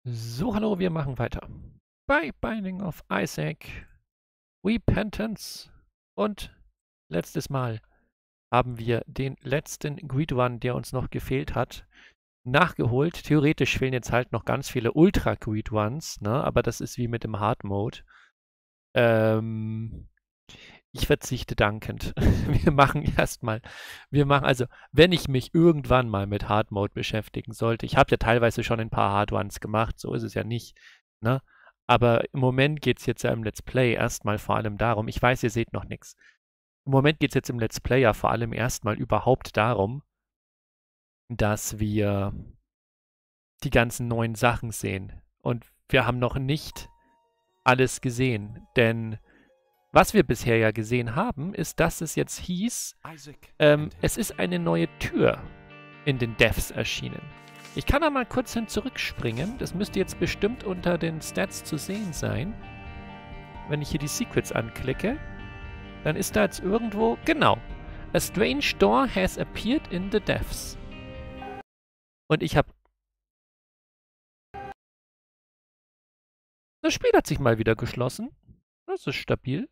So, hallo, wir machen weiter. Bei Binding of Isaac, Repentance. Und letztes Mal haben wir den letzten Greed One, der uns noch gefehlt hat, nachgeholt. Theoretisch fehlen jetzt halt noch ganz viele Ultra Greed Ones, ne? Aber das ist wie mit dem Hard Mode. Ich verzichte dankend. Wir machen erstmal, also, wenn ich mich irgendwann mal mit Hard Mode beschäftigen sollte, ich habe ja teilweise schon ein paar Hard Ones gemacht, so ist es ja nicht, ne? Aber im Moment geht es jetzt ja im Let's Play erstmal vor allem darum, ich weiß, ihr seht noch nichts. Im Moment geht es jetzt im Let's Play ja vor allem erstmal überhaupt darum, dass wir die ganzen neuen Sachen sehen. Und wir haben noch nicht alles gesehen, denn was wir bisher ja gesehen haben, ist, dass es jetzt hieß, es ist eine neue Tür in den Devs erschienen. Ich kann da mal kurz zurückspringen. Das müsste jetzt bestimmt unter den Stats zu sehen sein. Wenn ich hier die Secrets anklicke, dann ist da jetzt irgendwo, genau, a strange door has appeared in the Devs. Und ich habe... Das Spiel hat sich mal wieder geschlossen. Das ist stabil.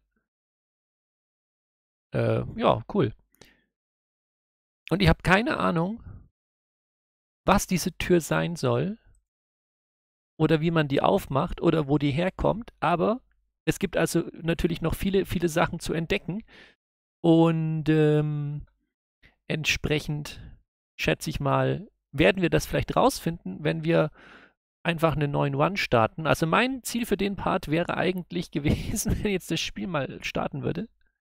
Ja, cool. Und ich habe keine Ahnung, was diese Tür sein soll oder wie man die aufmacht oder wo die herkommt, aber es gibt also natürlich noch viele, viele Sachen zu entdecken und entsprechend schätze ich mal, werden wir das vielleicht rausfinden, wenn wir einfach einen neuen Run starten. Also mein Ziel für den Part wäre eigentlich gewesen, wenn jetzt das Spiel mal starten würde.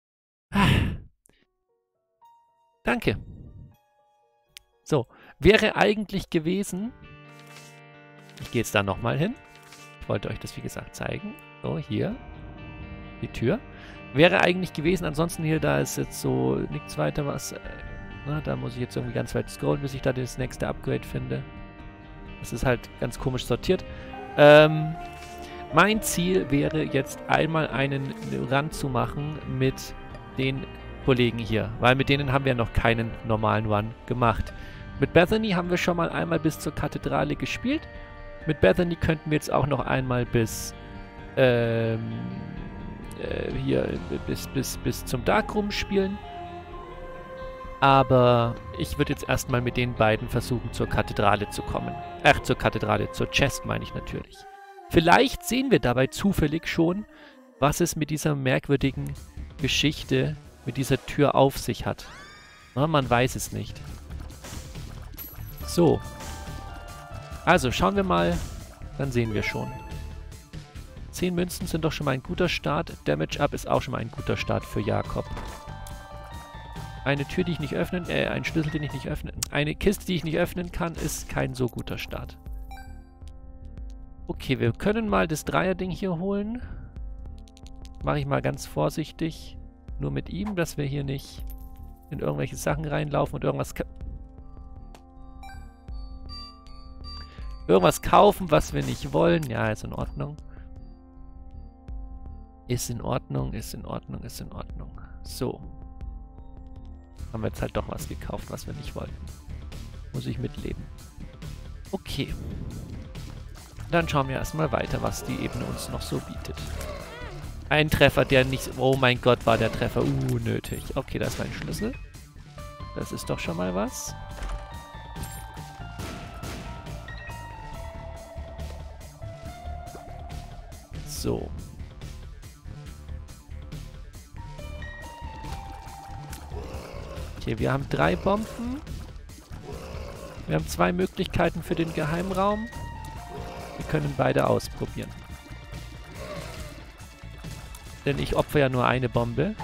Danke. So, wäre eigentlich gewesen... Ich gehe jetzt da nochmal hin. Ich wollte euch das, wie gesagt, zeigen. So, hier. Die Tür. Wäre eigentlich gewesen, ansonsten hier, da ist jetzt so nichts weiter, was... na, da muss ich jetzt irgendwie ganz weit scrollen, bis ich da das nächste Upgrade finde. Das ist halt ganz komisch sortiert. Mein Ziel wäre jetzt einmal einen Run zu machen mit den Kollegen hier, weil mit denen haben wir noch keinen normalen Run gemacht. Mit Bethany haben wir schon mal einmal bis zur Kathedrale gespielt. Mit Bethany könnten wir jetzt auch noch einmal bis hier bis zum Darkroom spielen. Aber ich würde jetzt erstmal mit den beiden versuchen, zur Kathedrale zu kommen. Zur Kathedrale, zur Chest meine ich natürlich. Vielleicht sehen wir dabei zufällig schon, was es mit dieser merkwürdigen Geschichte, mit dieser Tür auf sich hat. Na, man weiß es nicht. So. Also, schauen wir mal, dann sehen wir schon. 10 Münzen sind doch schon mal ein guter Start. Damage Up ist auch schon mal ein guter Start für Jakob. Eine Tür, die ich nicht öffnen, ein Schlüssel, den ich nicht öffnen, eine Kiste, die ich nicht öffnen kann, ist kein so guter Start. Okay, wir können mal das Dreier-Ding hier holen. Mache ich mal ganz vorsichtig. Nur mit ihm, dass wir hier nicht in irgendwelche Sachen reinlaufen und irgendwas kaufen, was wir nicht wollen. Ja, ist in Ordnung. Ist in Ordnung, ist in Ordnung, ist in Ordnung. So. Haben wir jetzt halt doch was gekauft, was wir nicht wollten. Muss ich mitleben. Okay. Dann schauen wir erstmal weiter, was die Ebene uns noch so bietet. Ein Treffer, der nicht... Oh mein Gott, war der Treffer unnötig. Okay, da ist mein Schlüssel. Das ist doch schon mal was. So. Okay, wir haben 3 Bomben. Wir haben 2 Möglichkeiten für den Geheimraum. Wir können beide ausprobieren. Denn ich opfere ja nur eine Bombe.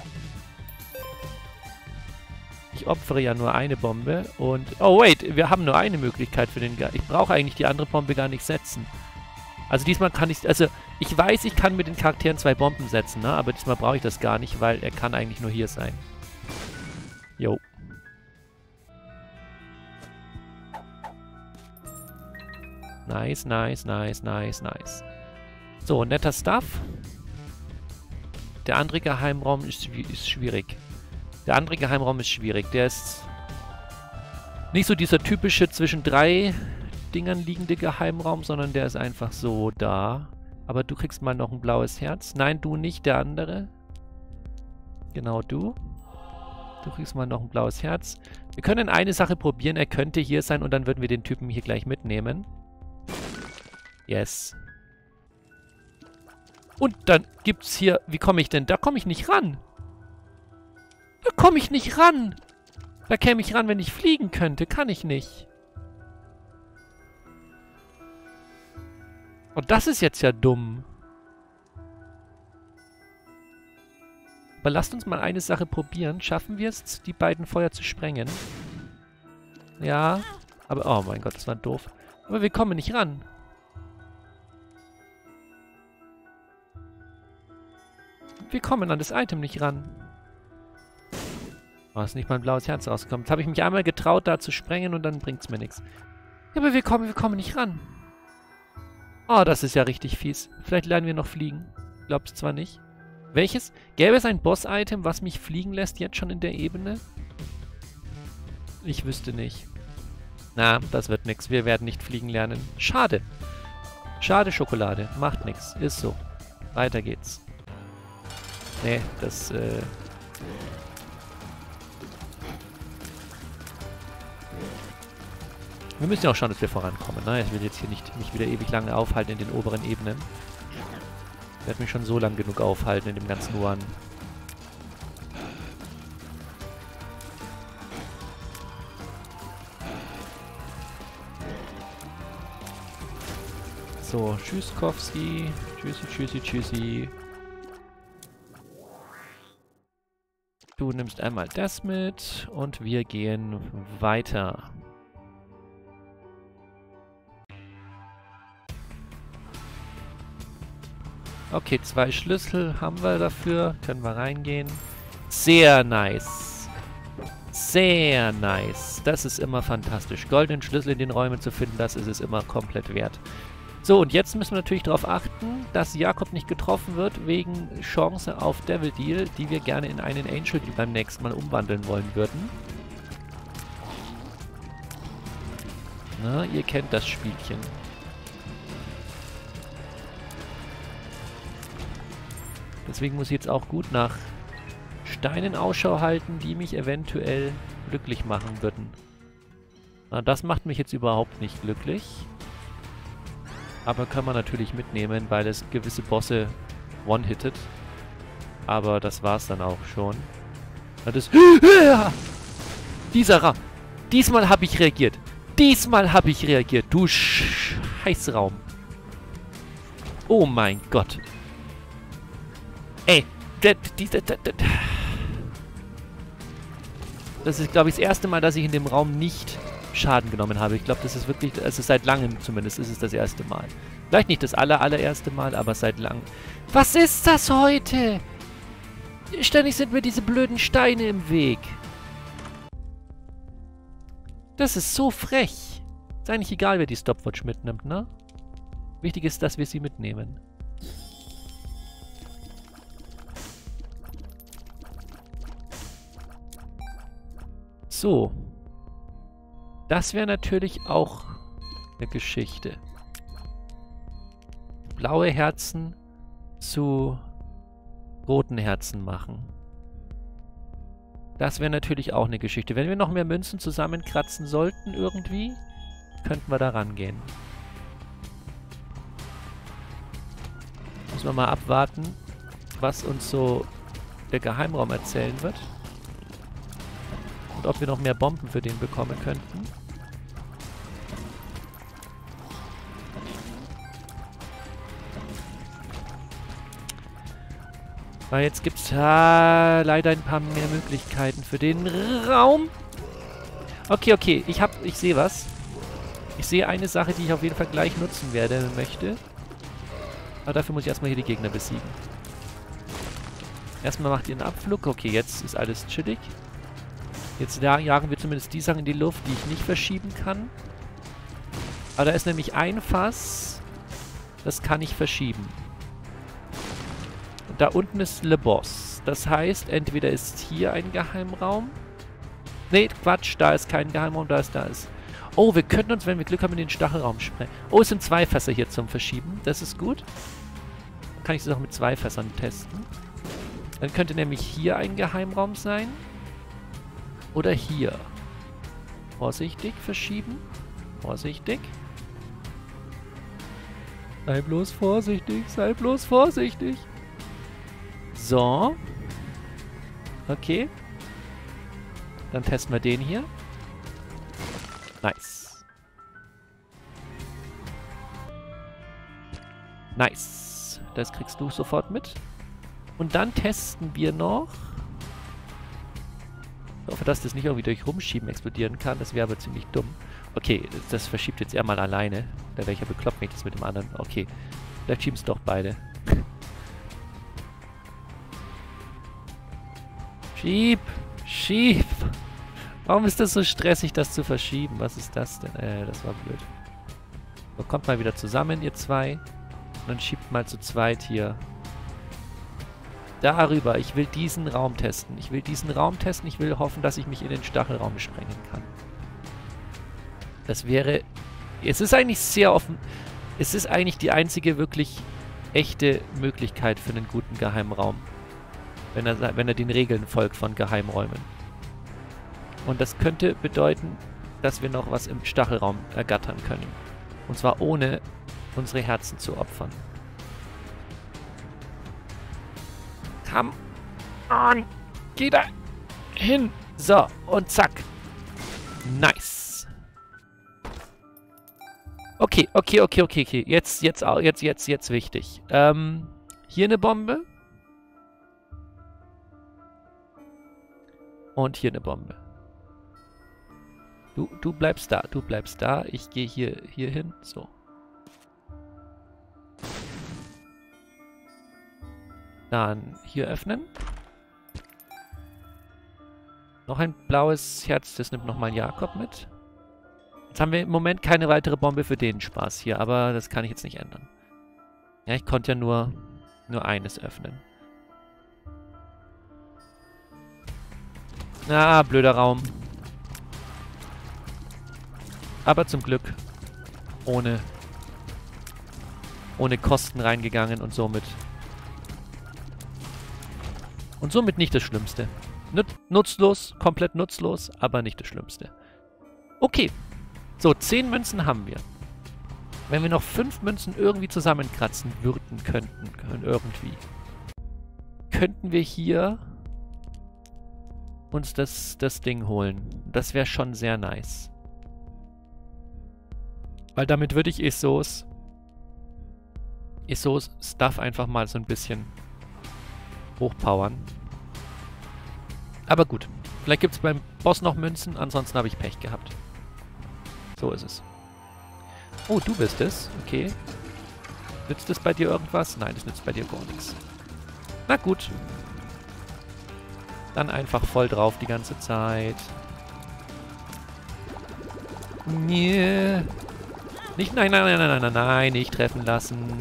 Und... Oh, wait, wir haben nur eine Möglichkeit für den Geheimraum. Ich brauche eigentlich die andere Bombe gar nicht setzen. Also diesmal kann ich... Also, ich weiß, ich kann mit den Charakteren 2 Bomben setzen, ne? Aber diesmal brauche ich das gar nicht, weil er kann eigentlich nur hier sein. Jo. Nice, nice, nice, nice, nice. So, netter Stuff. Der andere Geheimraum ist schwierig. Der ist nicht so dieser typische zwischen 3 Dingern liegende Geheimraum, sondern der ist einfach so da. Aber du kriegst mal noch ein blaues Herz. Nein, du nicht, der andere. Genau, du. Du kriegst mal noch ein blaues Herz. Wir können eine Sache probieren. Er könnte hier sein und dann würden wir den Typen hier gleich mitnehmen. Yes. Und dann gibt's hier... Wie komme ich denn? Da komme ich nicht ran. Da komme ich nicht ran. Da käme ich ran, wenn ich fliegen könnte. Kann ich nicht. Und das ist jetzt ja dumm. Aber lasst uns mal eine Sache probieren. Schaffen wir es, die beiden Feuer zu sprengen? Ja. Aber, oh mein Gott, das war doof. Aber wir kommen nicht ran. Wir kommen an das Item nicht ran. Oh, ist nicht mal ein blaues Herz rausgekommen. Jetzt habe ich mich einmal getraut, da zu sprengen und dann bringt es mir nichts. Ja, aber wir kommen nicht ran. Oh, das ist ja richtig fies. Vielleicht lernen wir noch fliegen. Glaub's zwar nicht. Welches? Gäbe es ein Boss-Item, was mich fliegen lässt, jetzt schon in der Ebene? Ich wüsste nicht. Na, das wird nix. Wir werden nicht fliegen lernen. Schade. Schade, Schokolade. Macht nix. Ist so. Weiter geht's. Nee, das, Wir müssen ja auch schauen, dass wir vorankommen, ne? Ich will jetzt hier nicht wieder ewig lange aufhalten in den oberen Ebenen. Ich werde mich schon so lang genug aufhalten in dem ganzen Run. So, Tschüsskowski. Tschüssi, tschüssi, tschüssi. Du nimmst einmal das mit und wir gehen weiter. Okay, 2 Schlüssel haben wir dafür. Können wir reingehen. Sehr nice. Sehr nice. Das ist immer fantastisch. Goldenen Schlüssel in den Räumen zu finden, das ist es immer komplett wert. So, und jetzt müssen wir natürlich darauf achten, dass Jakob nicht getroffen wird, wegen Chance auf Devil Deal, die wir gerne in einen Angel Deal beim nächsten Mal umwandeln wollen würden. Na, ihr kennt das Spielchen. Deswegen muss ich jetzt auch gut nach Steinen Ausschau halten, die mich eventuell glücklich machen würden. Na, das macht mich jetzt überhaupt nicht glücklich. Aber kann man natürlich mitnehmen, weil es gewisse Bosse one-hittet. Aber das war's dann auch schon. Na, das dieser Raum. Diesmal habe ich reagiert. Diesmal habe ich reagiert. Du Scheißraum. Oh mein Gott. Ey. Das ist, glaube ich, das erste Mal, dass ich in dem Raum nicht Schaden genommen habe. Ich glaube, das ist wirklich, also seit langem zumindest, ist es das erste Mal. Vielleicht nicht das allererste Mal, aber seit langem. Was ist das heute? Ständig sind mir diese blöden Steine im Weg. Das ist so frech. Ist eigentlich egal, wer die Stopwatch mitnimmt, ne? Wichtig ist, dass wir sie mitnehmen. So. Das wäre natürlich auch eine Geschichte. Blaue Herzen zu roten Herzen machen. Das wäre natürlich auch eine Geschichte. Wenn wir noch mehr Münzen zusammenkratzen sollten irgendwie, könnten wir da rangehen. Müssen wir mal abwarten, was uns so der Geheimraum erzählen wird. Und ob wir noch mehr Bomben für den bekommen könnten. Weil jetzt gibt es leider ein paar mehr Möglichkeiten für den Raum. Okay, okay. Ich sehe was. Ich sehe eine Sache, die ich auf jeden Fall gleich nutzen möchte. Aber dafür muss ich erstmal hier die Gegner besiegen. Erstmal macht ihr einen Abflug. Okay, jetzt ist alles chillig. Jetzt jagen wir zumindest die Sachen in die Luft, die ich nicht verschieben kann. Aber da ist nämlich ein Fass. Das kann ich verschieben. Und da unten ist Le Boss. Das heißt, entweder ist hier ein Geheimraum. Nee, Quatsch, da ist kein Geheimraum, da ist. Oh, wir könnten uns, wenn wir Glück haben, in den Stachelraum sprengen. Oh, es sind 2 Fässer hier zum Verschieben. Das ist gut. Dann kann ich es auch mit 2 Fässern testen. Dann könnte nämlich hier ein Geheimraum sein. Oder hier. Vorsichtig verschieben. Vorsichtig. Sei bloß vorsichtig, sei bloß vorsichtig. So. Okay. Dann testen wir den hier. Nice. Nice. Das kriegst du sofort mit. Und dann testen wir noch... Ich hoffe, dass das nicht irgendwie durch Rumschieben explodieren kann. Das wäre aber ziemlich dumm. Okay, das verschiebt jetzt eher mal alleine. Da wäre ich ja bekloppt, wenn ich das mit dem anderen... Okay, vielleicht schieben es doch beide. Schieb! Schieb! Warum ist das so stressig, das zu verschieben? Was ist das denn? Das war blöd. So, kommt mal wieder zusammen, ihr zwei. Und dann schiebt mal zu zweit hier. Darüber. Ich will diesen Raum testen. Ich will diesen Raum testen. Ich will hoffen, dass ich mich in den Stachelraum sprengen kann. Das wäre... Es ist eigentlich sehr offen... Es ist eigentlich die einzige wirklich echte Möglichkeit für einen guten Geheimraum. Wenn er den Regeln folgt von Geheimräumen. Und das könnte bedeuten, dass wir noch was im Stachelraum ergattern können. Und zwar ohne unsere Herzen zu opfern. Come on! Geh da hin! So, und zack. Nice. Okay. Jetzt wichtig. Hier eine Bombe. Und hier eine Bombe. Du bleibst da. Ich gehe hier hin. So. Dann hier öffnen. Noch ein blaues Herz, das nimmt nochmal Jakob mit. Jetzt haben wir im Moment keine weitere Bombe für den Spaß hier, aber das kann ich jetzt nicht ändern. Ja, ich konnte ja nur eines öffnen. Ah, blöder Raum. Aber zum Glück ohne Kosten reingegangen und somit nicht das Schlimmste. Nutzlos, komplett nutzlos, aber nicht das Schlimmste. Okay. So, 10 Münzen haben wir. Wenn wir noch 5 Münzen irgendwie zusammenkratzen könnten irgendwie, könnten wir hier uns das Ding holen. Das wäre schon sehr nice. Weil damit würde ich Issos Stuff einfach mal so ein bisschen hochpowern. Aber gut. Vielleicht gibt es beim Boss noch Münzen, ansonsten habe ich Pech gehabt. So ist es. Oh, du bist es. Okay. Nützt das bei dir irgendwas? Nein, das nützt bei dir gar nichts. Na gut. Dann einfach voll drauf die ganze Zeit. Nee. Nicht, nein, nicht treffen lassen.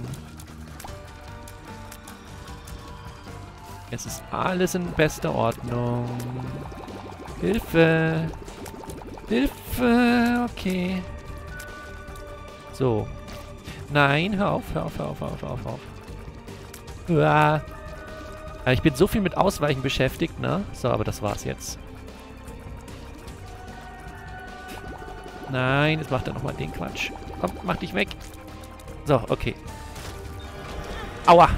Es ist alles in bester Ordnung. Hilfe. Hilfe. Okay. So. Nein, hör auf. Uah. Ich bin so viel mit Ausweichen beschäftigt, ne? So, aber das war's jetzt. Nein, jetzt macht er nochmal den Quatsch. Komm, mach dich weg. So, okay. Aua.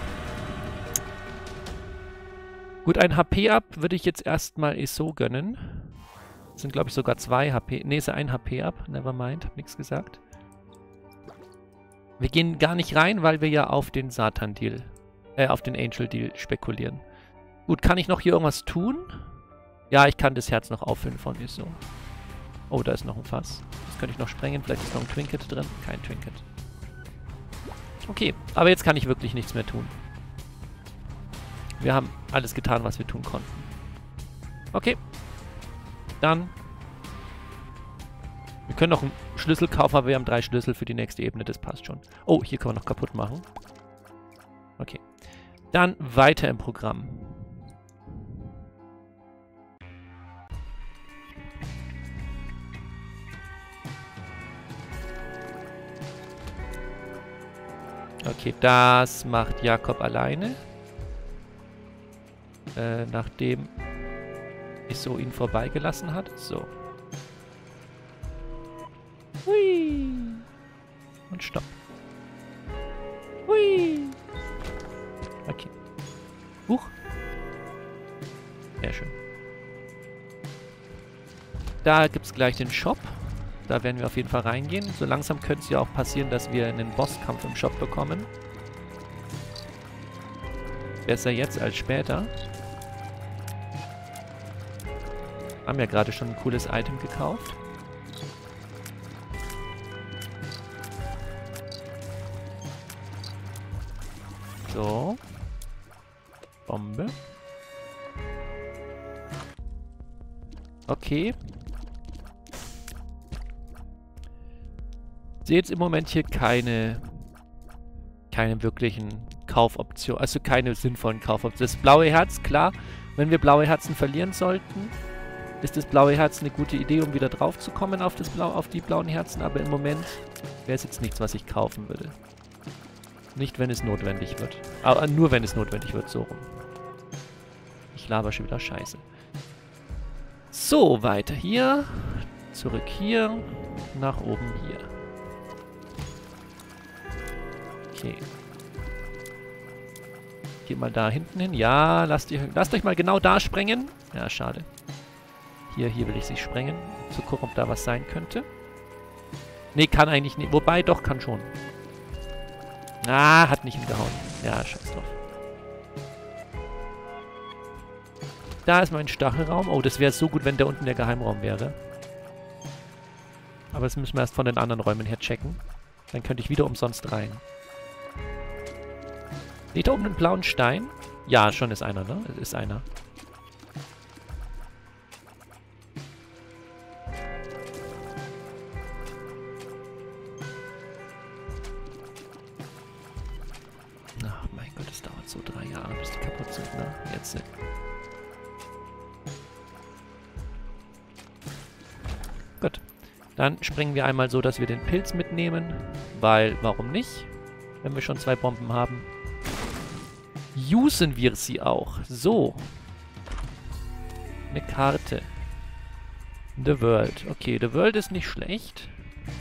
Gut, ein HP ab würde ich jetzt erstmal so gönnen. Das sind, glaube ich, sogar 2 HP. Ne, ist ein HP ab. Nevermind, hab nichts gesagt. Wir gehen gar nicht rein, weil wir ja auf den Satan-Deal, auf den Angel-Deal spekulieren. Gut, kann ich noch hier irgendwas tun? Ja, ich kann das Herz noch auffüllen von so. Oh, da ist noch ein Fass. Das könnte ich noch sprengen. Vielleicht ist noch ein Trinket drin. Kein Trinket. Okay, aber jetzt kann ich wirklich nichts mehr tun. Wir haben alles getan, was wir tun konnten. Okay. Dann. Wir können noch einen Schlüssel kaufen, aber wir haben 3 Schlüssel für die nächste Ebene. Das passt schon. Oh, hier können wir noch kaputt machen. Okay. Dann weiter im Programm. Okay, das macht Jakob alleine. Nachdem Isso ihn vorbeigelassen hat. So. Hui. Und stopp. Hui. Okay. Huch. Sehr schön. Da gibt es gleich den Shop. Da werden wir auf jeden Fall reingehen. So langsam könnte es ja auch passieren, dass wir einen Bosskampf im Shop bekommen. Besser jetzt als später. Haben ja gerade schon ein cooles Item gekauft. So. Bombe. Okay. Ich sehe jetzt im Moment hier keine wirklichen Kaufoptionen, also keine sinnvollen Kaufoptionen. Das blaue Herz, klar, wenn wir blaue Herzen verlieren sollten, ist das blaue Herz eine gute Idee, um wieder drauf zu kommen auf die blauen Herzen, aber im Moment wäre es jetzt nichts, was ich kaufen würde. Nicht, wenn es notwendig wird. Aber nur, wenn es notwendig wird, so rum. Ich laber schon wieder Scheiße. So, weiter hier. Zurück hier. Nach oben hier. Okay. Geht mal da hinten hin. Ja, lasst euch mal genau da sprengen. Ja, schade. Hier will ich sie sprengen. Um zu gucken, ob da was sein könnte. Nee, kann eigentlich nicht. Wobei, doch, kann schon. Ah, hat nicht hingehauen. Ja, scheiß drauf. Da ist mein Stachelraum. Oh, das wäre so gut, wenn da unten der Geheimraum wäre. Aber das müssen wir erst von den anderen Räumen her checken. Dann könnte ich wieder umsonst rein. Seht da oben einen blauen Stein? Ja, schon ist einer, ne? Es ist einer. Ach mein Gott, es dauert so 3 Jahre, bis die kaputt sind, ne? Jetzt sind. Gut. Dann springen wir einmal so, dass wir den Pilz mitnehmen. Weil, warum nicht? Wenn wir schon 2 Bomben haben. Usen wir sie auch. So. Eine Karte. The World. Okay, The World ist nicht schlecht.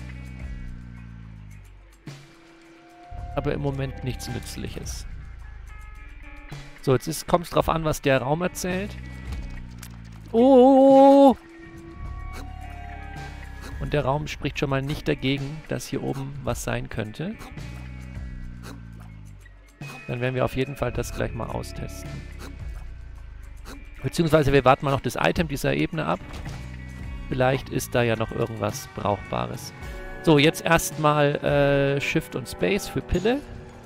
Aber im Moment nichts Nützliches. So, jetzt kommt es drauf an, was der Raum erzählt. Oh! Und der Raum spricht schon mal nicht dagegen, dass hier oben was sein könnte. Dann werden wir auf jeden Fall das gleich mal austesten. Beziehungsweise wir warten mal noch das Item dieser Ebene ab. Vielleicht ist da ja noch irgendwas Brauchbares. So, jetzt erstmal Shift und Space für Pille.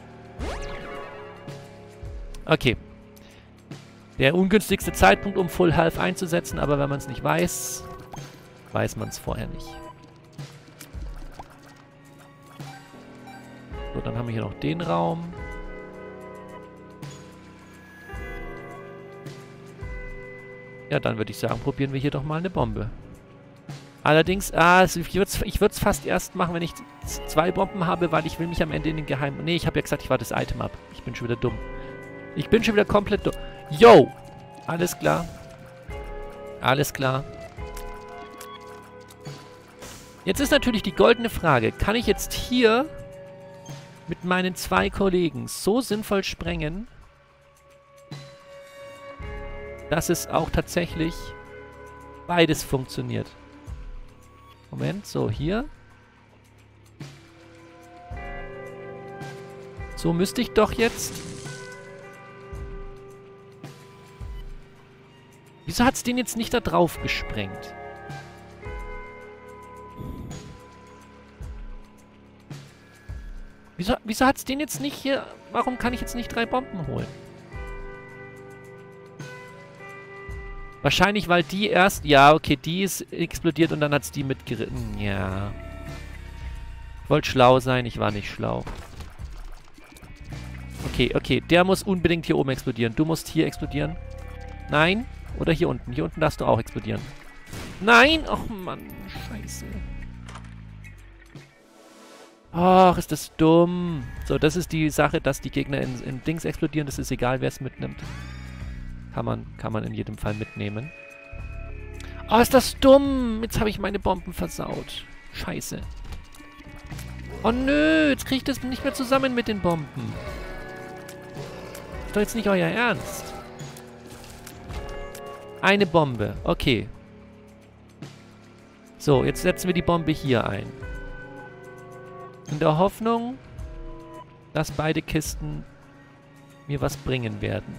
Okay. Der ungünstigste Zeitpunkt, um Full Health einzusetzen, aber wenn man es nicht weiß, weiß man es vorher nicht. So, dann haben wir hier noch den Raum. Ja, dann würde ich sagen, probieren wir hier doch mal eine Bombe. Allerdings, ich würde es fast erst machen, wenn ich 2 Bomben habe, weil ich will mich am Ende in den Geheimen... Nee, ich habe ja gesagt, ich warte das Item ab. Ich bin schon wieder dumm. Ich bin schon wieder komplett dumm. Yo! Alles klar. Alles klar. Jetzt ist natürlich die goldene Frage. Kann ich jetzt hier mit meinen 2 Kollegen so sinnvoll sprengen, dass es auch tatsächlich beides funktioniert? Moment, so, hier. So müsste ich doch jetzt... Wieso hat es den jetzt nicht da drauf gesprengt? Wieso hat es den jetzt nicht hier... Warum kann ich jetzt nicht 3 Bomben holen? Wahrscheinlich, weil die erst... Ja, okay, die ist explodiert und dann hat es die mitgeritten. Ja. Ich wollte schlau sein, ich war nicht schlau. Okay, okay, der muss unbedingt hier oben explodieren. Du musst hier explodieren. Nein? Oder hier unten. Hier unten darfst du auch explodieren. Nein! Och Mann, scheiße. Ach, ist das dumm. So, das ist die Sache, dass die Gegner in Dings explodieren. Das ist egal, wer es mitnimmt. Kann man in jedem Fall mitnehmen. Oh, ist das dumm. Jetzt habe ich meine Bomben versaut. Scheiße. Oh nö, jetzt kriege ich das nicht mehr zusammen mit den Bomben. Ist doch jetzt nicht euer Ernst. Eine Bombe. Okay. So, jetzt setzen wir die Bombe hier ein. In der Hoffnung, dass beide Kisten mir was bringen werden.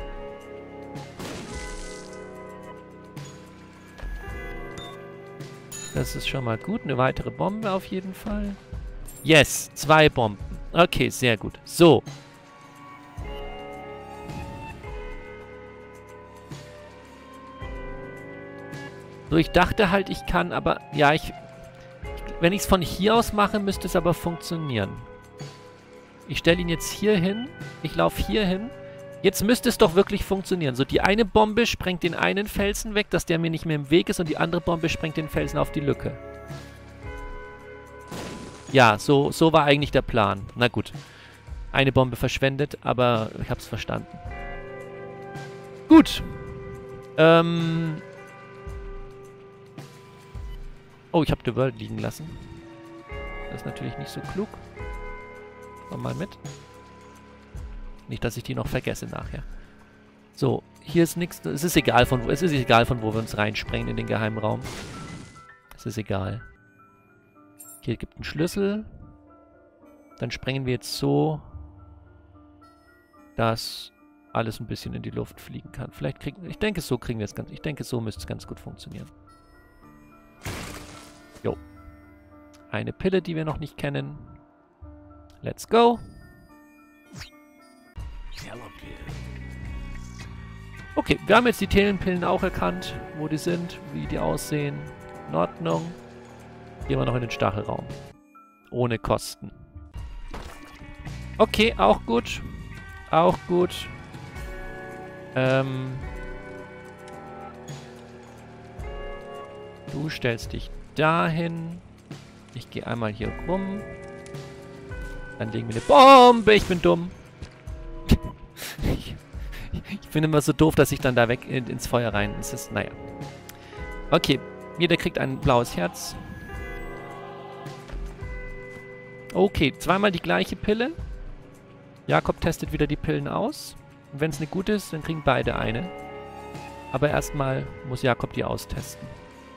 Das ist schon mal gut. Eine weitere Bombe auf jeden Fall. Yes, 2 Bomben. Okay, sehr gut. So. So, ich dachte halt, ich kann, aber ja, wenn ich es von hier aus mache, müsste es aber funktionieren. Ich stelle ihn jetzt hier hin. Ich laufe hier hin. Jetzt müsste es doch wirklich funktionieren. So, die eine Bombe sprengt den einen Felsen weg, dass der mir nicht mehr im Weg ist, und die andere Bombe sprengt den Felsen auf die Lücke. Ja, so war eigentlich der Plan. Na gut. Eine Bombe verschwendet, aber ich hab's verstanden. Gut. Oh, ich habe The World liegen lassen. Das ist natürlich nicht so klug. Komm mal mit. Nicht, dass ich die noch vergesse nachher. So, hier ist nichts. Es ist egal, von wo wir uns reinsprengen in den geheimen Raum. Es ist egal. Hier gibt es einen Schlüssel. Dann sprengen wir jetzt so, dass alles ein bisschen in die Luft fliegen kann. Vielleicht ich denke, so kriegen wir es ganz. Ich denke, so müsste es ganz gut funktionieren. Jo. Eine Pille, die wir noch nicht kennen. Let's go. Okay, wir haben jetzt die Telenpillen auch erkannt, wo die sind, wie die aussehen. In Ordnung. Gehen wir noch in den Stachelraum. Ohne Kosten. Okay, auch gut. Auch gut. Du stellst dich dahin. Ich gehe einmal hier rum. Dann legen wir eine Bombe. Ich bin dumm. Ich finde immer so doof, dass ich dann da weg ins Feuer rein. Es ist, naja. Okay. Jeder kriegt ein blaues Herz. Okay, zweimal die gleiche Pille. Jakob testet wieder die Pillen aus. Und wenn es eine gute ist, dann kriegen beide eine. Aber erstmal muss Jakob die austesten.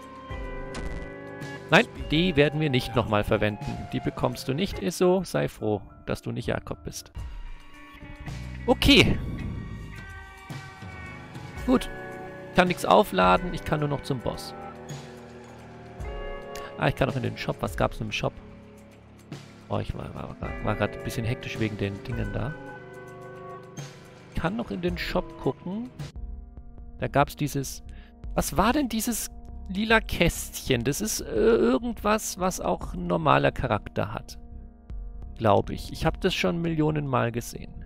Nein, die werden wir nicht nochmal verwenden. Die bekommst du nicht, Isso. Sei froh, dass du nicht Jakob bist. Okay. Gut. Ich kann nichts aufladen. Ich kann nur noch zum Boss. Ah, ich kann auch in den Shop. Was gab es im Shop? Oh, ich war gerade ein bisschen hektisch wegen den Dingen da. Ich kann noch in den Shop gucken. Da gab es dieses... Was war denn dieses lila Kästchen? Das ist irgendwas, was auch ein normaler Charakter hat. Glaube ich. Ich habe das schon Millionen Mal gesehen.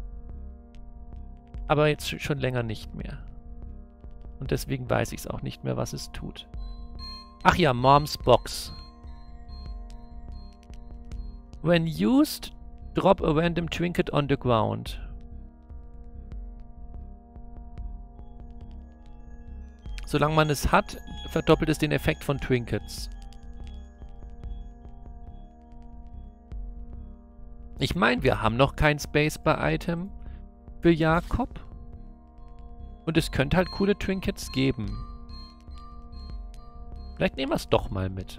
Aber jetzt schon länger nicht mehr. Und deswegen weiß ich es auch nicht mehr, was es tut. Ach ja, Moms Box. When used, drop a random trinket on the ground. Solange man es hat, verdoppelt es den Effekt von Trinkets. Ich meine, wir haben noch kein Spacebar-Item für Jakob. Und es könnte halt coole Trinkets geben. Vielleicht nehmen wir es doch mal mit.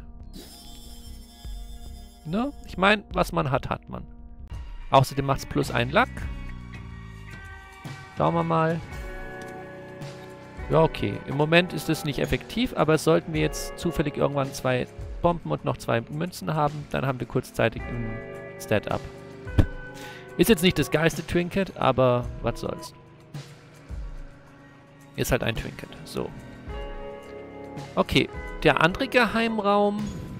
Ne? Ich meine, was man hat, hat man. Außerdem macht es +1 Lack. Schauen wir mal. Ja, okay. Im Moment ist es nicht effektiv, aber sollten wir jetzt zufällig irgendwann 2 Bomben und noch 2 Münzen haben, dann haben wir kurzzeitig ein Stat-Up. Ist jetzt nicht das geilste Trinket, aber was soll's. Ist halt ein Trinket. So. Okay. Der andere Geheimraum.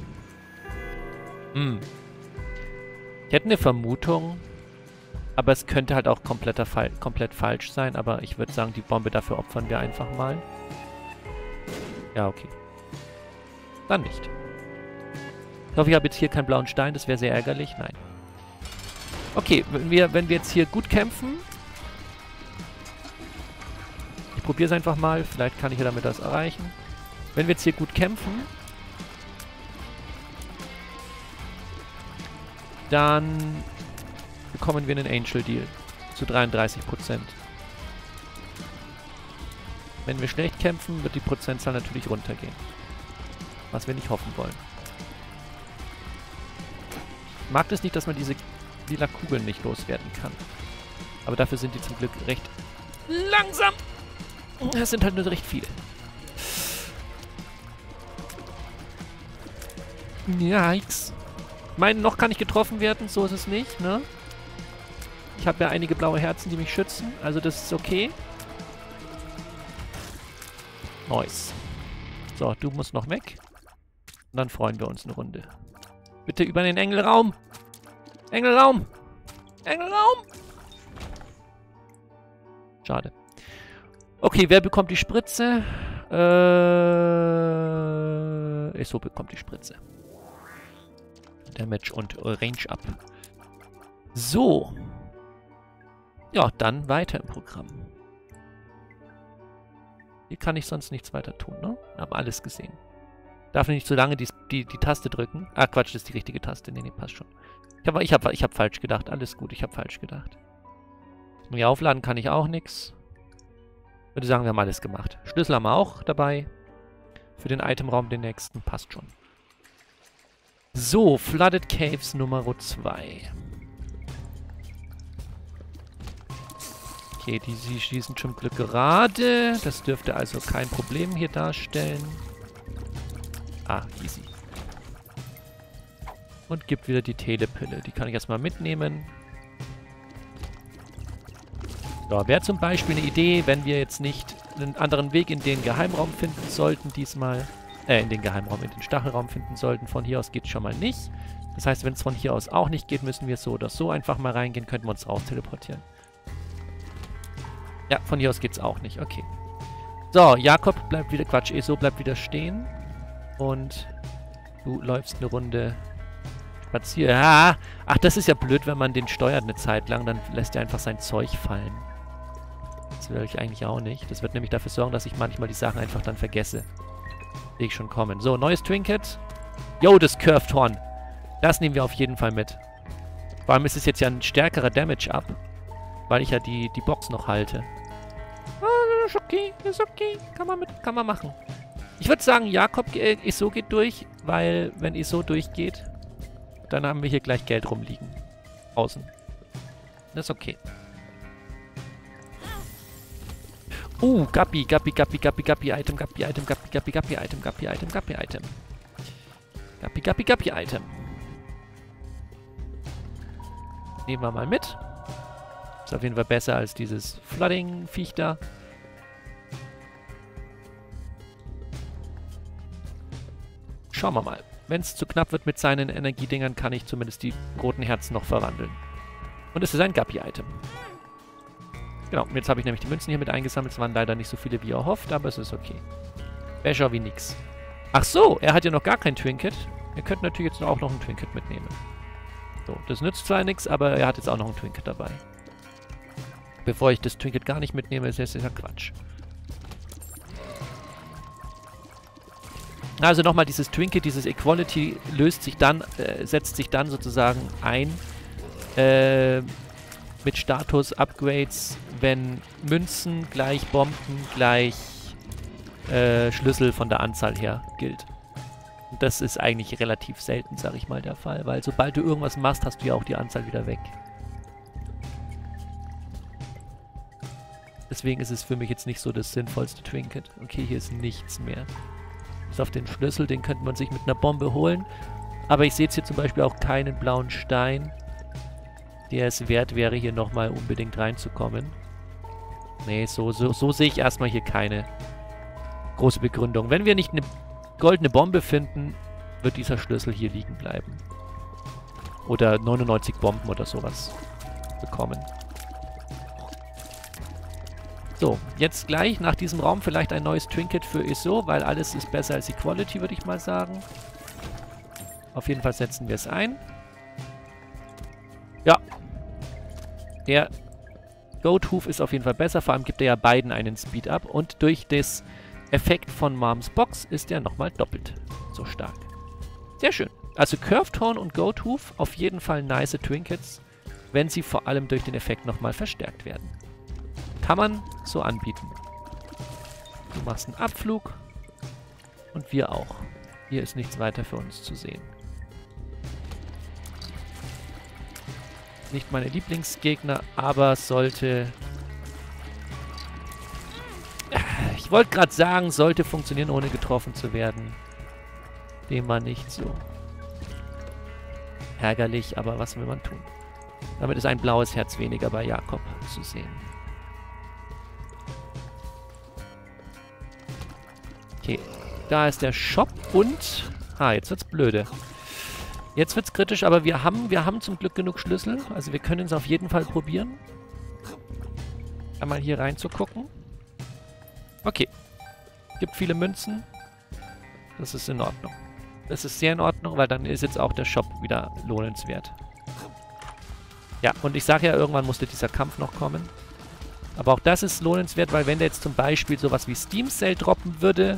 Ich hätte eine Vermutung, aber es könnte halt auch komplett falsch sein, aber ich würde sagen, die Bombe dafür opfern wir einfach mal. Ja, okay. Dann nicht. Ich hoffe, ich habe jetzt hier keinen blauen Stein. Das wäre sehr ärgerlich. Nein. Okay, wenn wir jetzt hier gut kämpfen... Ich probiere es einfach mal. Vielleicht kann ich ja damit das erreichen. Wenn wir jetzt hier gut kämpfen... Dann bekommen wir einen Angel Deal. Zu 33%. Wenn wir schlecht kämpfen, wird die Prozentzahl natürlich runtergehen. Was wir nicht hoffen wollen. Ich mag das nicht, dass man diese lila Kugeln nicht loswerden kann. Aber dafür sind die zum Glück recht langsam. Es sind halt nur recht viele. Yikes. Ich meine, noch kann ich getroffen werden, so ist es nicht, ne? Ich habe ja einige blaue Herzen, die mich schützen, also das ist okay. Nice. So, du musst noch weg. Und dann freuen wir uns eine Runde. Bitte über den Engelraum! Engelraum! Engelraum! Schade. Okay, wer bekommt die Spritze? ESO bekommt die Spritze. Damage und Range up. So. Ja, dann weiter im Programm. Hier kann ich sonst nichts weiter tun, ne? Haben alles gesehen. Darf nicht zu lange die Taste drücken. Ah, Quatsch, das ist die richtige Taste. Nee, passt schon. Ich hab falsch gedacht. Alles gut, ich habe falsch gedacht. Hier aufladen kann ich auch nichts. Würde sagen, wir haben alles gemacht. Schlüssel haben wir auch dabei. Für den Itemraum, den nächsten. Passt schon. So, Flooded Caves Nummer 2. Okay, die schießen zum Glück gerade. Das dürfte also kein Problem hier darstellen. Ah, easy. Und gibt wieder die Telepille. Die kann ich erstmal mitnehmen. So, wäre zum Beispiel eine Idee, wenn wir jetzt nicht einen anderen Weg in den Geheimraum finden sollten diesmal. In den Stachelraum finden sollten. Von hier aus geht es schon mal nicht. Das heißt, wenn es von hier aus auch nicht geht, müssen wir so oder so einfach mal reingehen, könnten wir uns raus teleportieren. Ja, von hier aus geht es auch nicht. Okay. So, Jakob bleibt wieder, ESO bleibt wieder stehen. Und du läufst eine Runde spazieren. Ah, ach, das ist ja blöd, wenn man den steuert eine Zeit lang, dann lässt er einfach sein Zeug fallen. Das will ich eigentlich auch nicht. Das wird nämlich dafür sorgen, dass ich manchmal die Sachen einfach dann vergesse. Sehe ich schon kommen. So, neues Trinket. Yo, das Curved Horn. Das nehmen wir auf jeden Fall mit. Vor allem ist es jetzt ja ein stärkerer Damage-Up, weil ich ja die Box noch halte. Ah, ist okay, ist okay. Kann man machen. Ich würde sagen, Jakob, ESO geht durch, weil wenn ESO durchgeht, dann haben wir hier gleich Geld rumliegen. Außen. Das ist okay. Guppy, Item, Guppy, Item. Guppy, Item. Nehmen wir mal mit. Ist auf jeden Fall besser als dieses Flooding-Viech da. Schauen wir mal. Wenn es zu knapp wird mit seinen Energiedingern, kann ich zumindest die roten Herzen noch verwandeln. Und es ist ein Guppy-Item. Genau, und jetzt habe ich nämlich die Münzen hier mit eingesammelt. Es waren leider nicht so viele, wie er hofft, aber es ist okay. Wäre wie nix. Ach so, er hat ja noch gar kein Trinket. Er könnte natürlich jetzt auch noch ein Trinket mitnehmen. So, das nützt zwar nichts, aber er hat jetzt auch noch ein Trinket dabei. Bevor ich das Trinket gar nicht mitnehme, ist das ja Quatsch. Also nochmal, dieses Trinket, dieses Equality setzt sich dann sozusagen ein mit Status-Upgrades, wenn Münzen gleich Bomben gleich Schlüssel von der Anzahl her gilt. Und das ist eigentlich relativ selten, sag ich mal, der Fall, weil sobald du irgendwas machst, hast du ja auch die Anzahl wieder weg. Deswegen ist es für mich jetzt nicht so das sinnvollste Trinket. Okay, hier ist nichts mehr. Bis auf den Schlüssel, den könnte man sich mit einer Bombe holen. Aber ich sehe jetzt hier zum Beispiel auch keinen blauen Stein, der es wert wäre, hier nochmal unbedingt reinzukommen. Nee, so sehe ich erstmal hier keine große Begründung. Wenn wir nicht eine goldene Bombe finden, wird dieser Schlüssel hier liegen bleiben. Oder 99 Bomben oder sowas bekommen. So, jetzt gleich nach diesem Raum vielleicht ein neues Trinket für ESO, weil alles ist besser als Equality, würde ich mal sagen. Auf jeden Fall setzen wir es ein. Ja. Der Goat-Hoof ist auf jeden Fall besser. Vor allem gibt er ja beiden einen Speed-Up. Und durch das Effekt von Moms Box ist er nochmal doppelt so stark. Sehr schön. Also Curved Horn und Goat-Hoof auf jeden Fall nice Trinkets, wenn sie vor allem durch den Effekt nochmal verstärkt werden. Kann man so anbieten. Du machst einen Abflug und wir auch. Hier ist nichts weiter für uns zu sehen. Nicht meine Lieblingsgegner, aber sollte... Ich wollte gerade sagen, sollte funktionieren, ohne getroffen zu werden. Dem war nicht so. Ärgerlich, aber was will man tun? Damit ist ein blaues Herz weniger bei Jakob zu sehen. Okay, da ist der Shop und... jetzt wird's blöde. Jetzt wird's kritisch, aber wir haben zum Glück genug Schlüssel. Also wir können es auf jeden Fall probieren. Einmal hier rein zu gucken. Okay. Gibt viele Münzen. Das ist in Ordnung. Das ist sehr in Ordnung, weil dann ist jetzt auch der Shop wieder lohnenswert. Ja, und ich sage ja, irgendwann musste dieser Kampf noch kommen. Aber auch das ist lohnenswert, weil wenn der jetzt zum Beispiel sowas wie Steam Sale droppen würde,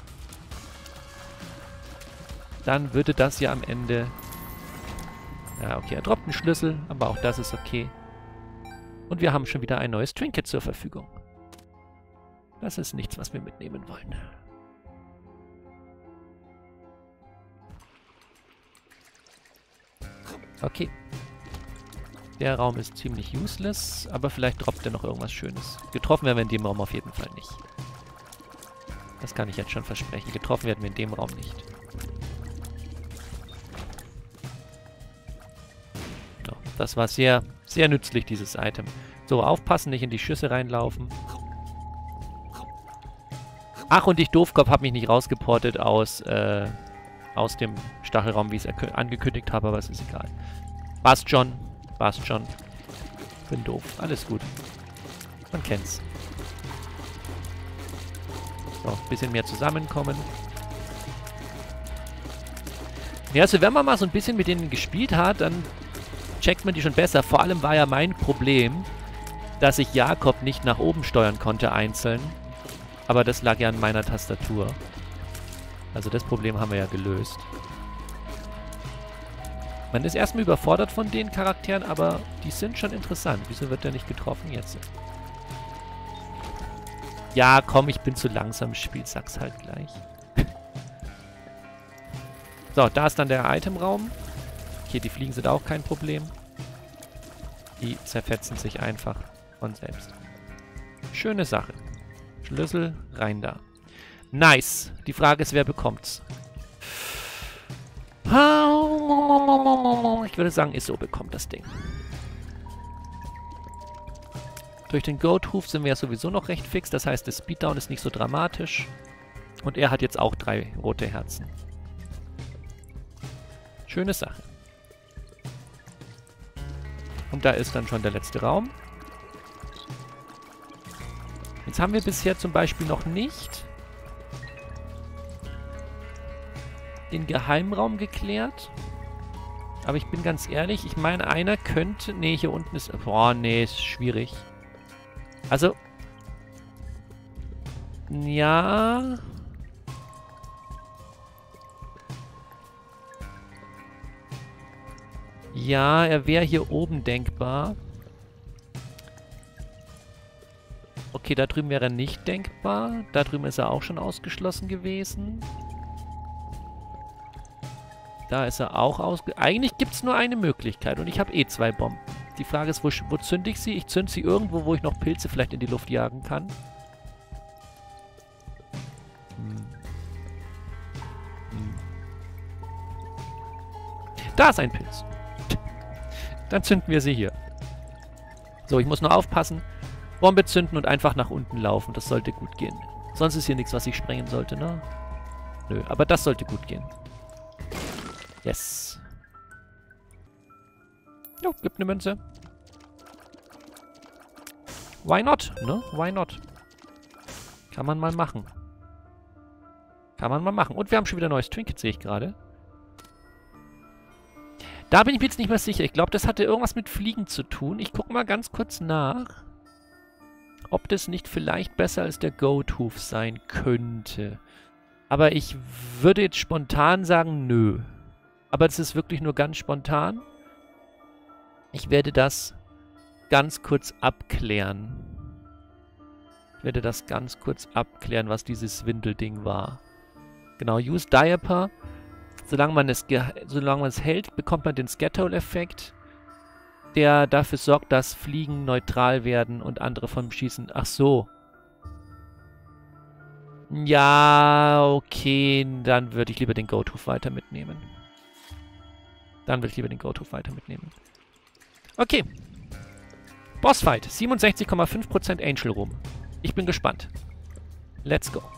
dann würde das ja am Ende... Ja, okay, er droppt einen Schlüssel, aber auch das ist okay. Und wir haben schon wieder ein neues Trinket zur Verfügung. Das ist nichts, was wir mitnehmen wollen. Okay. Der Raum ist ziemlich useless, aber vielleicht droppt er noch irgendwas Schönes. Getroffen werden wir in dem Raum auf jeden Fall nicht. Das kann ich jetzt schon versprechen. Getroffen werden wir in dem Raum nicht. So, das war sehr, sehr nützlich, dieses Item. So, aufpassen, nicht in die Schüsse reinlaufen. Ach, und ich Doofkopf habe mich nicht rausgeportet aus dem Stachelraum, wie ich es angekündigt habe, aber es ist egal. Passt schon. Passt schon. Bin doof. Alles gut. Man kennt's. So, ein bisschen mehr zusammenkommen. Ja, also wenn man mal so ein bisschen mit denen gespielt hat, dann checkt man die schon besser. Vor allem war ja mein Problem, dass ich Jakob nicht nach oben steuern konnte einzeln. Aber das lag ja an meiner Tastatur. Also das Problem haben wir ja gelöst. Man ist erstmal überfordert von den Charakteren, aber die sind schon interessant. Wieso wird der nicht getroffen jetzt? Ja, komm, ich bin zu langsam. Spiel, sag's halt gleich. So, da ist dann der Itemraum. Hier, die Fliegen sind auch kein Problem. Die zerfetzen sich einfach von selbst. Schöne Sache. Schlüssel, rein da. Nice. Die Frage ist, wer bekommt's? Ich würde sagen, Isso bekommt das Ding. Durch den Goat-Hoof sind wir ja sowieso noch recht fix. Das heißt, der Speeddown ist nicht so dramatisch. Und er hat jetzt auch 3 rote Herzen. Schöne Sache. Und da ist dann schon der letzte Raum. Jetzt haben wir bisher zum Beispiel noch nicht den Geheimraum geklärt. Aber ich bin ganz ehrlich, ich meine, einer könnte... Nee, hier unten ist... Boah, nee, ist schwierig. Also... Ja... Ja, er wäre hier oben denkbar. Okay, da drüben wäre er nicht denkbar. Da drüben ist er auch schon ausgeschlossen gewesen. Da ist er auch ausgeschlossen. Eigentlich gibt es nur eine Möglichkeit und ich habe eh 2 Bomben. Die Frage ist, wo zünde ich sie? Ich zünde sie irgendwo, wo ich noch Pilze vielleicht in die Luft jagen kann. Da ist ein Pilz. Dann zünden wir sie hier. So, ich muss nur aufpassen. Bombe zünden und einfach nach unten laufen. Das sollte gut gehen. Sonst ist hier nichts, was ich sprengen sollte, ne? Nö, aber das sollte gut gehen. Yes. Jo, gibt eine Münze. Why not, ne? Why not? Kann man mal machen. Kann man mal machen. Und wir haben schon wieder ein neues Trinket, sehe ich gerade. Da bin ich mir jetzt nicht mehr sicher. Ich glaube, das hatte irgendwas mit Fliegen zu tun. Ich gucke mal ganz kurz nach, ob das nicht vielleicht besser als der Goat-Hoof sein könnte. Aber ich würde jetzt spontan sagen, nö. Aber das ist wirklich nur ganz spontan. Ich werde das ganz kurz abklären. Was dieses Windelding war. Genau, use Diaper. Solange man es hält, bekommt man den Scatole-Effekt, der dafür sorgt, dass Fliegen neutral werden und andere vom Schießen. Ach so. Ja, okay, dann würde ich lieber den Goat-Hoof weiter mitnehmen. Okay. Bossfight. 67,5% Angel Room. Ich bin gespannt. Let's go.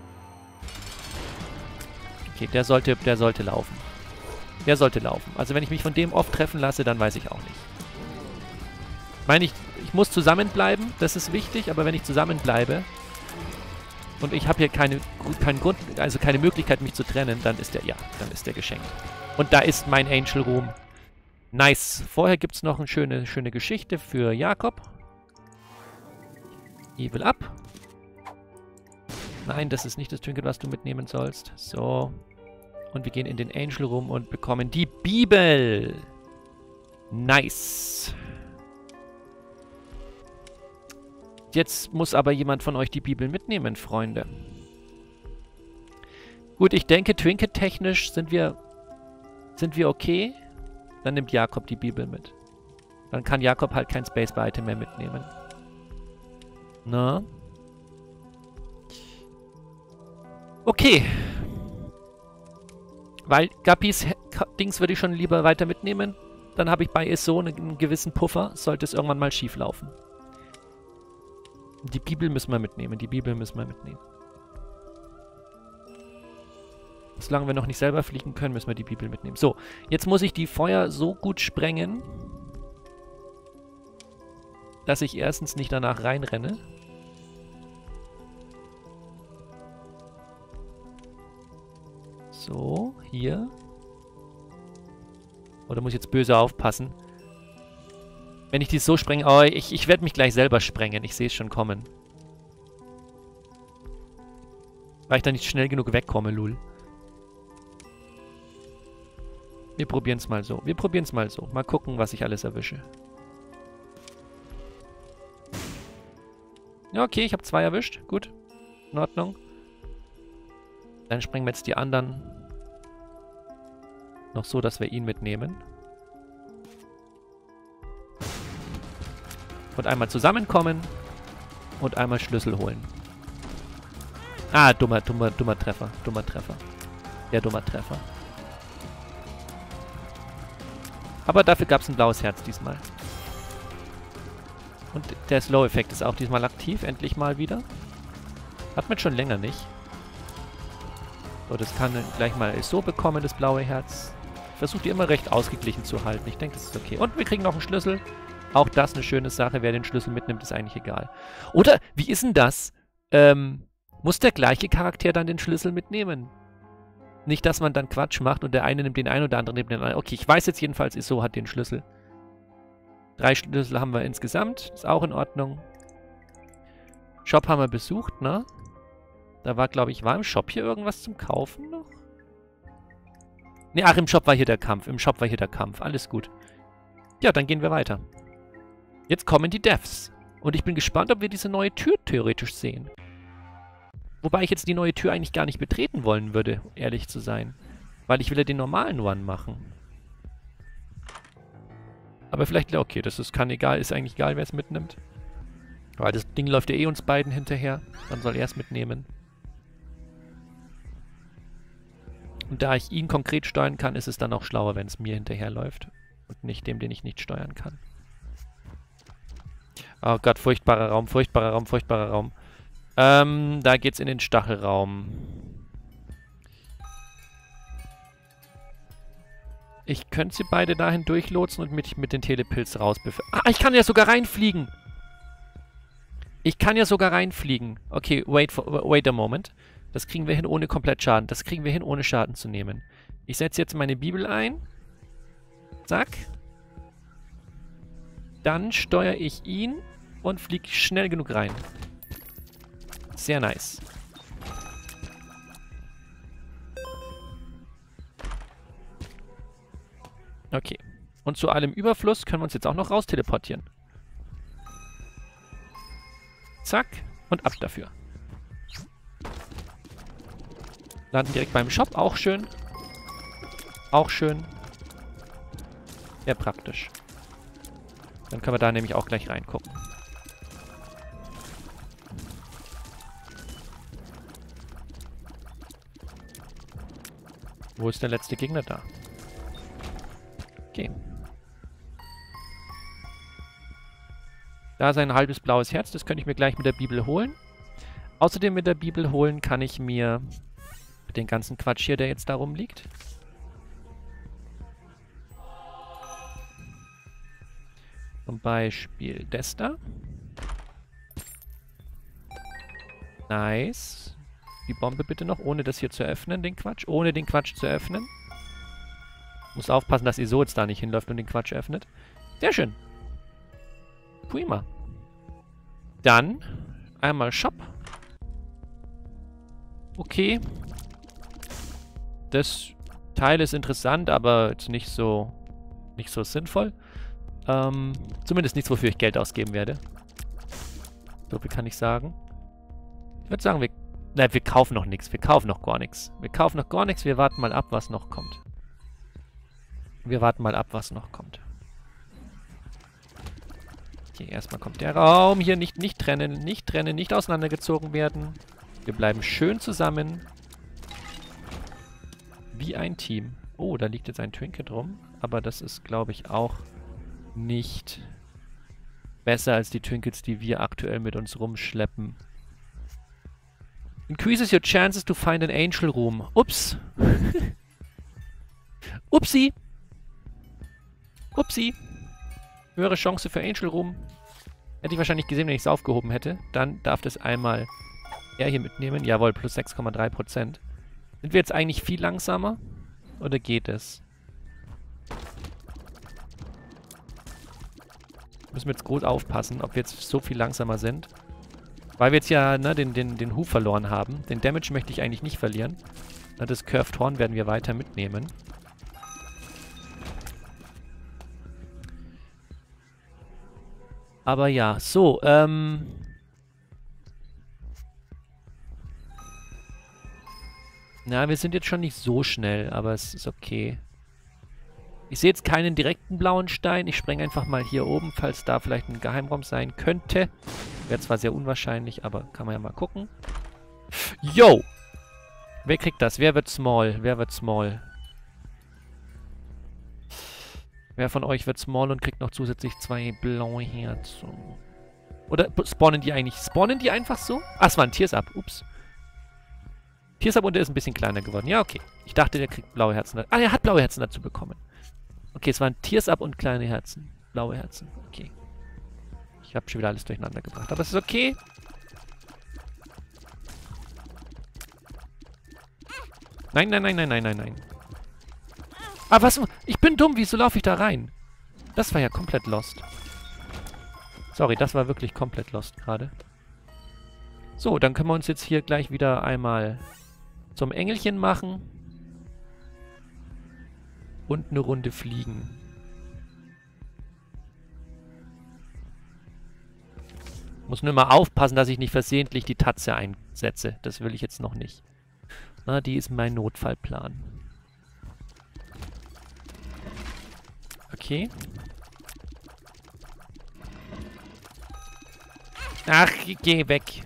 Okay, der sollte laufen. Also wenn ich mich von dem oft treffen lasse, dann weiß ich auch nicht. Ich meine, ich muss zusammenbleiben, das ist wichtig, aber wenn ich zusammenbleibe und ich habe hier keinen Grund, also keine Möglichkeit, mich zu trennen, dann ist der geschenkt. Und da ist mein Angel Room. Nice. Vorher gibt es noch eine schöne Geschichte für Jakob. Evil up. Nein, das ist nicht das Trinket, was du mitnehmen sollst. So. Und wir gehen in den Angel Room und bekommen die Bibel. Nice. Jetzt muss aber jemand von euch die Bibel mitnehmen, Freunde. Gut, ich denke, Trinket-technisch sind wir okay. Dann nimmt Jakob die Bibel mit. Dann kann Jakob halt kein Space-Bar-Item mehr mitnehmen. Na? Okay. Weil Gappis Dings würde ich schon lieber weiter mitnehmen. Dann habe ich bei ISO einen gewissen Puffer, sollte es irgendwann mal schief laufen. Die Bibel müssen wir mitnehmen. Solange wir noch nicht selber fliegen können, müssen wir die Bibel mitnehmen. So, jetzt muss ich die Feuer so gut sprengen, dass ich erstens nicht danach reinrenne. So, hier. Oder muss ich jetzt böse aufpassen? Wenn ich die so sprenge... Oh, ich werde mich gleich selber sprengen. Ich sehe es schon kommen. Weil ich da nicht schnell genug wegkomme, lul. Wir probieren es mal so. Mal gucken, was ich alles erwische. Ja, okay, ich habe 2 erwischt. Gut. In Ordnung. Dann sprengen wir jetzt die anderen noch so, dass wir ihn mitnehmen. Und einmal zusammenkommen und einmal Schlüssel holen. Ah, dummer Treffer. Der dummer Treffer. Aber dafür gab es ein blaues Herz diesmal. Und der Slow-Effekt ist auch diesmal aktiv, endlich mal wieder. Hat man schon länger nicht. So, das kann gleich mal so bekommen, das blaue Herz. Ich versuche die immer recht ausgeglichen zu halten. Ich denke, das ist okay. Und wir kriegen noch einen Schlüssel. Auch das eine schöne Sache. Wer den Schlüssel mitnimmt, ist eigentlich egal. Oder, wie ist denn das? Muss der gleiche Charakter dann den Schlüssel mitnehmen? Nicht, dass man dann Quatsch macht und der eine nimmt den einen und der andere nimmt den anderen. Okay, ich weiß jetzt jedenfalls, ISO hat den Schlüssel. 3 Schlüssel haben wir insgesamt. Ist auch in Ordnung. Shop haben wir besucht, ne? Da war, glaube ich, war im Shop hier irgendwas zum Kaufen noch? Ne, ach, im Shop war hier der Kampf. Alles gut. Ja, dann gehen wir weiter. Jetzt kommen die Devs. Und ich bin gespannt, ob wir diese neue Tür theoretisch sehen. Wobei ich jetzt die neue Tür eigentlich gar nicht betreten wollen würde, ehrlich zu sein. Weil ich will ja den normalen One machen. Aber vielleicht, okay, das ist eigentlich egal, wer es mitnimmt. Weil das Ding läuft ja eh uns beiden hinterher. Dann soll er es mitnehmen. Und da ich ihn konkret steuern kann, ist es dann auch schlauer, wenn es mir hinterherläuft. Und nicht dem, den ich nicht steuern kann. Oh Gott, furchtbarer Raum. Da geht's in den Stachelraum. Ich könnte sie beide dahin durchlotsen und mich mit den Telepilz rausbefördern. Ah, ich kann ja sogar reinfliegen! Okay, wait a moment. Das kriegen wir hin ohne Schaden zu nehmen. Ich setze jetzt meine Bibel ein. Zack. Dann steuere ich ihn und fliege schnell genug rein. Sehr nice. Okay. Und zu allem Überfluss können wir uns jetzt auch noch raus teleportieren. Zack. Und ab dafür. Landen direkt beim Shop. Auch schön. Auch schön. Sehr praktisch. Dann können wir da nämlich auch gleich reingucken. Wo ist der letzte Gegner da? Okay. Da ist ein halbes blaues Herz. Das könnte ich mir gleich mit der Bibel holen. Außerdem mit der Bibel holen kann ich mir den ganzen Quatsch hier, der jetzt da rumliegt. Zum Beispiel das da. Nice. Die Bombe bitte noch, ohne das hier zu öffnen, den Quatsch. Ohne den Quatsch zu öffnen. Muss aufpassen, dass ISO jetzt da nicht hinläuft und den Quatsch öffnet. Sehr schön. Prima. Dann einmal Shop. Okay. Das Teil ist interessant, aber jetzt nicht so sinnvoll. Zumindest nichts, wofür ich Geld ausgeben werde. So viel kann ich sagen. Ich würde sagen, wir kaufen noch nichts. Wir kaufen noch gar nichts. Wir kaufen noch gar nichts. Wir warten mal ab, was noch kommt. Wir warten mal ab, was noch kommt. Okay, erstmal kommt der Raum. Hier nicht trennen, nicht auseinandergezogen werden. Wir bleiben schön zusammen. Wie ein Team. Oh, da liegt jetzt ein Trinket rum. Aber das ist, glaube ich, auch nicht besser als die Trinkets, die wir aktuell mit uns rumschleppen. Increases your chances to find an Angel Room. Ups. Upsi. Upsi. Höhere Chance für Angel Room. Hätte ich wahrscheinlich gesehen, wenn ich es aufgehoben hätte. Dann darf das einmal er hier mitnehmen. Jawohl, plus 6,3%. Sind wir jetzt eigentlich viel langsamer? Oder geht es? Müssen wir jetzt groß aufpassen, ob wir jetzt so viel langsamer sind. Weil wir jetzt ja den Huf verloren haben. Den Damage möchte ich eigentlich nicht verlieren. Das Curved Horn werden wir weiter mitnehmen. Aber ja, so, na, wir sind jetzt schon nicht so schnell, aber es ist okay. Ich sehe jetzt keinen direkten blauen Stein. Ich spreng einfach mal hier oben, falls da vielleicht ein Geheimraum sein könnte. Wäre zwar sehr unwahrscheinlich, aber kann man ja mal gucken. Yo! Wer kriegt das? Wer wird small? Wer wird small? Wer von euch wird small und kriegt noch zusätzlich 2 blaue Herzen? Oder spawnen die eigentlich? Spawnen die einfach so? Ah, es war ein Tears Up. Ups. Tears Up und der ist ein bisschen kleiner geworden. Ja, okay. Ich dachte, der kriegt blaue Herzen. Ah, er hat blaue Herzen dazu bekommen. Okay, es waren Tears Up und kleine Herzen. Blaue Herzen. Okay. Ich habe schon wieder alles durcheinander gebracht. Aber es ist okay. Nein, nein, nein, nein, nein, nein, nein. Ah, was? Ich bin dumm. Wieso laufe ich da rein? Das war ja komplett lost. Sorry, das war wirklich komplett lost gerade. So, dann können wir uns jetzt hier gleich wieder einmal zum Engelchen machen. Und eine Runde fliegen. Muss nur mal aufpassen, dass ich nicht versehentlich die Tatze einsetze. Das will ich jetzt noch nicht. Na, die ist mein Notfallplan. Okay. Ach, geh weg.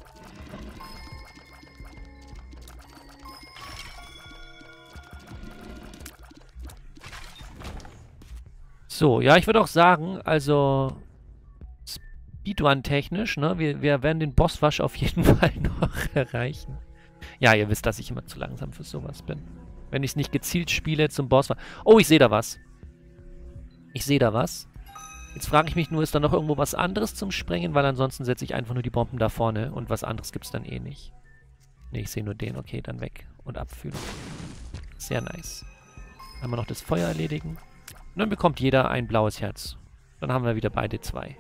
So, ja, ich würde auch sagen, also Speedrun-technisch, ne, wir werden den Bosswasch auf jeden Fall noch erreichen. Ja, ihr wisst, dass ich immer zu langsam für sowas bin. Wenn ich es nicht gezielt spiele zum Bosswasch. Oh, ich sehe da was. Ich sehe da was. Jetzt frage ich mich nur, ist da noch irgendwo was anderes zum Sprengen? Weil ansonsten setze ich einfach nur die Bomben da vorne und was anderes gibt es dann eh nicht. Ne, ich sehe nur den. Okay, dann weg und abführen. Sehr nice. Einmal noch das Feuer erledigen. Und dann bekommt jeder ein blaues Herz. Dann haben wir wieder beide 2.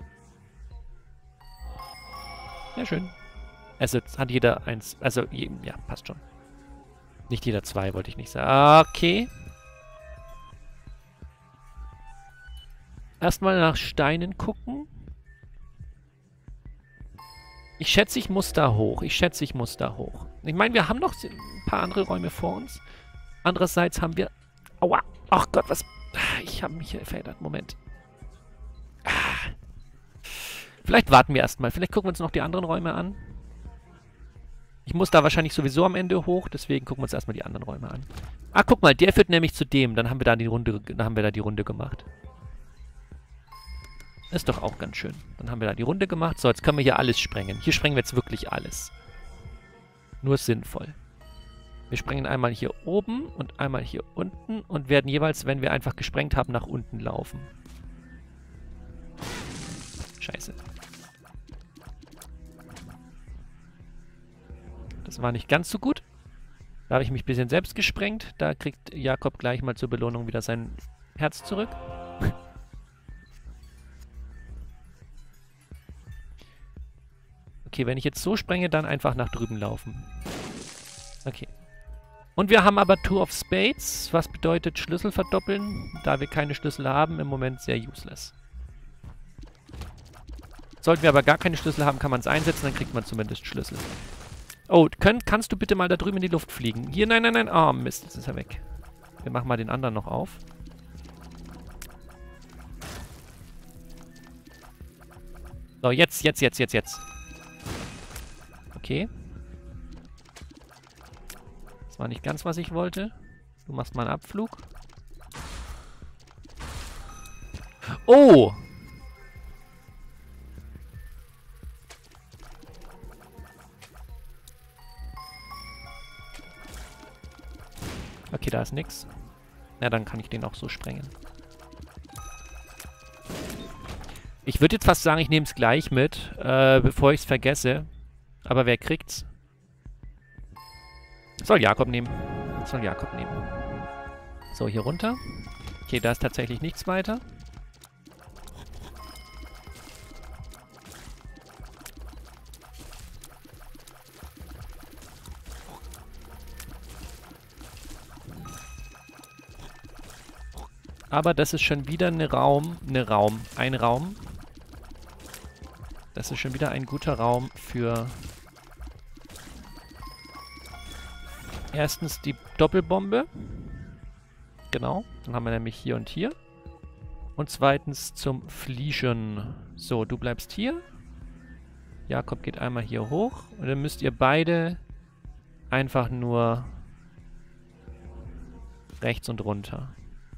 Ja, schön. Also jetzt hat jeder eins. Also, ja, passt schon. Nicht jeder 2, wollte ich nicht sagen. Okay. Erstmal nach Steinen gucken. Ich schätze, ich muss da hoch. Ich meine, wir haben noch ein paar andere Räume vor uns. Andererseits haben wir... Aua! Ach Gott, was... Ich habe mich hier verändert. Moment. Vielleicht warten wir erstmal. Vielleicht gucken wir uns noch die anderen Räume an. Ich muss da wahrscheinlich sowieso am Ende hoch, deswegen gucken wir uns erstmal die anderen Räume an. Ah, guck mal, der führt nämlich zu dem. Dann haben wir da die Runde gemacht. Ist doch auch ganz schön. Dann haben wir da die Runde gemacht. So, jetzt können wir hier alles sprengen. Hier sprengen wir jetzt wirklich alles. Nur sinnvoll. Wir sprengen einmal hier oben und einmal hier unten und werden jeweils, wenn wir einfach gesprengt haben, nach unten laufen. Scheiße. Das war nicht ganz so gut. Da habe ich mich ein bisschen selbst gesprengt. Da kriegt Jakob gleich mal zur Belohnung wieder sein Herz zurück. Okay, wenn ich jetzt so sprenge, dann einfach nach drüben laufen. Okay. Und wir haben aber Two of Spades, was bedeutet Schlüssel verdoppeln. Da wir keine Schlüssel haben, im Moment sehr useless. Sollten wir aber gar keine Schlüssel haben, kann man es einsetzen, dann kriegt man zumindest Schlüssel. Oh, kannst du bitte mal da drüben in die Luft fliegen? Hier, nein, nein, nein. Oh, Mist, jetzt ist er weg. Wir machen mal den anderen noch auf. So, jetzt. Okay. Das war nicht ganz, was ich wollte. Du machst mal einen Abflug. Oh! Okay, da ist nix. Na, dann kann ich den auch so sprengen. Ich würde jetzt fast sagen, ich nehme es gleich mit, bevor ich es vergesse. Aber wer kriegt's? Soll Jakob nehmen. So, hier runter. Okay, da ist tatsächlich nichts weiter. Aber das ist schon wieder ein Raum. Das ist schon wieder ein guter Raum für erstens die Doppelbombe. Genau, dann haben wir nämlich hier und hier. Und zweitens zum Fliegen. So, du bleibst hier. Jakob geht einmal hier hoch. Und dann müsst ihr beide einfach nur rechts und runter.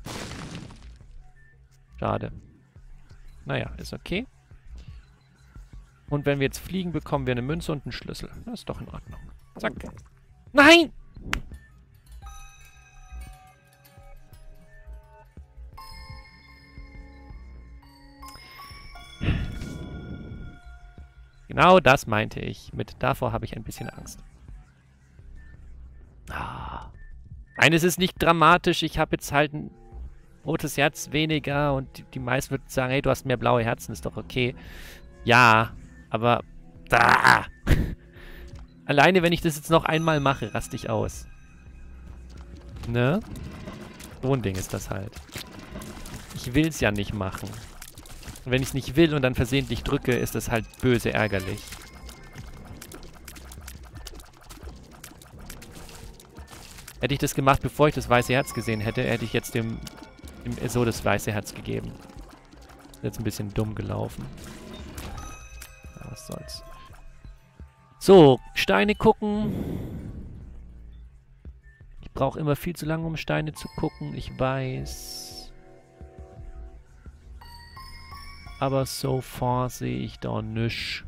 Schade. Naja, ist okay. Und wenn wir jetzt fliegen, bekommen wir eine Münze und einen Schlüssel. Das ist doch in Ordnung. Zack. Nein! Genau das meinte ich. Davor habe ich ein bisschen Angst. Nein, es ist nicht dramatisch. Ich habe jetzt halt ein rotes Herz weniger und die meisten würden sagen, hey, du hast mehr blaue Herzen, ist doch okay. Ja, aber alleine, wenn ich das jetzt noch einmal mache, raste ich aus. Ne? So ein Ding ist das halt. Ich will es ja nicht machen. Und wenn ich es nicht will und dann versehentlich drücke, ist das halt böse ärgerlich. Hätte ich das gemacht, bevor ich das weiße Herz gesehen hätte, hätte ich jetzt dem so das weiße Herz gegeben. Jetzt ein bisschen dumm gelaufen. Ja, was soll's. So, Steine gucken. Ich brauche immer viel zu lange, um Steine zu gucken. Ich weiß. Aber so far sehe ich da nichts.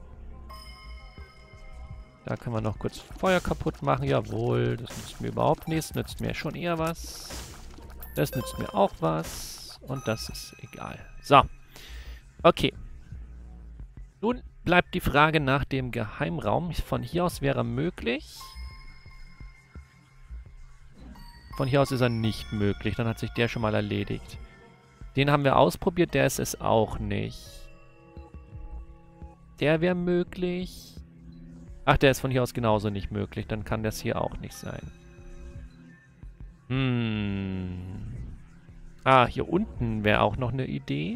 Da können wir noch kurz Feuer kaputt machen. Jawohl, das nützt mir überhaupt nichts. Nützt mir schon eher was. Das nützt mir auch was. Und das ist egal. So. Okay. Nun bleibt die Frage nach dem Geheimraum. Von hier aus wäre er möglich. Von hier aus ist er nicht möglich. Dann hat sich der schon mal erledigt. Den haben wir ausprobiert, der ist es auch nicht. Der wäre möglich. Ach, der ist von hier aus genauso nicht möglich. Dann kann das hier auch nicht sein. Ah, hier unten wäre auch noch eine Idee.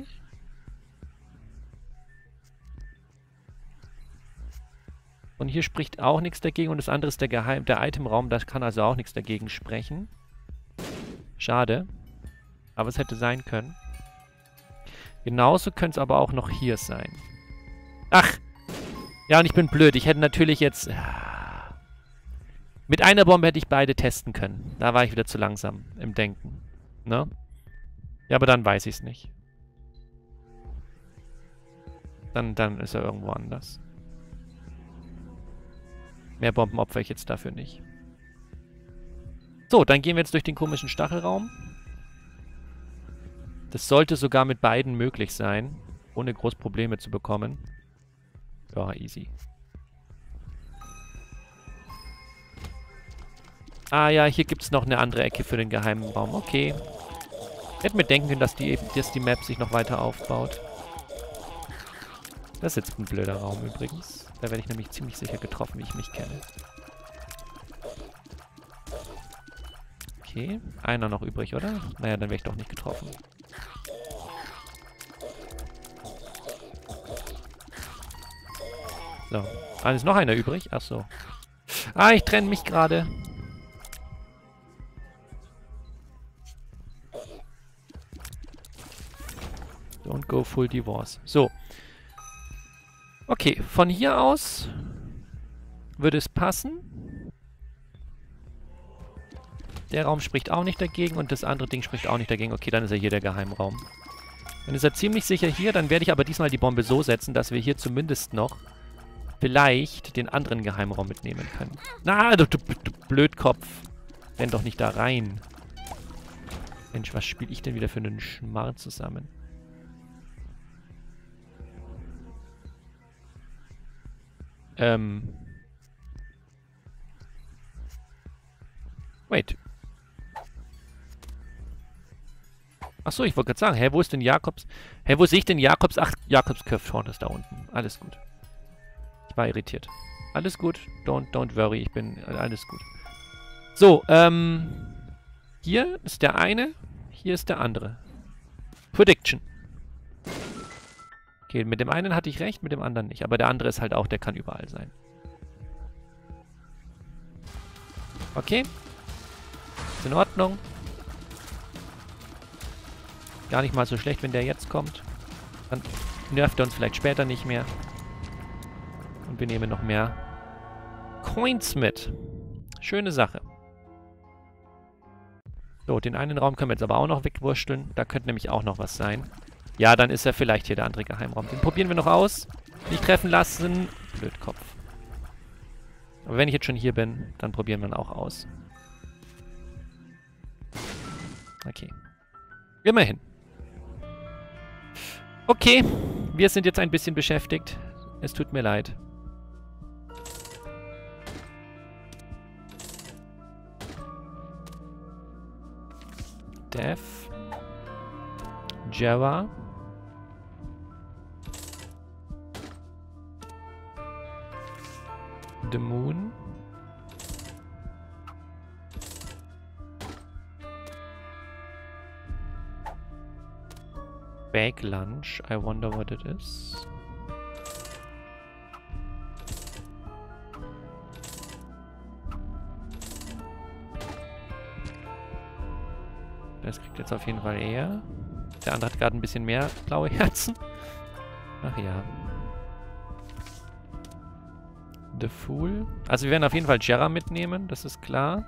Und hier spricht auch nichts dagegen. Und das andere ist der Itemraum. Da kann also auch nichts dagegen sprechen. Schade. Aber es hätte sein können. Genauso könnte es aber auch noch hier sein. Ach! Ja, und ich bin blöd. Ich hätte natürlich jetzt... Mit einer Bombe hätte ich beide testen können. Da war ich wieder zu langsam im Denken. Ne? Ja, aber dann weiß ich es nicht. Dann ist er irgendwo anders. Mehr Bomben opfere ich jetzt dafür nicht. So, dann gehen wir jetzt durch den komischen Stachelraum. Das sollte sogar mit beiden möglich sein, ohne groß Probleme zu bekommen. Ja, easy. Ah ja, hier gibt es noch eine andere Ecke für den geheimen Raum. Okay. Hätte mir denken können, dass die Map sich noch weiter aufbaut. Das ist jetzt ein blöder Raum übrigens. Da werde ich nämlich ziemlich sicher getroffen, wie ich mich kenne. Okay, einer noch übrig, oder? Naja, dann wäre ich doch nicht getroffen. So. Ah, ist noch einer übrig? Ach so. Ah, ich trenne mich gerade. Don't go full divorce. So. Okay, von hier aus würde es passen. Der Raum spricht auch nicht dagegen und das andere Ding spricht auch nicht dagegen. Okay, dann ist er hier der Geheimraum. Dann ist er ziemlich sicher hier. Dann werde ich aber diesmal die Bombe so setzen, dass wir hier zumindest noch vielleicht den anderen Geheimraum mitnehmen können. Na, du Blödkopf. Renn doch nicht da rein. Mensch, was spiele ich denn wieder für einen Schmarrn zusammen? Wait. Achso, ich wollte gerade sagen, hä, wo ist denn Jakobs... Hä, wo sehe ich denn Jakobs... Ach, Jakobs Köpfhorn ist da unten. Alles gut. Ich war irritiert. Alles gut. Don't worry, ich bin... Alles gut. So, hier ist der eine, hier ist der andere. Prediction. Okay, mit dem einen hatte ich recht, mit dem anderen nicht. Aber der andere ist halt auch, der kann überall sein. Okay. Ist in Ordnung. Gar nicht mal so schlecht, wenn der jetzt kommt. Dann nervt er uns vielleicht später nicht mehr. Und wir nehmen noch mehr Coins mit. Schöne Sache. So, den einen Raum können wir jetzt aber auch noch wegwursteln. Da könnte nämlich auch noch was sein. Ja, dann ist er vielleicht hier der andere Geheimraum. Den probieren wir noch aus. Nicht treffen lassen. Blödkopf. Aber wenn ich jetzt schon hier bin, dann probieren wir ihn auch aus. Okay. Immerhin. Okay, wir sind jetzt ein bisschen beschäftigt. Es tut mir leid. Dev. Java. The Moon. Bag lunch. I wonder what it is. Das kriegt jetzt auf jeden Fall er. Der andere hat gerade ein bisschen mehr blaue Herzen. Ach ja. The Fool. Also wir werden auf jeden Fall Jera mitnehmen, das ist klar.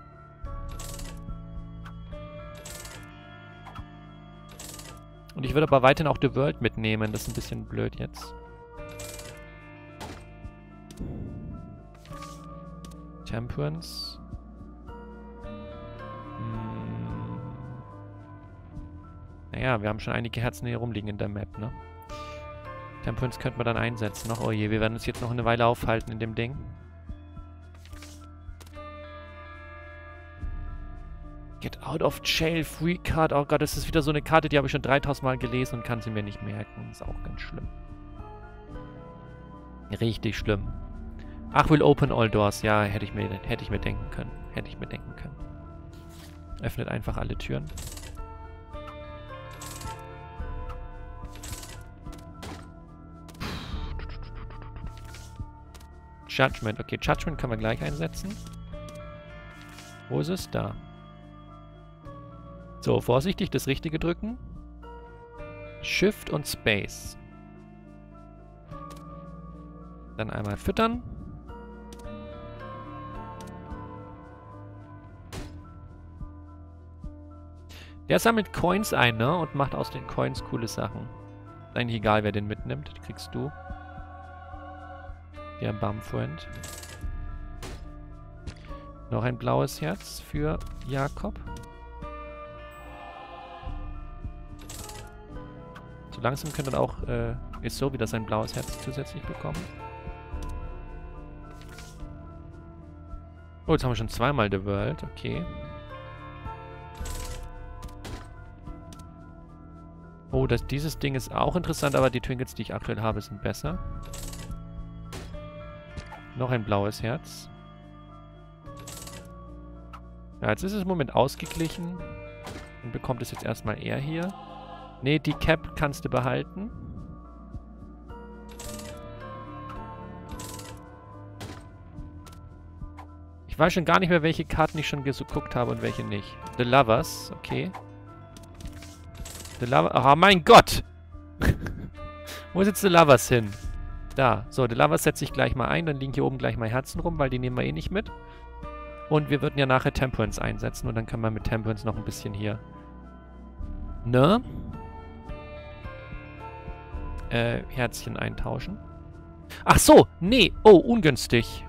Und ich würde aber weiterhin auch The World mitnehmen. Das ist ein bisschen blöd jetzt. Temperance. Naja, wir haben schon einige Herzen hier rumliegen in der Map, ne? Temperance könnten wir dann einsetzen noch. Oh je, wir werden uns jetzt noch eine Weile aufhalten in dem Ding. Get out of jail, free card. Oh Gott, das ist wieder so eine Karte, die habe ich schon 3000 Mal gelesen und kann sie mir nicht merken. Ist auch ganz schlimm. Richtig schlimm. Ach, will open all doors. Ja, hätte ich mir denken können. Hätte ich mir denken können. Öffnet einfach alle Türen. Judgment. Okay, Judgment können wir gleich einsetzen. Wo ist es? Da. So, vorsichtig das Richtige drücken. Shift und Space. Dann einmal füttern. Der sammelt Coins ein, ne? Und macht aus den Coins coole Sachen. Ist eigentlich egal, wer den mitnimmt. Den kriegst du. Der Bumfriend. Noch ein blaues Herz für Jakob. So langsam könnte dann auch so wieder sein blaues Herz zusätzlich bekommen. Oh, jetzt haben wir schon zweimal The World. Okay. Oh, dieses Ding ist auch interessant, aber die Trinkets, die ich aktuell habe, sind besser. Noch ein blaues Herz. Ja, jetzt ist es im Moment ausgeglichen. Und bekommt es jetzt erstmal er hier. Ne, die Cap kannst du behalten. Ich weiß schon gar nicht mehr, welche Karten ich schon geguckt habe und welche nicht. The Lovers, okay. The Lovers, oh mein Gott! Wo ist jetzt The Lovers hin? Da. So, The Lovers setze ich gleich mal ein. Dann liegen hier oben gleich mal Herzen rum, weil die nehmen wir eh nicht mit. Und wir würden ja nachher Temperance einsetzen. Und dann kann man mit Temperance noch ein bisschen hier... Ne? Herzchen eintauschen. Ach so! Nee! Oh, ungünstig.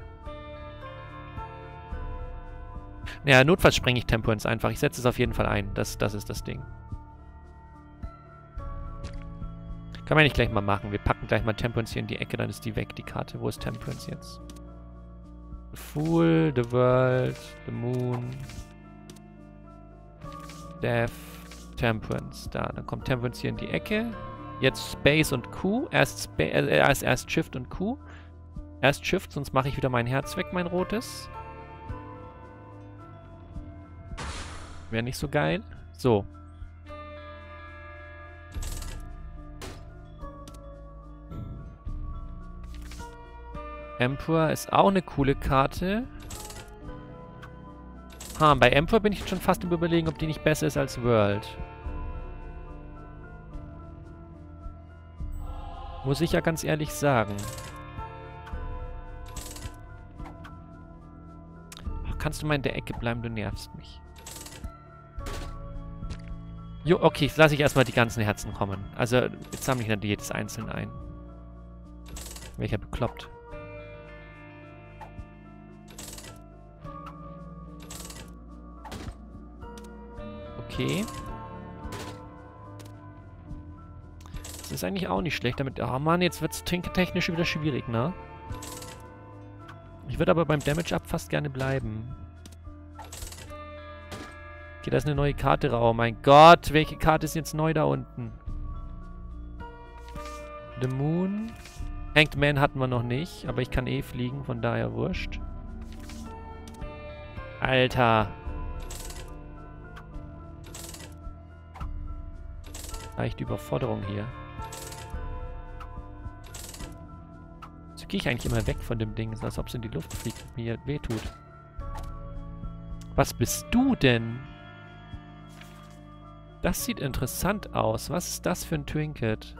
Naja, notfalls sprenge ich Temperance einfach. Ich setze es auf jeden Fall ein. Das ist das Ding. Kann man nicht gleich mal machen. Wir packen gleich mal Temperance hier in die Ecke, dann ist die weg, die Karte. Wo ist Temperance jetzt? The Fool, The World, The Moon, Death, Temperance. Da, dann kommt Temperance hier in die Ecke. Jetzt Space und Q. Erst Shift und Q. Erst Shift, sonst mache ich wieder mein Herz weg, mein rotes. Wäre nicht so geil. So. Emperor ist auch eine coole Karte. Bei Emperor bin ich jetzt schon fast im Überlegen, ob die nicht besser ist als World. Muss ich ja ganz ehrlich sagen. Ach, kannst du mal in der Ecke bleiben? Du nervst mich. Jo, okay, jetzt lasse ich erstmal die ganzen Herzen kommen. Also, jetzt sammle ich natürlich jedes einzeln ein. Welcher bekloppt. Okay. Das ist eigentlich auch nicht schlecht. Damit. Oh Mann, jetzt wird es trinketechnisch wieder schwierig, ne? Ich würde aber beim Damage-Up fast gerne bleiben. Okay, da ist eine neue Karte raus. Oh mein Gott, welche Karte ist jetzt neu da unten? The Moon. Hanged Man hatten wir noch nicht, aber ich kann eh fliegen, von daher wurscht. Alter. Leichte Überforderung hier. So gehe ich eigentlich immer weg von dem Ding, als ob es in die Luft fliegt und mir wehtut. Was bist du denn? Das sieht interessant aus. Was ist das für ein Trinket?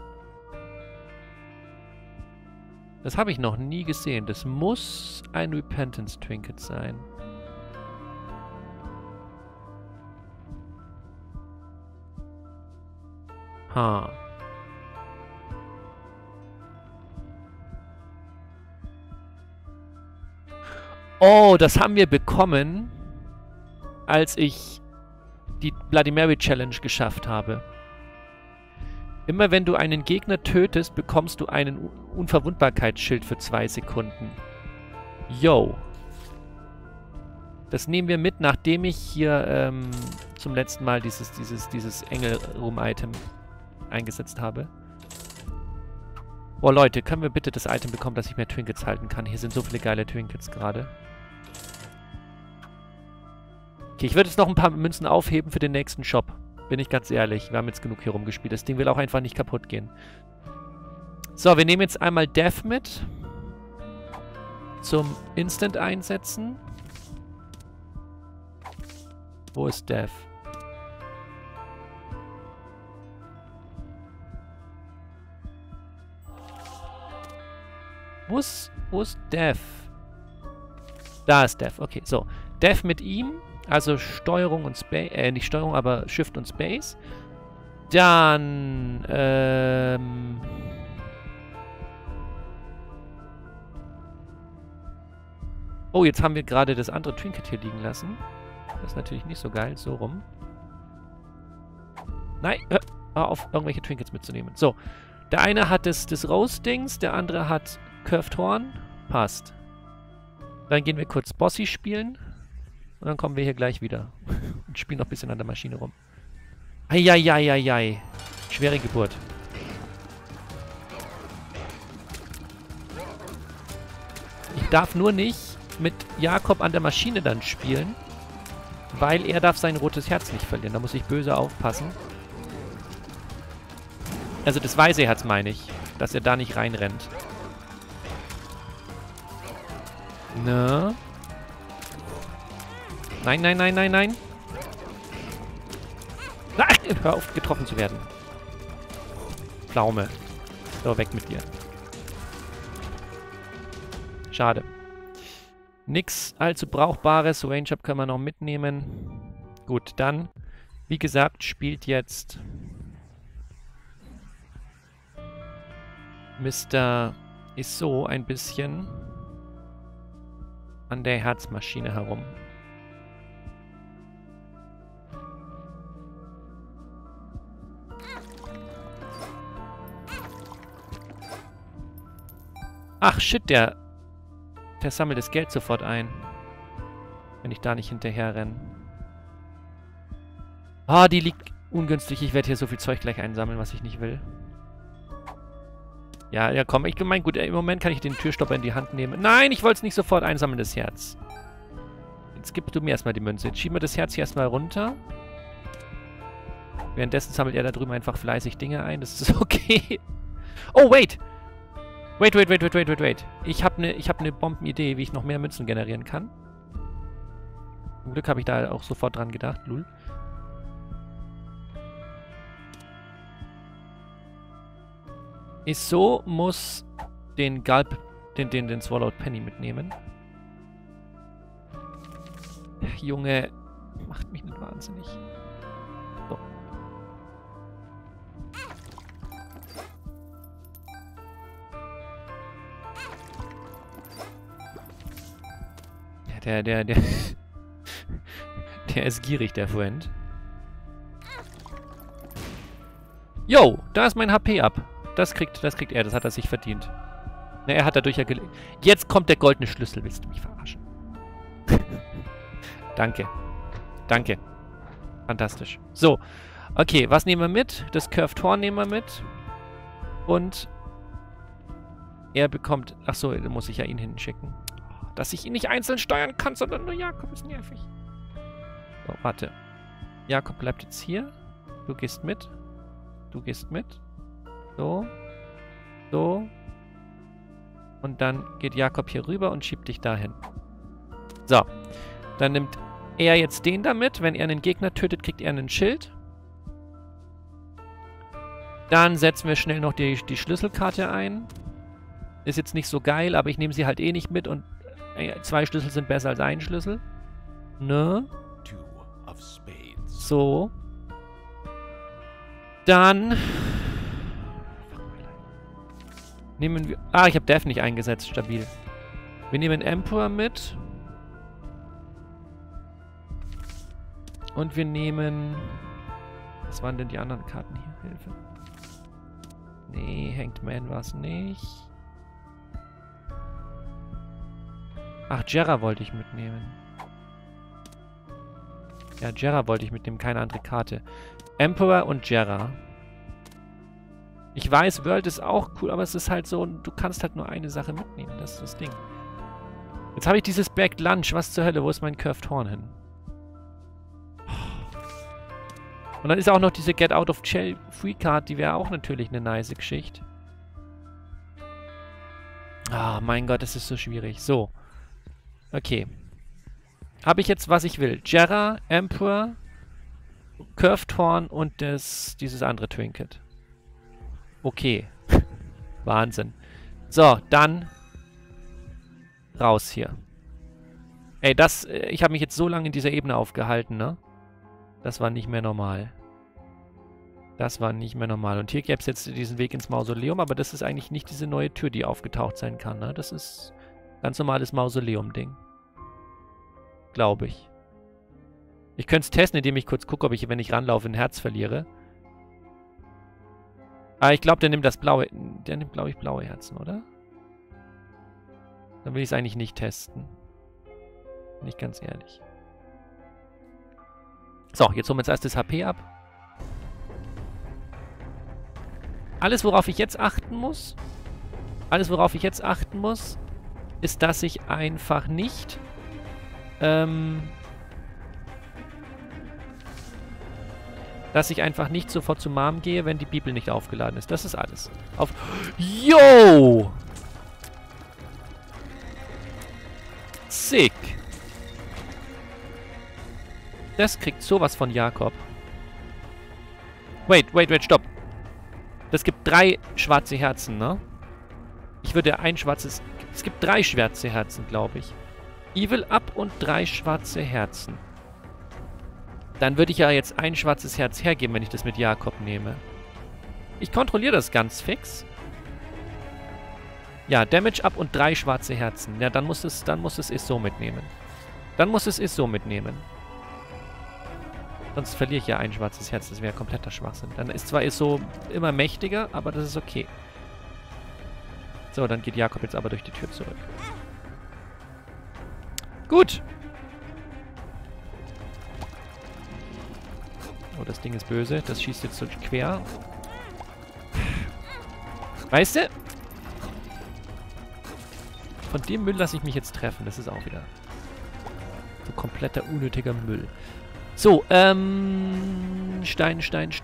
Das habe ich noch nie gesehen. Das muss ein Repentance-Trinket sein. Ha. Oh, das haben wir bekommen, als ich die Bloody Mary Challenge geschafft habe. Immer wenn du einen Gegner tötest, bekommst du einen Unverwundbarkeitsschild für 2 Sekunden. Yo. Das nehmen wir mit, nachdem ich hier zum letzten Mal dieses Engel-Room-Item eingesetzt habe. Boah, Leute, können wir bitte das Item bekommen, dass ich mehr Trinkets halten kann? Hier sind so viele geile Trinkets gerade. Okay, ich würde jetzt noch ein paar Münzen aufheben für den nächsten Shop. Bin ich ganz ehrlich. Wir haben jetzt genug hier rumgespielt. Das Ding will auch einfach nicht kaputt gehen. So, wir nehmen jetzt einmal Death mit. Zum Instant einsetzen. Wo ist Death? Wo ist Death? Da ist Death. Okay, so. Death mit ihm. Also Steuerung und Space. Nicht Steuerung, aber Shift und Space. Dann, oh, jetzt haben wir gerade das andere Trinket hier liegen lassen. Das ist natürlich nicht so geil. So rum. Nein, hör auf, irgendwelche Trinkets mitzunehmen. So. Der eine hat das Rose-Dings, der andere hat Curved Horn. Passt. Dann gehen wir kurz Bossy spielen. Und dann kommen wir hier gleich wieder. Und spielen noch ein bisschen an der Maschine rum. Eieieiei. Schwere Geburt. Ich darf nur nicht mit Jakob an der Maschine dann spielen, weil er darf sein rotes Herz nicht verlieren. Da muss ich böse aufpassen. Also das weiße Herz meine ich, dass er da nicht reinrennt. Ne? Nein, nein, nein, nein, nein. Ah, hör auf, getroffen zu werden. Pflaume. So, weg mit dir. Schade. Nix allzu Brauchbares. Range-Up können wir noch mitnehmen. Gut, dann, wie gesagt, spielt jetzt Mr. Isso ein bisschen an der Herzmaschine herum. Ach, shit, der sammelt das Geld sofort ein. Wenn ich da nicht hinterher renne. Ah, die liegt ungünstig. Ich werde hier so viel Zeug gleich einsammeln, was ich nicht will. Ja, ja, komm. Ich meine, gut, im Moment kann ich den Türstopper in die Hand nehmen. Nein, ich wollte es nicht sofort einsammeln, das Herz. Jetzt gib du mir erstmal die Münze. Jetzt schieben wir das Herz hier erstmal runter. Währenddessen sammelt er da drüben einfach fleißig Dinge ein. Das ist okay. Oh, wait! Wait. Ich habe ne Bombenidee, wie ich noch mehr Münzen generieren kann. Zum Glück habe ich da auch sofort dran gedacht. Lul. Isso muss den Gulp, den Swallowed Penny mitnehmen. Junge, macht mich nicht wahnsinnig. So. Der ist gierig, der Freund. Yo, da ist mein HP ab. Das kriegt er, das hat er sich verdient. Na, er hat dadurch ja gelegt. Jetzt kommt der goldene Schlüssel, willst du mich verarschen? Danke. Danke. Fantastisch. So, okay, was nehmen wir mit? Das Curved Horn nehmen wir mit. Und er bekommt... Achso, da muss ich ja ihn hinschicken. Dass ich ihn nicht einzeln steuern kann, sondern nur Jakob ist nervig. So, warte. Jakob bleibt jetzt hier. Du gehst mit. Du gehst mit. So. So. Und dann geht Jakob hier rüber und schiebt dich dahin. So. Dann nimmt er jetzt den damit. Wenn er einen Gegner tötet, kriegt er einen Schild. Dann setzen wir schnell noch die Schlüsselkarte ein. Ist jetzt nicht so geil, aber ich nehme sie halt eh nicht mit und 2 Schlüssel sind besser als ein Schlüssel. Ne? So. Dann nehmen wir... Ah, ich habe Death nicht eingesetzt. Stabil. Wir nehmen Emperor mit. Und wir nehmen... Was waren denn die anderen Karten hier? Hilfe. Nee, Hanged Man war es nicht. Ach, Jera wollte ich mitnehmen. Ja, Jera wollte ich mitnehmen, keine andere Karte. Emperor und Jera. Ich weiß, World ist auch cool, aber es ist halt so, du kannst halt nur eine Sache mitnehmen. Das ist das Ding. Jetzt habe ich dieses Backed Lunch. Was zur Hölle? Wo ist mein Curved Horn hin? Und dann ist auch noch diese Get Out of Jail Free Card. Die wäre auch natürlich eine nice Geschichte. Ah, mein Gott, das ist so schwierig. So. Okay. Habe ich jetzt, was ich will? Jera, Emperor, Curved Horn und dieses andere Trinket. Okay. Wahnsinn. So, dann raus hier. Ey, ich habe mich jetzt so lange in dieser Ebene aufgehalten, ne? Das war nicht mehr normal. Das war nicht mehr normal. Und hier gäbe es jetzt diesen Weg ins Mausoleum, aber das ist eigentlich nicht diese neue Tür, die aufgetaucht sein kann, ne? Das ist ganz normales Mausoleum-Ding. Glaube ich. Ich könnte es testen, indem ich kurz gucke, ob ich, wenn ich ranlaufe, ein Herz verliere. Aber ich glaube, der nimmt das blaue. Der nimmt, glaube ich, blaue Herzen, oder? Dann will ich es eigentlich nicht testen. Bin ich ganz ehrlich. So, jetzt holen wir uns erst das HP ab. Alles, worauf ich jetzt achten muss, ist, dass ich einfach nicht sofort zu Mom gehe, wenn die Bibel nicht aufgeladen ist. Das ist alles. Yo! Sick! Das kriegt sowas von Jakob. Wait, stopp. Das gibt 3 schwarze Herzen, ne? Ich würde ein schwarzes... Es gibt 3 schwarze Herzen, glaube ich. Evil Up und 3 schwarze Herzen. Dann würde ich ja jetzt ein schwarzes Herz hergeben, wenn ich das mit Jakob nehme. Ich kontrolliere das ganz fix. Ja, Damage Up und 3 schwarze Herzen. Ja, dann muss es so mitnehmen. Sonst verliere ich ja ein schwarzes Herz. Das wäre kompletter Schwachsinn. Dann ist zwar so immer mächtiger, aber das ist okay. So, dann geht Jakob jetzt aber durch die Tür zurück. Gut. Oh, das Ding ist böse. Das schießt jetzt so quer. Weißt du? Von dem Müll lasse ich mich jetzt treffen. Das ist auch wieder so kompletter unnötiger Müll. So, Stein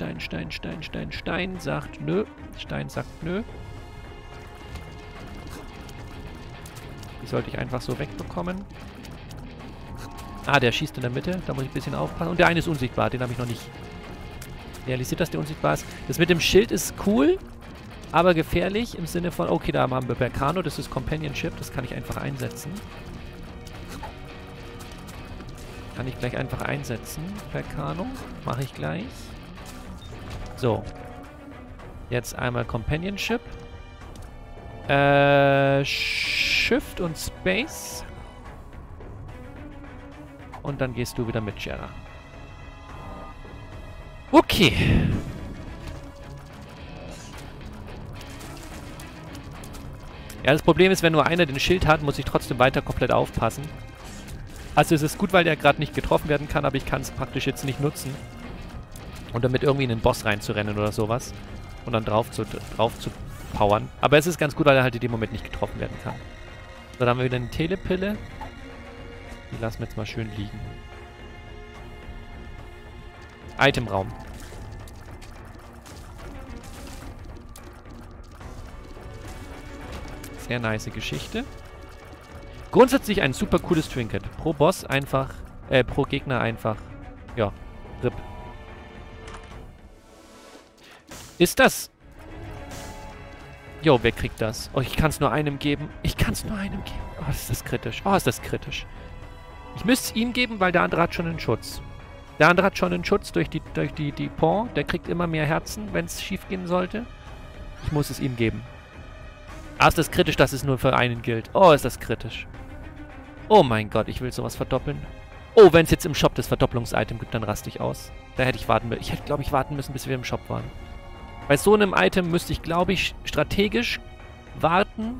sagt nö. Stein sagt nö. Die sollte ich einfach so wegbekommen. Ah, der schießt in der Mitte. Da muss ich ein bisschen aufpassen. Und der eine ist unsichtbar. Den habe ich noch nicht realisiert, dass der unsichtbar ist. Das mit dem Schild ist cool, aber gefährlich im Sinne von, okay, da haben wir Berkano. Das ist Companionship. Das kann ich einfach einsetzen. Kann ich gleich einfach einsetzen. Berkano. Mache ich gleich. So. Jetzt einmal Companionship. Shift und Space. Und dann gehst du wieder mit, Jera. Okay. Ja, das Problem ist, wenn nur einer den Schild hat, muss ich trotzdem weiter komplett aufpassen. Also es ist gut, weil der gerade nicht getroffen werden kann, aber ich kann es praktisch jetzt nicht nutzen. Und damit irgendwie in den Boss reinzurennen oder sowas. Und dann drauf zu powern. Aber es ist ganz gut, weil er halt in dem Moment nicht getroffen werden kann. So, dann haben wir wieder eine Telepille. Die lassen wir jetzt mal schön liegen. Itemraum. Sehr nice Geschichte. Grundsätzlich ein super cooles Trinket. Pro Boss einfach, pro Gegner einfach, ja, RIP. Ist das... Jo, wer kriegt das? Oh, ich kann es nur einem geben. Oh, ist das kritisch. Oh, ist das kritisch. Ich müsste es ihm geben, weil der andere hat schon einen Schutz. Der andere hat schon einen Schutz durch die Pawn. Der kriegt immer mehr Herzen, wenn es schief gehen sollte. Ich muss es ihm geben. Ah, ist das kritisch, dass es nur für einen gilt. Oh, ist das kritisch. Oh mein Gott, ich will sowas verdoppeln. Oh, wenn es jetzt im Shop das Verdopplungs-Item gibt, dann raste ich aus. Da hätte ich warten müssen. Ich hätte, glaube ich, warten müssen, bis wir im Shop waren. Bei so einem Item müsste ich, glaube ich, strategisch warten,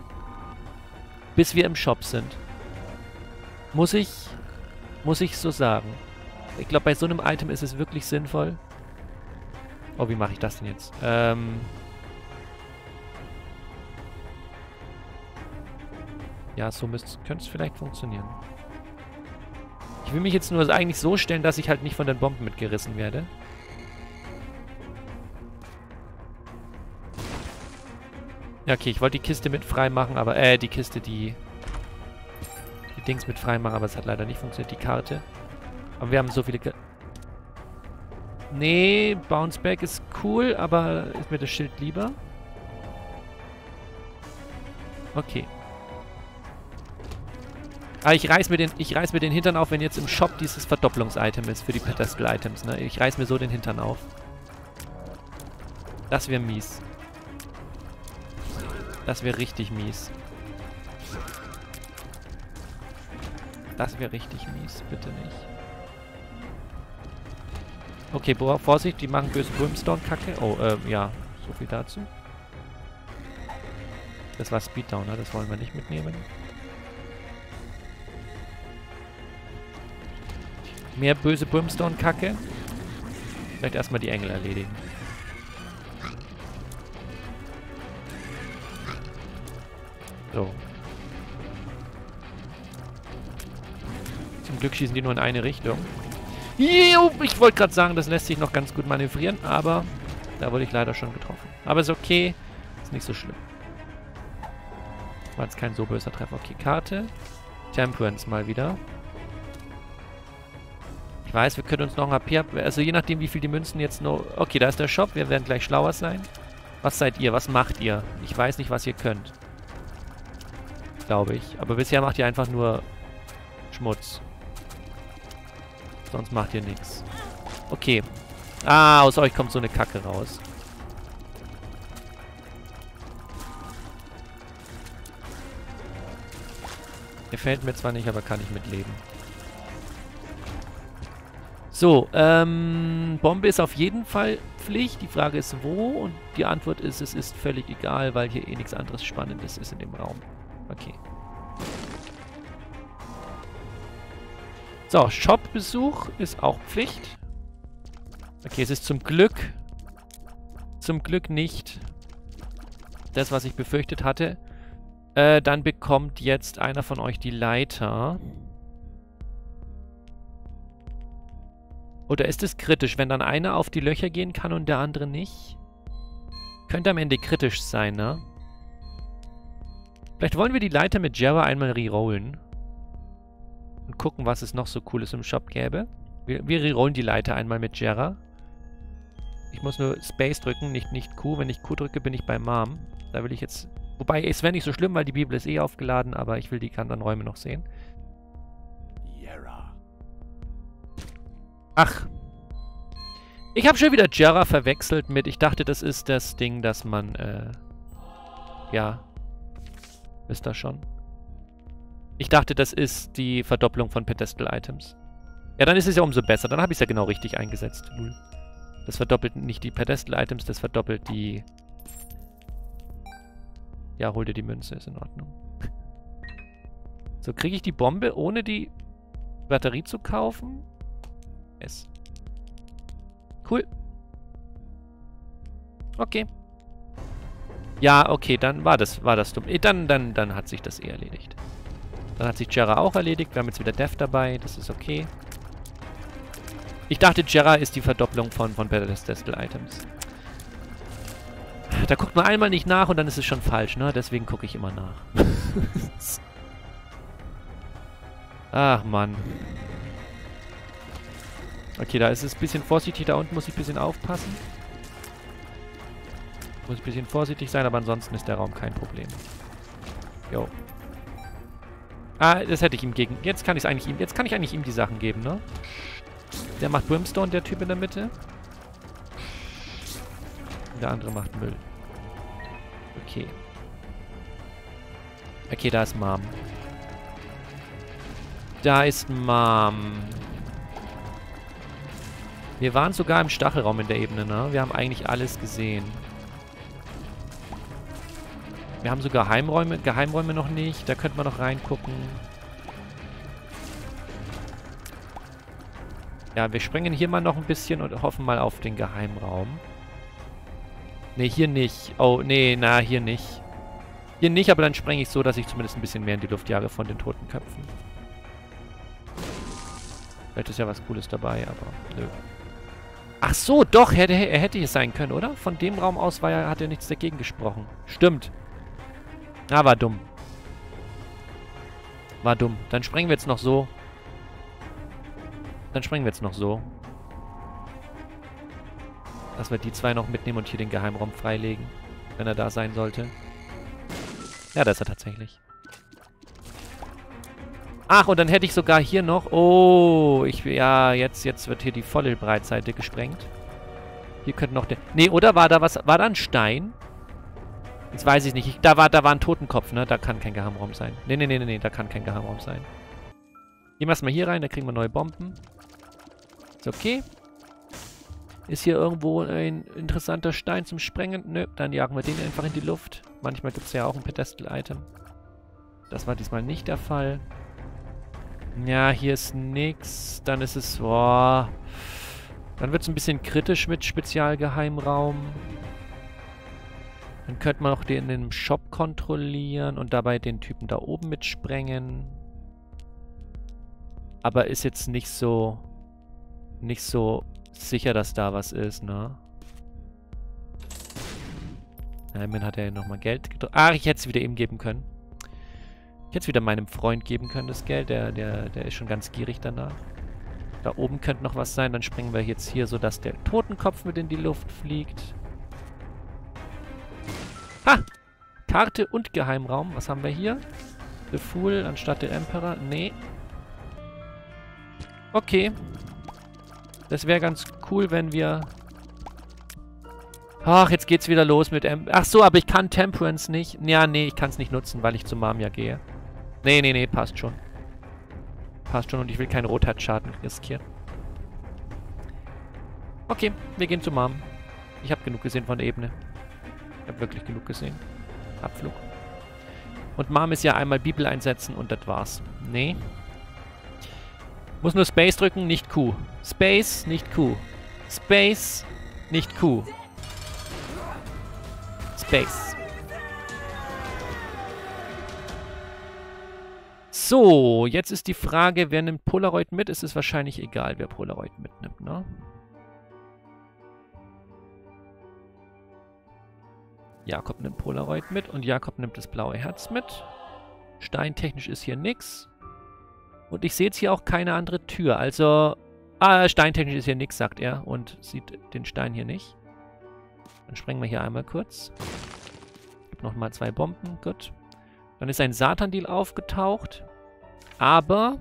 bis wir im Shop sind. Muss ich so sagen. Ich glaube, bei so einem Item ist es wirklich sinnvoll. Oh, wie mache ich das denn jetzt? Ja, so könnte es vielleicht funktionieren. Ich will mich jetzt nur eigentlich so stellen, dass ich halt nicht von den Bomben mitgerissen werde. Ja, okay, ich wollte die Kiste mit frei machen, aber, die Kiste, die Dings mit frei machen, aber es hat leider nicht funktioniert, die Karte. Aber wir haben so viele... Nee, Bounceback ist cool, aber ist mir das Schild lieber. Okay. Ah, ich reiß mir den Hintern auf, wenn jetzt im Shop dieses Verdopplungs-Item ist für die Pedestal-Items, ne? Ich reiß mir so den Hintern auf. Das wäre mies. Das wäre richtig mies. Das wäre richtig mies. Bitte nicht. Okay, boah, Vorsicht, die machen böse Brimstone-Kacke. Oh, ja. So viel dazu. Das war Speeddown, ne? Das wollen wir nicht mitnehmen. Mehr böse Brimstone-Kacke. Vielleicht erstmal die Engel erledigen. So. Zum Glück schießen die nur in eine Richtung. Ich wollte gerade sagen, das lässt sich noch ganz gut manövrieren, aber da wurde ich leider schon getroffen. Aber ist okay. Ist nicht so schlimm. War jetzt kein so böser Treffer. Okay, Karte. Temperance mal wieder. Ich weiß, wir können uns noch ein HP ab... Also je nachdem, wie viel die Münzen jetzt noch... Okay, da ist der Shop. Wir werden gleich schlauer sein. Was seid ihr? Was macht ihr? Ich weiß nicht, was ihr könnt. Glaube ich. Aber bisher macht ihr einfach nur Schmutz. Sonst macht ihr nichts. Okay. Ah, aus euch kommt so eine Kacke raus. Gefällt mir zwar nicht, aber kann ich mitleben. So, Bombe ist auf jeden Fall Pflicht. Die Frage ist, wo? Und die Antwort ist, es ist völlig egal, weil hier eh nichts anderes Spannendes ist in dem Raum. Okay. So, Shop-Besuch ist auch Pflicht. Okay, es ist zum Glück nicht das, was ich befürchtet hatte. Dann bekommt jetzt einer von euch die Leiter. Oder ist es kritisch, wenn dann einer auf die Löcher gehen kann und der andere nicht? Könnte am Ende kritisch sein, ne? Vielleicht wollen wir die Leiter mit Jera einmal rerollen. Und gucken, was es noch so Cooles im Shop gäbe. Wir rerollen die Leiter einmal mit Jera. Ich muss nur Space drücken, nicht Q. Wenn ich Q drücke, bin ich bei Mom. Da will ich jetzt... Wobei, es wäre nicht so schlimm, weil die Bibel ist eh aufgeladen, aber ich will die anderen Räume noch sehen. Ach. Ich habe schon wieder Jera verwechselt mit... Ich dachte, das ist das Ding, dass man, ja. Wisst ihr schon? Ich dachte, das ist die Verdopplung von Pedestal-Items. Ja, dann ist es ja umso besser. Dann habe ich es ja genau richtig eingesetzt. Das verdoppelt nicht die Pedestal-Items, das verdoppelt die... Ja, hol dir die Münze, ist in Ordnung. So, kriege ich die Bombe, ohne die Batterie zu kaufen? S. Cool. Okay. Ja, okay, dann war das dumm. Dann hat sich das eh erledigt. Dann hat sich Jera auch erledigt. Wir haben jetzt wieder Death dabei. Das ist okay. Ich dachte, Jera ist die Verdopplung von Pedestal-Items. Da guckt man einmal nicht nach und dann ist es schon falsch, ne? Deswegen gucke ich immer nach. Ach, Mann. Okay, da ist es ein bisschen vorsichtig. Da unten muss ich ein bisschen aufpassen. Muss ich ein bisschen vorsichtig sein, aber ansonsten ist der Raum kein Problem. Jo. Ah, das hätte ich ihm gegen... Jetzt kann ich eigentlich ihm die Sachen geben, ne? Der macht Brimstone, der Typ in der Mitte. Und der andere macht Müll. Okay. Okay, da ist Mom. Da ist Mom. Wir waren sogar im Stachelraum in der Ebene, ne? Wir haben eigentlich alles gesehen. Wir haben sogar Geheimräume noch nicht. Da könnte man noch reingucken. Ja, wir sprengen hier mal noch ein bisschen und hoffen mal auf den Geheimraum. Ne, hier nicht. Oh, nee, na, hier nicht. Hier nicht, aber dann sprenge ich so, dass ich zumindest ein bisschen mehr in die Luft jage von den toten Köpfen. Vielleicht ist ja was Cooles dabei, aber nö. Ach so, doch, er hätte hier sein können, oder? Von dem Raum aus hat er nichts dagegen gesprochen. Stimmt. Ah, war dumm. War dumm. Dann sprengen wir jetzt noch so. Dann sprengen wir jetzt noch so. Dass wir die zwei noch mitnehmen und hier den Geheimraum freilegen. Wenn er da sein sollte. Ja, da ist er tatsächlich. Ach, und dann hätte ich sogar hier noch... Oh, ja, jetzt wird hier die volle Breitseite gesprengt. Hier könnte noch der... Nee, oder? War da was... War da ein Stein? Jetzt weiß ich nicht. Da war ein Totenkopf, ne? Da kann kein Geheimraum sein. Nee, da kann kein Geheimraum sein. Gehen wir erstmal hier rein, da kriegen wir neue Bomben. Ist okay. Ist hier irgendwo ein interessanter Stein zum Sprengen? Nö, dann jagen wir den einfach in die Luft. Manchmal gibt es ja auch ein Pedestal-Item. Das war diesmal nicht der Fall. Ja, hier ist nix. Dann ist es... Boah. Dann wird es ein bisschen kritisch mit Spezialgeheimraum. Dann könnte man auch den im Shop kontrollieren und dabei den Typen da oben mitsprengen. Aber ist jetzt nicht so sicher, dass da was ist, ne? Immerhin hat er ja nochmal Geld gedrückt. Ah, ich hätte es wieder ihm geben können. Ich hätte es wieder meinem Freund geben können, das Geld. Der ist schon ganz gierig danach. Da oben könnte noch was sein. Dann springen wir jetzt hier, sodass der Totenkopf mit in die Luft fliegt. Ha! Karte und Geheimraum. Was haben wir hier? The Fool anstatt der Emperor. Nee. Okay. Das wäre ganz cool, wenn wir... Ach, jetzt geht's wieder los mit... Ach so, aber ich kann Temperance nicht. Ja, nee, ich kann es nicht nutzen, weil ich zu Mamia gehe. Nee, passt schon. Passt schon und ich will keinen Rotherzschaden riskieren. Okay, wir gehen zu Mam. Ich habe genug gesehen von der Ebene. Ich habe wirklich genug gesehen. Abflug. Und Mam ist ja einmal Bibel einsetzen und das war's. Nee. Muss nur Space drücken, nicht Q. Space, nicht Q. Space, nicht Q. Space. So, jetzt ist die Frage, wer nimmt Polaroid mit? Es ist wahrscheinlich egal, wer Polaroid mitnimmt, ne? Jakob nimmt Polaroid mit und Jakob nimmt das blaue Herz mit. Steintechnisch ist hier nix. Und ich sehe jetzt hier auch keine andere Tür. Also, steintechnisch ist hier nix, sagt er. Und sieht den Stein hier nicht. Dann sprengen wir hier einmal kurz. Gibt nochmal 2 Bomben. Gut. Dann ist ein Satan-Deal aufgetaucht. Aber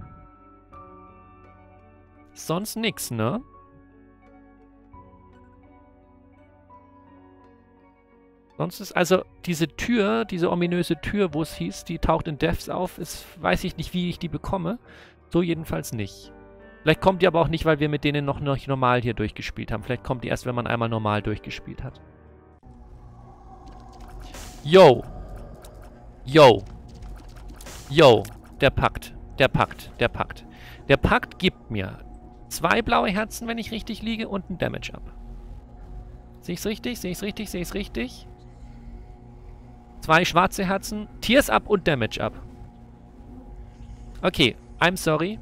sonst nix, ne? Sonst ist also diese Tür, diese ominöse Tür, wo es hieß, die taucht in Devs auf, weiß ich nicht, wie ich die bekomme. So jedenfalls nicht. Vielleicht kommt die aber auch nicht, weil wir mit denen noch normal hier durchgespielt haben. Vielleicht kommt die erst, wenn man einmal normal durchgespielt hat. Yo. Yo. Yo. Der Pakt. Der Pakt. Der Pakt. Der Pakt gibt mir 2 blaue Herzen, wenn ich richtig liege, und ein Damage up. Sehe ich es richtig? Sehe ich es richtig? Sehe ich es richtig? 2 schwarze Herzen, Tears up und Damage up. Okay, I'm sorry.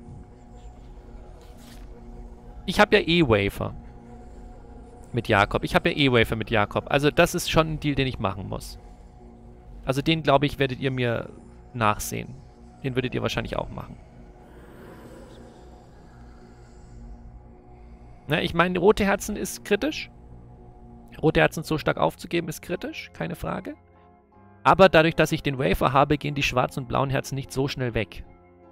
Ich habe ja E-Wafer mit Jakob. Also das ist schon ein Deal, den ich machen muss. Also den, glaube ich, werdet ihr mir nachsehen. Den würdet ihr wahrscheinlich auch machen. Na, ich meine, rote Herzen ist kritisch. Rote Herzen so stark aufzugeben ist kritisch, keine Frage. Aber dadurch, dass ich den Wafer habe, gehen die schwarzen und blauen Herzen nicht so schnell weg.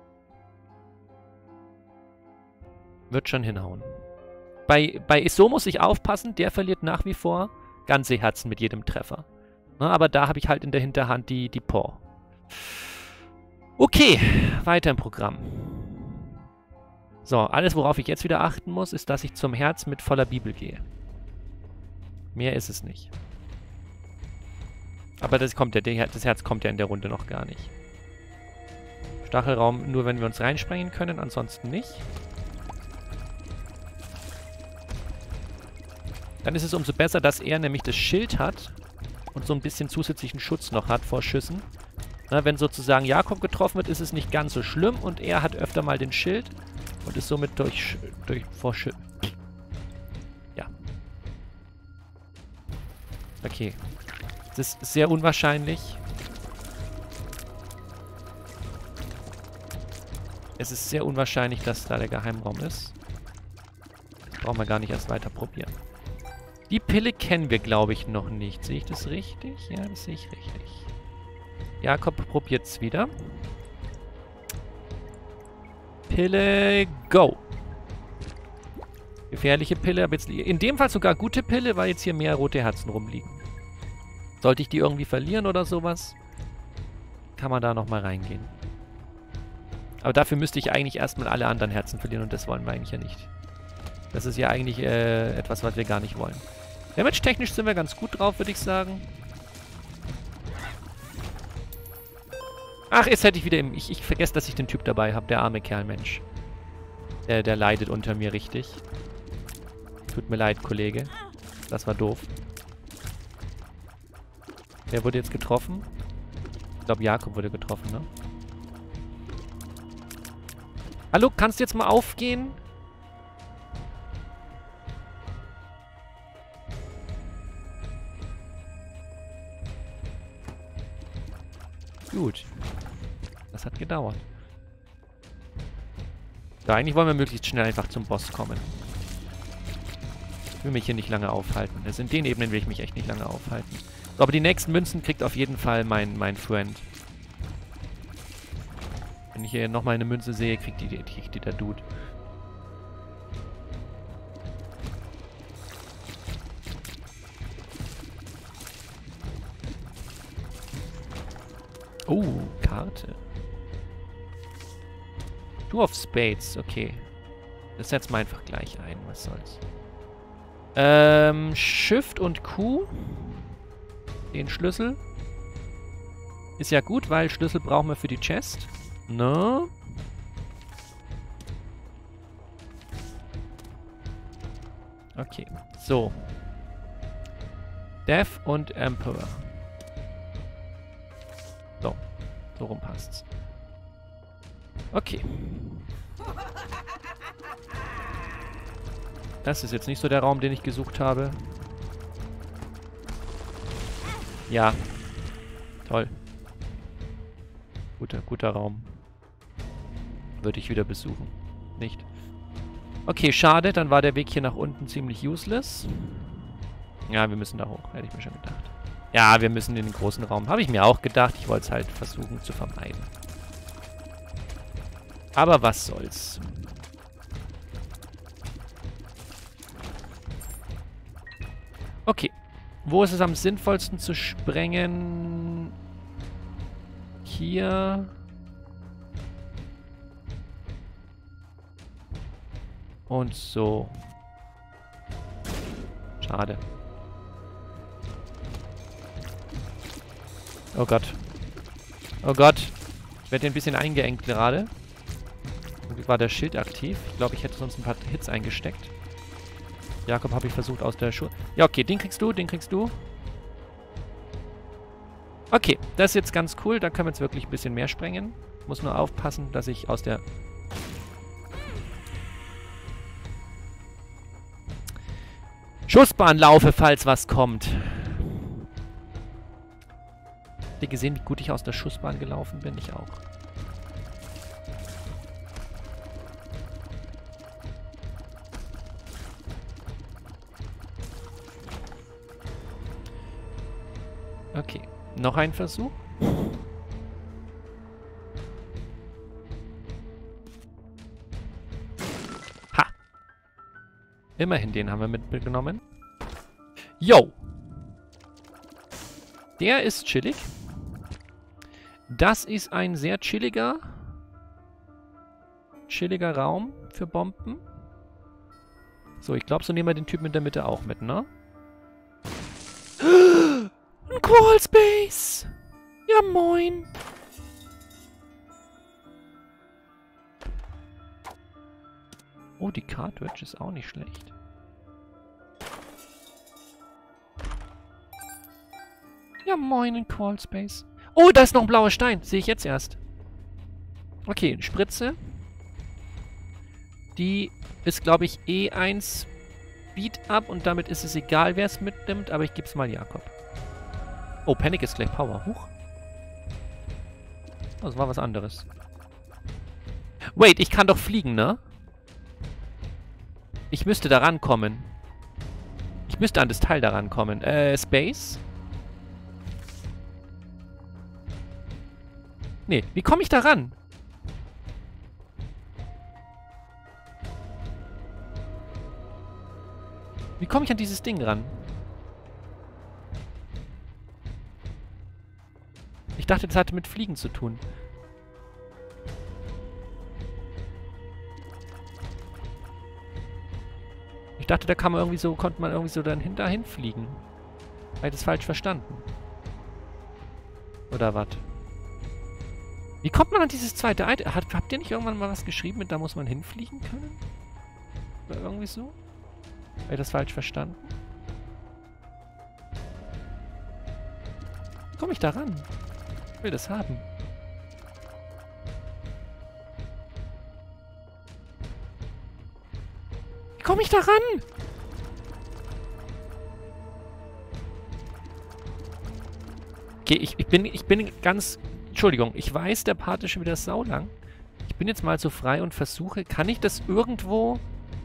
Wird schon hinhauen. Bei Iso muss ich aufpassen, der verliert nach wie vor ganze Herzen mit jedem Treffer. Na, aber da habe ich halt in der Hinterhand die Paw. Okay, weiter im Programm. So, alles worauf ich jetzt wieder achten muss, ist, dass ich zum Herz mit voller Bibel gehe. Mehr ist es nicht. Aber das Herz kommt ja in der Runde noch gar nicht. Stachelraum nur, wenn wir uns reinsprengen können, ansonsten nicht. Dann ist es umso besser, dass er nämlich das Schild hat und so ein bisschen zusätzlichen Schutz noch hat vor Schüssen. Na, wenn sozusagen Jakob getroffen wird, ist es nicht ganz so schlimm und er hat öfter mal den Schild und ist somit ja. Okay. Es ist sehr unwahrscheinlich. Es ist sehr unwahrscheinlich, dass da der Geheimraum ist. Brauchen wir gar nicht erst weiter probieren. Die Pille kennen wir, glaube ich, noch nicht. Sehe ich das richtig? Ja, das sehe ich richtig. Jakob probiert es wieder. Pille, go. Gefährliche Pille, aber jetzt in dem Fall sogar gute Pille, weil jetzt hier mehr rote Herzen rumliegen. Sollte ich die irgendwie verlieren oder sowas, kann man da nochmal reingehen. Aber dafür müsste ich eigentlich erstmal alle anderen Herzen verlieren und das wollen wir eigentlich ja nicht. Das ist ja eigentlich etwas, was wir gar nicht wollen. Damage-technisch sind wir ganz gut drauf, würde ich sagen. Ach, jetzt hätte ich wieder... Ich vergesse, dass ich den Typ dabei habe. Der arme Kerl, Mensch. Der leidet unter mir richtig. Tut mir leid, Kollege. Das war doof. Wer wurde jetzt getroffen? Ich glaube, Jakob wurde getroffen, ne? Hallo, kannst du jetzt mal aufgehen? Gut. Das hat gedauert. So, eigentlich wollen wir möglichst schnell einfach zum Boss kommen. Ich will mich hier nicht lange aufhalten. Also in den Ebenen will ich mich echt nicht lange aufhalten. So, aber die nächsten Münzen kriegt auf jeden Fall mein Friend. Wenn ich hier nochmal eine Münze sehe, kriegt die der Dude. Oh, Karte. Two of Spades, okay. Das setzen wir einfach gleich ein, was soll's. Shift und Q. Den Schlüssel. Ist ja gut, weil Schlüssel brauchen wir für die Chest. Ne? Okay, so. Death und Emperor. So, so rum passt's. Okay. Das ist jetzt nicht so der Raum, den ich gesucht habe. Ja. Toll. Guter Raum. Würde ich wieder besuchen. Nicht. Okay, schade. Dann war der Weg hier nach unten ziemlich useless. Ja, wir müssen da hoch. Hätte ich mir schon gedacht. Ja, wir müssen in den großen Raum. Habe ich mir auch gedacht. Ich wollte es halt versuchen zu vermeiden. Aber was soll's. Okay. Wo ist es am sinnvollsten zu sprengen? Hier. Und so. Schade. Oh Gott. Oh Gott. Ich werde ein bisschen eingeengt gerade. War der Schild aktiv? Ich glaube, ich hätte sonst ein paar Hits eingesteckt. Jakob habe ich versucht aus der Schuhe. Ja, okay, den kriegst du, den kriegst du. Okay, das ist jetzt ganz cool. Da können wir jetzt wirklich ein bisschen mehr sprengen. Muss nur aufpassen, dass ich aus der... Schussbahn laufe, falls was kommt. Habt ihr gesehen, wie gut ich aus der Schussbahn gelaufen bin? Ich auch. Okay, noch ein Versuch. Ha! Immerhin, den haben wir mitgenommen. Yo! Der ist chillig. Das ist ein sehr chilliger Raum für Bomben. So, ich glaube, so nehmen wir den Typen in der Mitte auch mit, ne? Ein Crawl Space! Ja, moin! Oh, die Cartridge ist auch nicht schlecht. Ja, moin in Crawl Space. Oh, da ist noch ein blauer Stein. Sehe ich jetzt erst. Okay, eine Spritze. Die ist, glaube ich, E1 Speed-Up und damit ist es egal, wer es mitnimmt, aber ich gebe es mal Jakob. Oh, Panic ist gleich Power. Huch. Das war was anderes. Wait, ich kann doch fliegen, ne? Ich müsste da rankommen. Ich müsste an das Teil da rankommen. Space? Nee, wie komme ich da ran? Wie komme ich an dieses Ding ran? Ich dachte, das hatte mit Fliegen zu tun. Ich dachte, da kann man irgendwie so, konnte man irgendwie so dann dahin fliegen. Habe ich das falsch verstanden? Oder was? Wie kommt man an dieses zweite Item? Habt ihr nicht irgendwann mal was geschrieben mit, da muss man hinfliegen können? Oder irgendwie so? Habe ich das falsch verstanden? Wie komme ich da ran? Ich will das haben. Wie komme ich da ran? Okay, ich bin ganz... Entschuldigung, ich weiß, der Part ist schon wieder saulang. Ich bin jetzt mal so frei und versuche... Kann ich das irgendwo...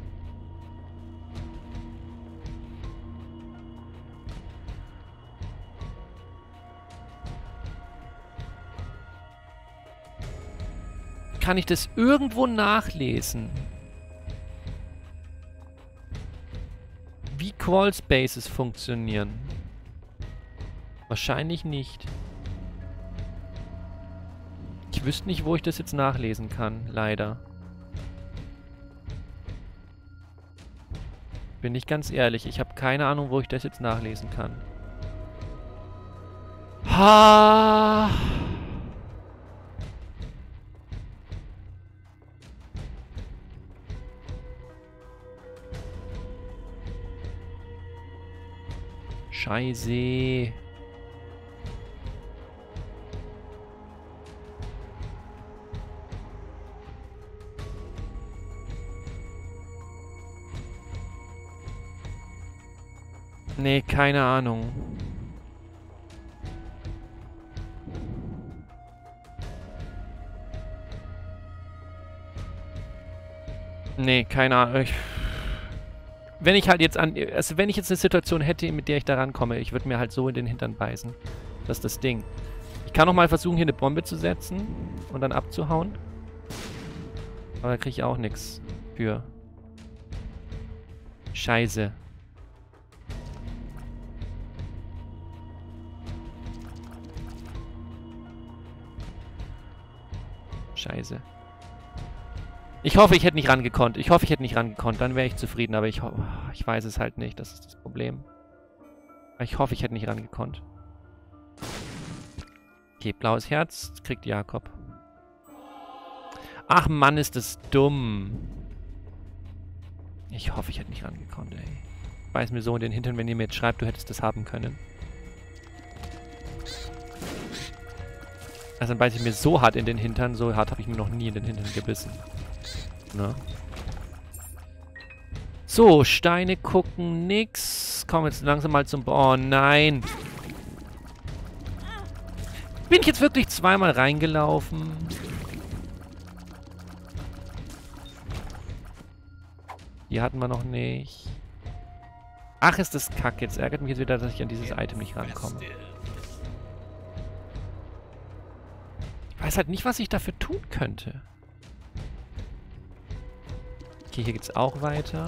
Kann ich das irgendwo nachlesen? Wie Crawl Spaces funktionieren? Wahrscheinlich nicht. Ich wüsste nicht, wo ich das jetzt nachlesen kann, leider. Bin ich ganz ehrlich, ich habe keine Ahnung, wo ich das jetzt nachlesen kann. Ha! Scheiße. Nee, keine Ahnung. Nee, keine Ahnung. Wenn ich halt jetzt also wenn ich jetzt eine Situation hätte, mit der ich da rankomme, ich würde mir halt so in den Hintern beißen. Das ist das Ding. Ich kann noch mal versuchen, hier eine Bombe zu setzen und dann abzuhauen. Aber da kriege ich auch nichts für. Scheiße. Scheiße. Ich hoffe, ich hätte nicht rangekonnt. Ich hoffe, ich hätte nicht rangekonnt. Dann wäre ich zufrieden, aber ich weiß es halt nicht. Das ist das Problem. Ich hoffe, ich hätte nicht rangekonnt. Okay, blaues Herz kriegt Jakob. Ach Mann, ist das dumm. Ich hoffe, ich hätte nicht rangekonnt, ey. Beiß mir so in den Hintern, wenn ihr mir jetzt schreibt, du hättest das haben können. Also dann beiße ich mir so hart in den Hintern. So hart habe ich mir noch nie in den Hintern gebissen. Ne? So, Steine gucken, nix. Komm jetzt langsam mal zum... Oh nein. Bin ich jetzt wirklich zweimal reingelaufen? Die hatten wir noch nicht. Ach, ist das Kack. Jetzt ärgert mich jetzt wieder, dass ich an dieses Item nicht rankomme. Ich weiß halt nicht, was ich dafür tun könnte. Okay, hier geht's auch weiter.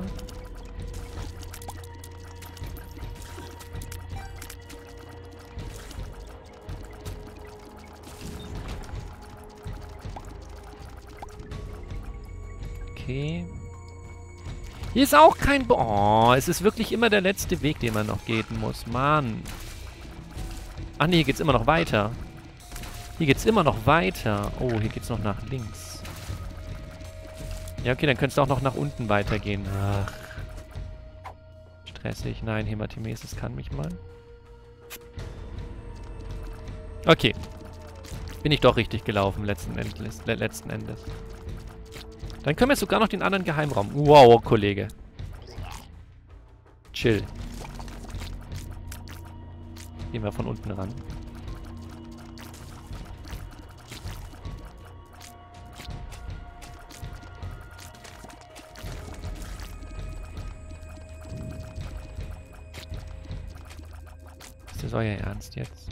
Okay. Hier ist auch kein... Oh, es ist wirklich immer der letzte Weg, den man noch gehen muss. Mann. Ach nee, hier geht's immer noch weiter. Hier geht's immer noch weiter. Oh, hier geht's noch nach links. Ja, okay, dann könntest du auch noch nach unten weitergehen. Ach. Stressig. Nein, Hämatimesis kann mich mal. Okay. Bin ich doch richtig gelaufen, letzten Endes. Dann können wir sogar noch den anderen Geheimraum. Wow, Kollege. Chill. Gehen wir von unten ran. Ist das euer Ernst jetzt?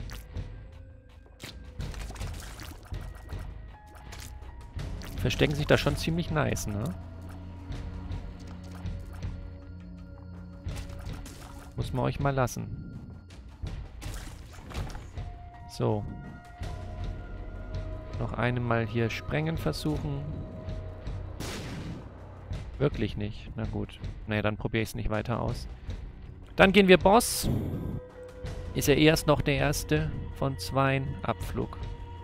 Verstecken sich da schon ziemlich nice, ne? Muss man euch mal lassen. So. Noch einmal hier sprengen versuchen. Wirklich nicht. Na gut. Naja, dann probiere ich es nicht weiter aus. Dann gehen wir Boss. Ist er erst noch der erste von 2. Abflug.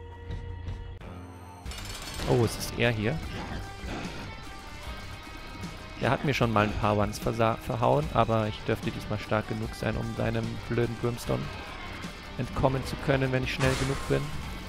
Oh, es ist er hier. Der hat mir schon mal ein paar Ones verhauen, aber ich dürfte diesmal stark genug sein, um seinem blöden Brimstone entkommen zu können, wenn ich schnell genug bin.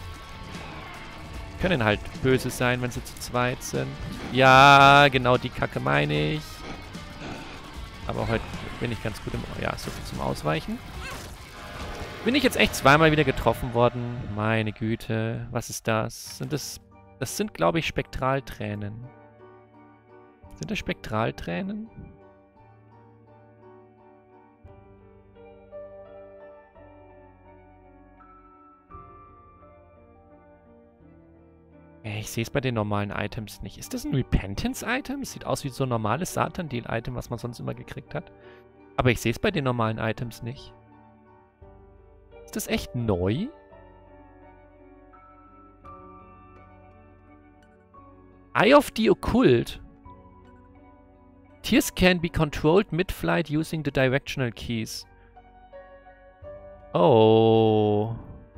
Können halt böse sein, wenn sie zu zweit sind. Ja, genau die Kacke meine ich. Aber heute bin ich ganz gut im... Ja, so viel zum Ausweichen. Bin ich jetzt echt zweimal wieder getroffen worden? Meine Güte, was ist das? Sind das... Das sind, glaube ich, Spektraltränen. Sind das Spektraltränen? Ich sehe es bei den normalen Items nicht. Ist das ein Repentance-Item? Sieht aus wie so ein normales Satan-Deal-Item, was man sonst immer gekriegt hat. Aber ich sehe es bei den normalen Items nicht. Ist das echt neu? Eye of the Occult. Tears can be controlled mid-flight using the directional keys. Oh.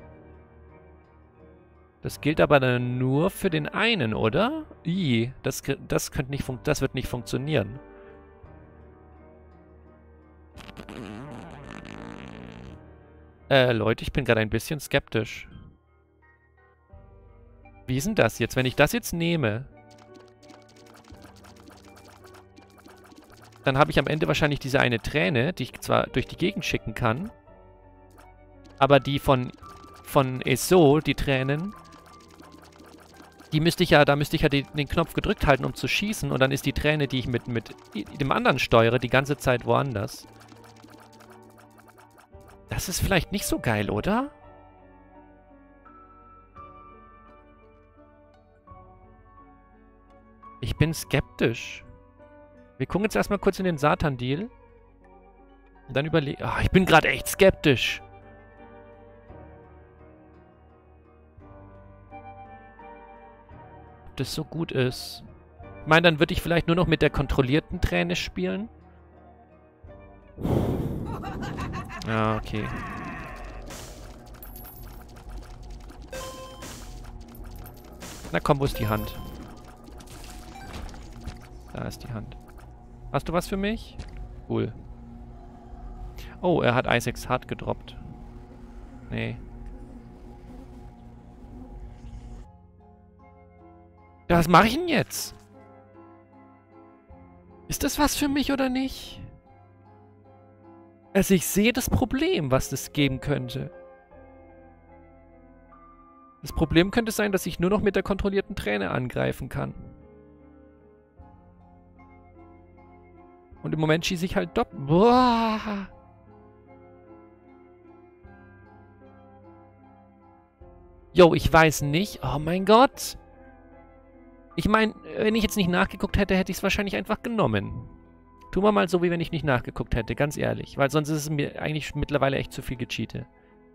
Das gilt aber dann nur für den einen, oder? Das könnte nicht das wird nicht funktionieren. Leute, ich bin gerade ein bisschen skeptisch. Wie ist denn das jetzt? Wenn ich das jetzt nehme, dann habe ich am Ende wahrscheinlich diese eine Träne, die ich zwar durch die Gegend schicken kann, aber die von ESO, die Tränen, da müsste ich ja den Knopf gedrückt halten, um zu schießen, und dann ist die Träne, die ich mit dem anderen steuere, die ganze Zeit woanders. Das ist vielleicht nicht so geil, oder? Ich bin skeptisch. Wir gucken jetzt erstmal kurz in den Satan-Deal. Und dann überlegen... Oh, ich bin gerade echt skeptisch. Ob das so gut ist. Ich meine, dann würde ich vielleicht nur noch mit der kontrollierten Träne spielen. Ja, okay. Na komm, wo ist die Hand? Da ist die Hand. Hast du was für mich? Cool. Oh, er hat Isaacs Heart gedroppt. Nee. Ja, was mache ich denn jetzt? Ist das was für mich oder nicht? Also ich sehe das Problem, was das geben könnte. Das Problem könnte sein, dass ich nur noch mit der kontrollierten Träne angreifen kann. Und im Moment schieße ich halt doppelt. Boah. Jo, ich weiß nicht. Oh mein Gott. Ich meine, wenn ich jetzt nicht nachgeguckt hätte, hätte ich es wahrscheinlich einfach genommen. Tun wir mal so, wie wenn ich nicht nachgeguckt hätte, ganz ehrlich. Weil sonst ist es mir eigentlich mittlerweile echt zu viel Gecheate.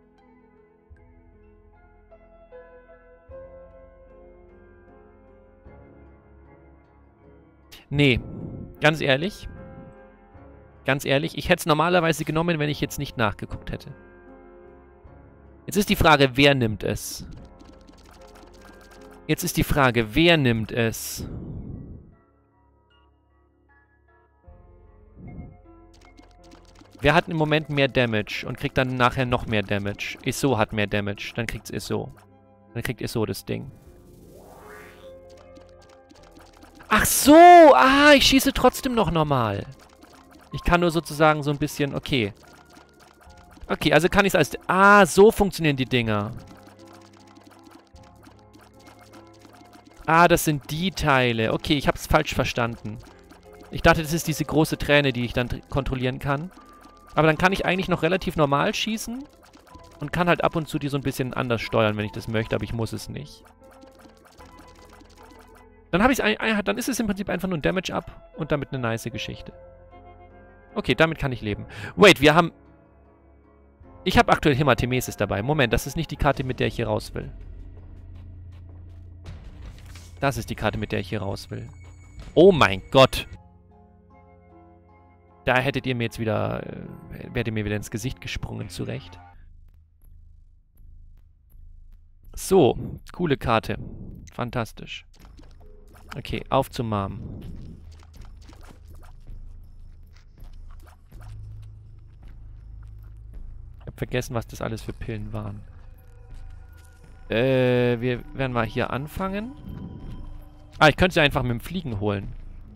Nee, ganz ehrlich. Ganz ehrlich, ich hätte es normalerweise genommen, wenn ich jetzt nicht nachgeguckt hätte. Jetzt ist die Frage, wer nimmt es? Jetzt ist die Frage, wer nimmt es? Wer hat im Moment mehr Damage und kriegt dann nachher noch mehr Damage? Isso hat mehr Damage. Dann kriegt's Isso. Dann kriegt Isso das Ding. Ach so! Ah, ich schieße trotzdem noch normal. Ich kann nur sozusagen so ein bisschen... Okay. Okay, also kann ich es als... Ah, so funktionieren die Dinger. Ah, das sind die Teile. Okay, ich habe es falsch verstanden. Ich dachte, das ist diese große Träne, die ich dann kontrollieren kann. Aber dann kann ich eigentlich noch relativ normal schießen. Und kann halt ab und zu die so ein bisschen anders steuern, wenn ich das möchte, aber ich muss es nicht. Dann habe ich dann ist es im Prinzip einfach nur ein Damage-Up und damit eine nice Geschichte. Okay, damit kann ich leben. Wait, wir haben... Ich habe aktuell Hematemesis dabei. Moment, das ist nicht die Karte, mit der ich hier raus will. Das ist die Karte, mit der ich hier raus will. Oh mein Gott! Da hättet ihr mir jetzt wieder... wärt ihr mir wieder ins Gesicht gesprungen, zurecht. So, coole Karte. Fantastisch. Okay, auf zum Mom. Ich habe vergessen, was das alles für Pillen waren. Wir werden mal hier anfangen. Ah, ich könnte sie einfach mit dem Fliegen holen.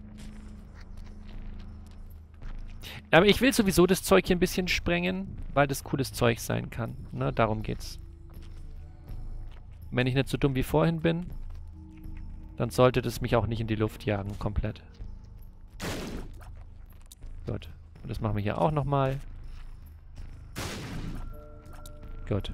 Aber ich will sowieso das Zeug hier ein bisschen sprengen, weil das cooles Zeug sein kann. Ne, darum geht's. Wenn ich nicht so dumm wie vorhin bin, dann sollte das mich auch nicht in die Luft jagen, komplett. Gut. Und das machen wir hier auch nochmal. Gut.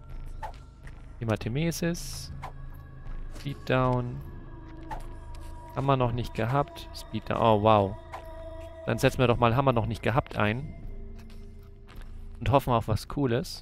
Hematemesis. Speeddown. Haben wir noch nicht gehabt. Speeddown. Oh, wow. Dann setzen wir doch mal Hammer noch nicht gehabt ein. Und hoffen auf was Cooles.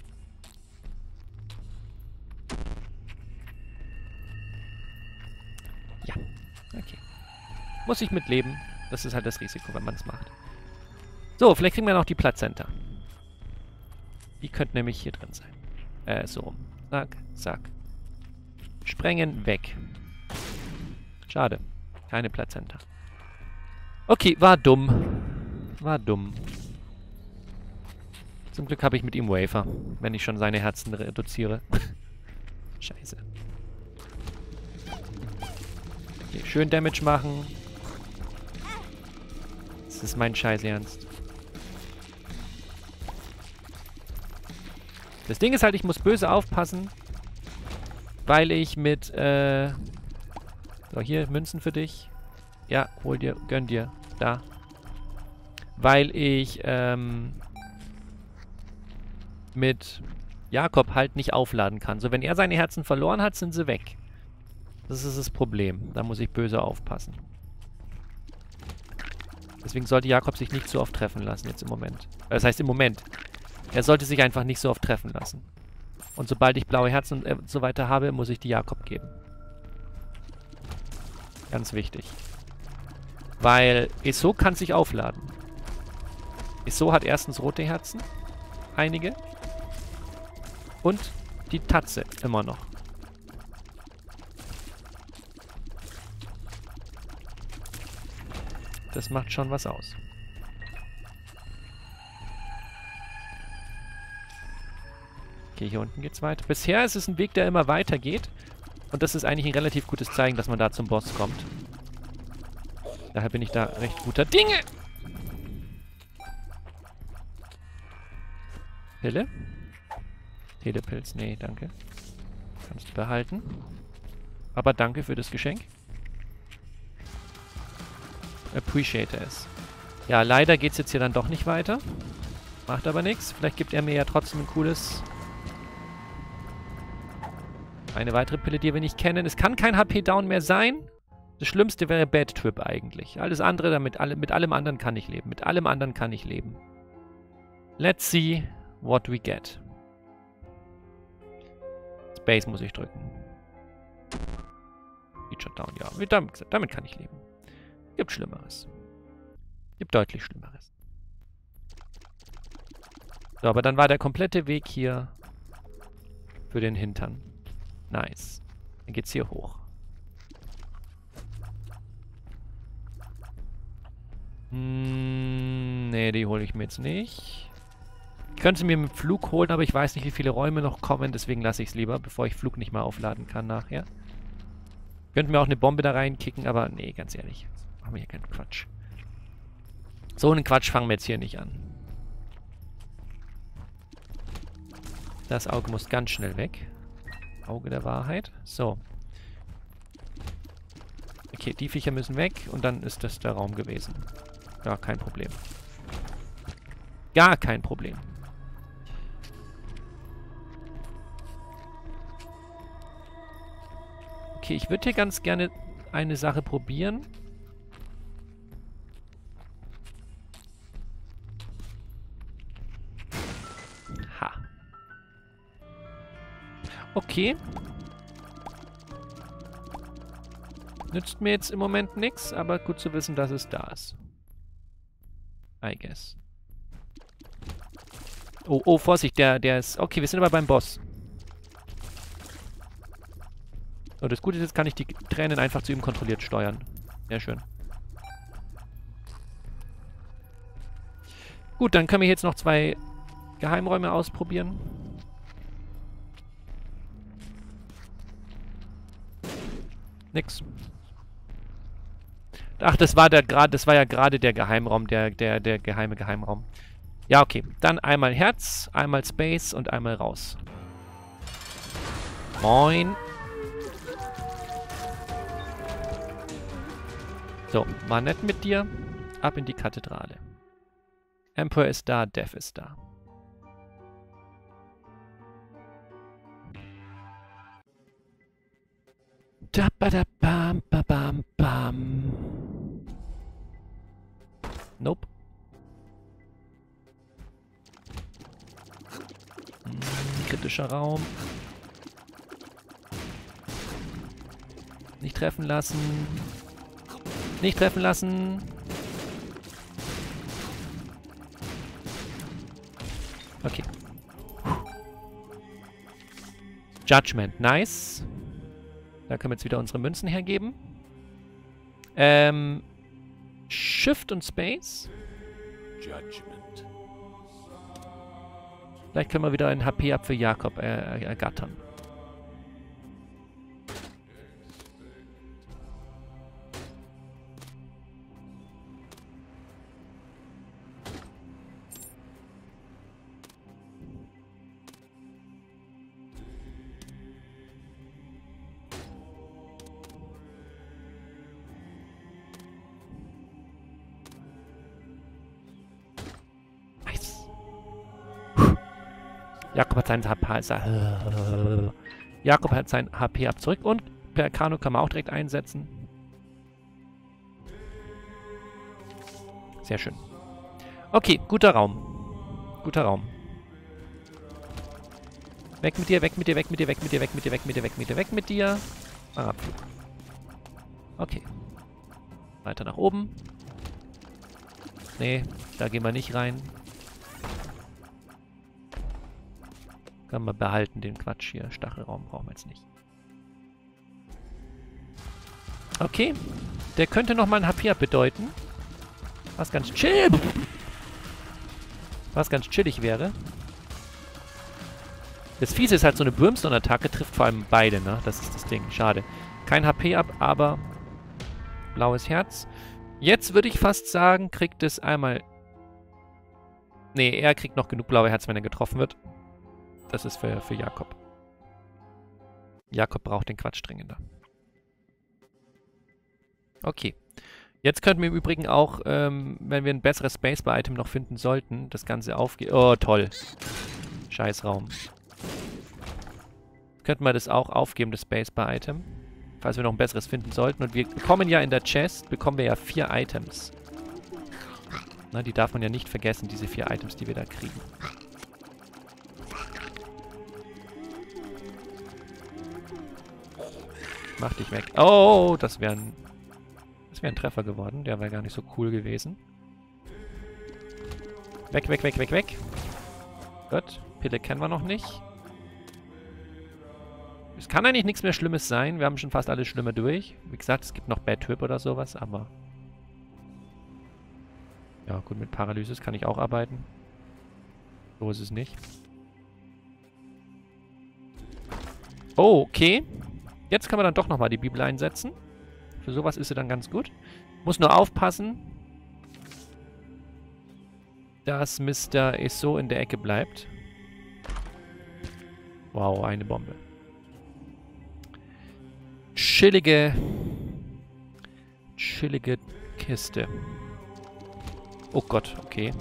Ja. Okay. Muss ich mitleben. Das ist halt das Risiko, wenn man es macht. So, vielleicht kriegen wir noch die Plazenta. Die könnte nämlich hier drin sein. So rum. Zack, zack. Sprengen, weg. Schade. Keine Plazenta. Okay, war dumm. War dumm. Zum Glück habe ich mit ihm Wafer, wenn ich schon seine Herzen reduziere. Scheiße. Okay, schön Damage machen. Das ist mein Scheiß Ernst. Das Ding ist halt, ich muss böse aufpassen, weil ich mit, so, hier, Münzen für dich. Ja, hol dir, gönn dir. Da. Weil ich, mit Jakob halt nicht aufladen kann. So, wenn er seine Herzen verloren hat, sind sie weg. Das ist das Problem. Da muss ich böse aufpassen. Deswegen sollte Jakob sich nicht so oft treffen lassen jetzt im Moment. Das heißt im Moment. Er sollte sich einfach nicht so oft treffen lassen. Und sobald ich blaue Herzen und so weiter habe, muss ich die Jakob geben. Ganz wichtig. Weil Eso kann sich aufladen. Eso hat erstens rote Herzen. Einige. Und die Tatze immer noch. Das macht schon was aus. Okay, hier unten geht's weiter. Bisher ist es ein Weg, der immer weiter geht. Und das ist eigentlich ein relativ gutes Zeichen, dass man da zum Boss kommt. Daher bin ich da recht guter Dinge. Pille? Telepilz, nee, danke. Kannst du behalten. Aber danke für das Geschenk. Appreciate es. Ja, leider geht's jetzt hier dann doch nicht weiter. Macht aber nichts. Vielleicht gibt er mir ja trotzdem ein cooles... Eine weitere Pille, die wir nicht kennen. Es kann kein HP-Down mehr sein. Das Schlimmste wäre Bad Trip eigentlich. Alles andere, mit allem anderen kann ich leben. Mit allem anderen kann ich leben. Let's see what we get. Space muss ich drücken. Feature Down, ja. Damit kann ich leben. Gibt Schlimmeres. Gibt deutlich Schlimmeres. So, aber dann war der komplette Weg hier für den Hintern. Nice. Dann geht's hier hoch. Nee, die hole ich mir jetzt nicht. Ich könnte sie mir mit dem Flug holen, aber ich weiß nicht, wie viele Räume noch kommen. Deswegen lasse ich es lieber, bevor ich Flug nicht mehr aufladen kann nachher. Könnte mir auch eine Bombe da reinkicken, aber nee, ganz ehrlich. Machen wir hier keinen Quatsch. So einen Quatsch fangen wir jetzt hier nicht an. Das Auge muss ganz schnell weg. Auge der Wahrheit. So. Okay, die Viecher müssen weg und dann ist das der Raum gewesen. Ja, kein Problem. Gar kein Problem. Okay, ich würde hier ganz gerne eine Sache probieren. Ha. Okay. Nützt mir jetzt im Moment nichts, aber gut zu wissen, dass es da ist. I guess. Oh, oh, Vorsicht, der ist... Okay, wir sind aber beim Boss. Oh, das Gute ist, jetzt kann ich die Tränen einfach zu ihm kontrolliert steuern. Sehr schön. Gut, dann können wir jetzt noch 2 Geheimräume ausprobieren. Nix. Ach, das war ja gerade der Geheimraum, der geheime Geheimraum. Ja, okay. Dann einmal Herz, einmal Space und einmal raus. Moin. So, war nett mit dir. Ab in die Kathedrale. Emperor ist da, Death ist da. Da ba da bam ba bam bam. Nope. Kritischer Raum. Nicht treffen lassen. Nicht treffen lassen. Okay. Judgment, nice. Da können wir jetzt wieder unsere Münzen hergeben. Shift und Space. Judgment. Vielleicht können wir wieder ein HP ab für Jakob ergattern. Jakob hat sein HP. Jakob hat sein HP ab zurück und per Kano kann man auch direkt einsetzen. Sehr schön. Okay, guter Raum. Guter Raum. Weg mit dir, weg mit dir, weg mit dir, weg mit dir, weg mit dir, weg mit dir, weg mit dir, weg mit dir. Abflug. Okay. Weiter nach oben. Nee, da gehen wir nicht rein. Können wir behalten, den Quatsch hier. Stachelraum brauchen wir jetzt nicht. Okay. Der könnte nochmal ein HP bedeuten. Was ganz chill. Was ganz chillig wäre. Das Fiese ist halt, so eine Brimstone-Attacke trifft vor allem beide, ne? Das ist das Ding. Schade. Kein HP ab, aber blaues Herz. Jetzt würde ich fast sagen, kriegt es einmal... Nee, er kriegt noch genug blaue Herz, wenn er getroffen wird. Das ist für Jakob. Jakob braucht den Quatsch dringender. Okay. Jetzt könnten wir im Übrigen auch, wenn wir ein besseres Spacebar-Item noch finden sollten, das Ganze aufgeben. Oh, toll. Scheißraum. Könnten wir das auch aufgeben, das Spacebar-Item. Falls wir noch ein besseres finden sollten. Und wir bekommen ja in der Chest, bekommen wir ja 4 Items. Na, die darf man ja nicht vergessen, diese 4 Items, die wir da kriegen. Mach dich weg. Oh, das wäre ein Treffer geworden. Der wäre gar nicht so cool gewesen. Weg, weg, weg, weg, weg. Gut. Pille kennen wir noch nicht. Es kann eigentlich nichts mehr Schlimmes sein. Wir haben schon fast alles Schlimme durch. Wie gesagt, es gibt noch Bad Trip oder sowas, aber... Ja, gut, mit Paralysis kann ich auch arbeiten. So ist es nicht. Oh, okay. Jetzt kann man dann doch nochmal die Bibel einsetzen. Für sowas ist sie dann ganz gut. Muss nur aufpassen, dass Mr. Eso in der Ecke bleibt. Wow, eine Bombe. Chillige Kiste. Oh Gott, okay.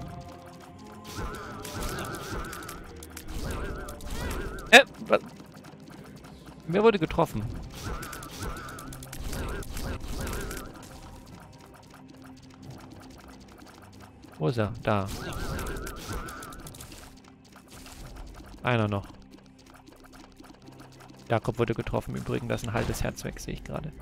Was? Wer wurde getroffen? Wo ist er? Da. Einer noch. Jakob wurde getroffen. Übrigens, das ist ein halbes Herz weg, sehe ich gerade.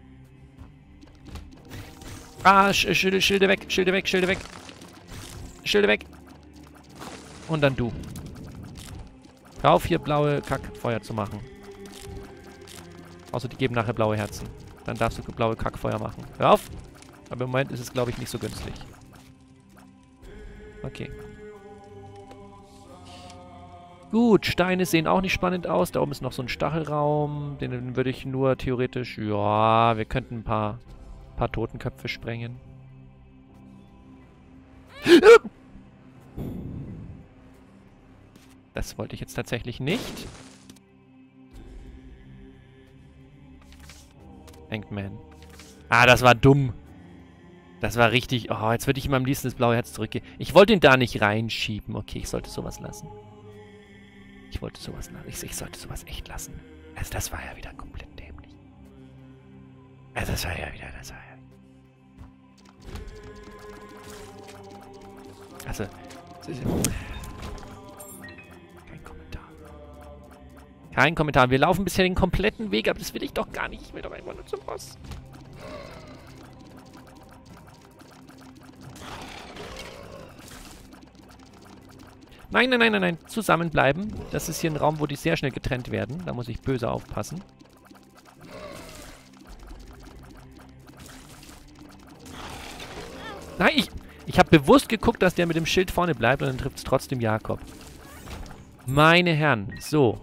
Ah, Schilde weg, Schilde weg, Schilde weg. Schilde weg. Und dann du. Hör auf, hier blaue Kackfeuer zu machen. Außer die geben nachher blaue Herzen. Dann darfst du blaue Kackfeuer machen. Hör auf! Aber im Moment ist es, glaube ich, nicht so günstig. Okay. Gut, Steine sehen auch nicht spannend aus. Da oben ist noch so ein Stachelraum. Den würde ich nur theoretisch... Ja, wir könnten ein paar Totenköpfe sprengen. Das wollte ich jetzt tatsächlich nicht. Hangman. Ah, das war dumm. Das war richtig... Oh, jetzt würde ich ihm am liebsten das blaue Herz zurückgeben. Ich wollte ihn da nicht reinschieben. Okay, ich sollte sowas lassen. Ich wollte sowas lassen. Ich sollte sowas echt lassen. Also das war ja wieder komplett dämlich. Also das war ja wieder... Das war ja... Also... Kein Kommentar. Kein Kommentar. Wir laufen bisher den kompletten Weg, aber das will ich doch gar nicht. Ich will doch einfach nur zum Boss. Nein, nein, nein, nein, nein. Zusammenbleiben. Das ist hier ein Raum, wo die sehr schnell getrennt werden. Da muss ich böse aufpassen. Nein, ich habe bewusst geguckt, dass der mit dem Schild vorne bleibt und dann trifft es trotzdem Jakob. Meine Herren. So.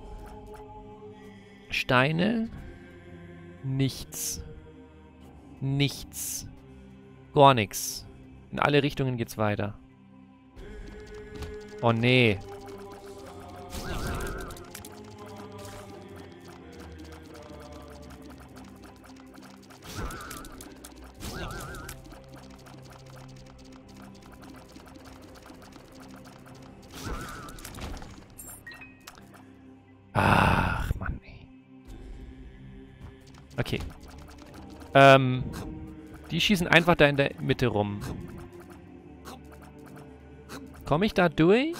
Steine. Nichts. Nichts. Gar nichts. In alle Richtungen geht's weiter. Oh nee. Ach, Mann, ey. Okay. Die schießen einfach da in der Mitte rum. Komme ich da durch?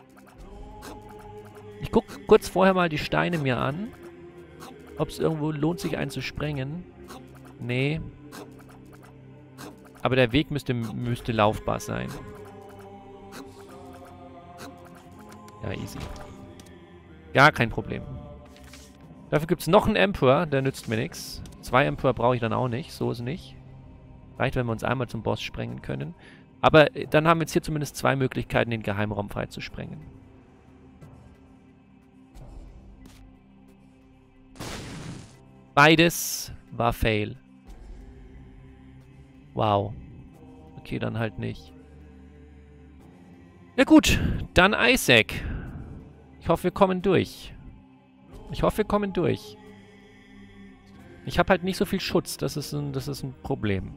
Ich gucke kurz vorher mal die Steine mir an. Ob es irgendwo lohnt, sich einen zu sprengen. Nee. Aber der Weg müsste laufbar sein. Ja, easy. Gar kein Problem. Dafür gibt es noch einen Emperor, der nützt mir nichts. 2 Emperor brauche ich dann auch nicht, so ist nicht. Reicht, wenn wir uns einmal zum Boss sprengen können. Aber dann haben wir jetzt hier zumindest 2 Möglichkeiten, den Geheimraum freizusprengen. Beides war Fail. Wow. Okay, dann halt nicht. Ja gut, dann Isaac. Ich hoffe, wir kommen durch. Ich hoffe, wir kommen durch. Ich habe halt nicht so viel Schutz. Das ist ein Problem.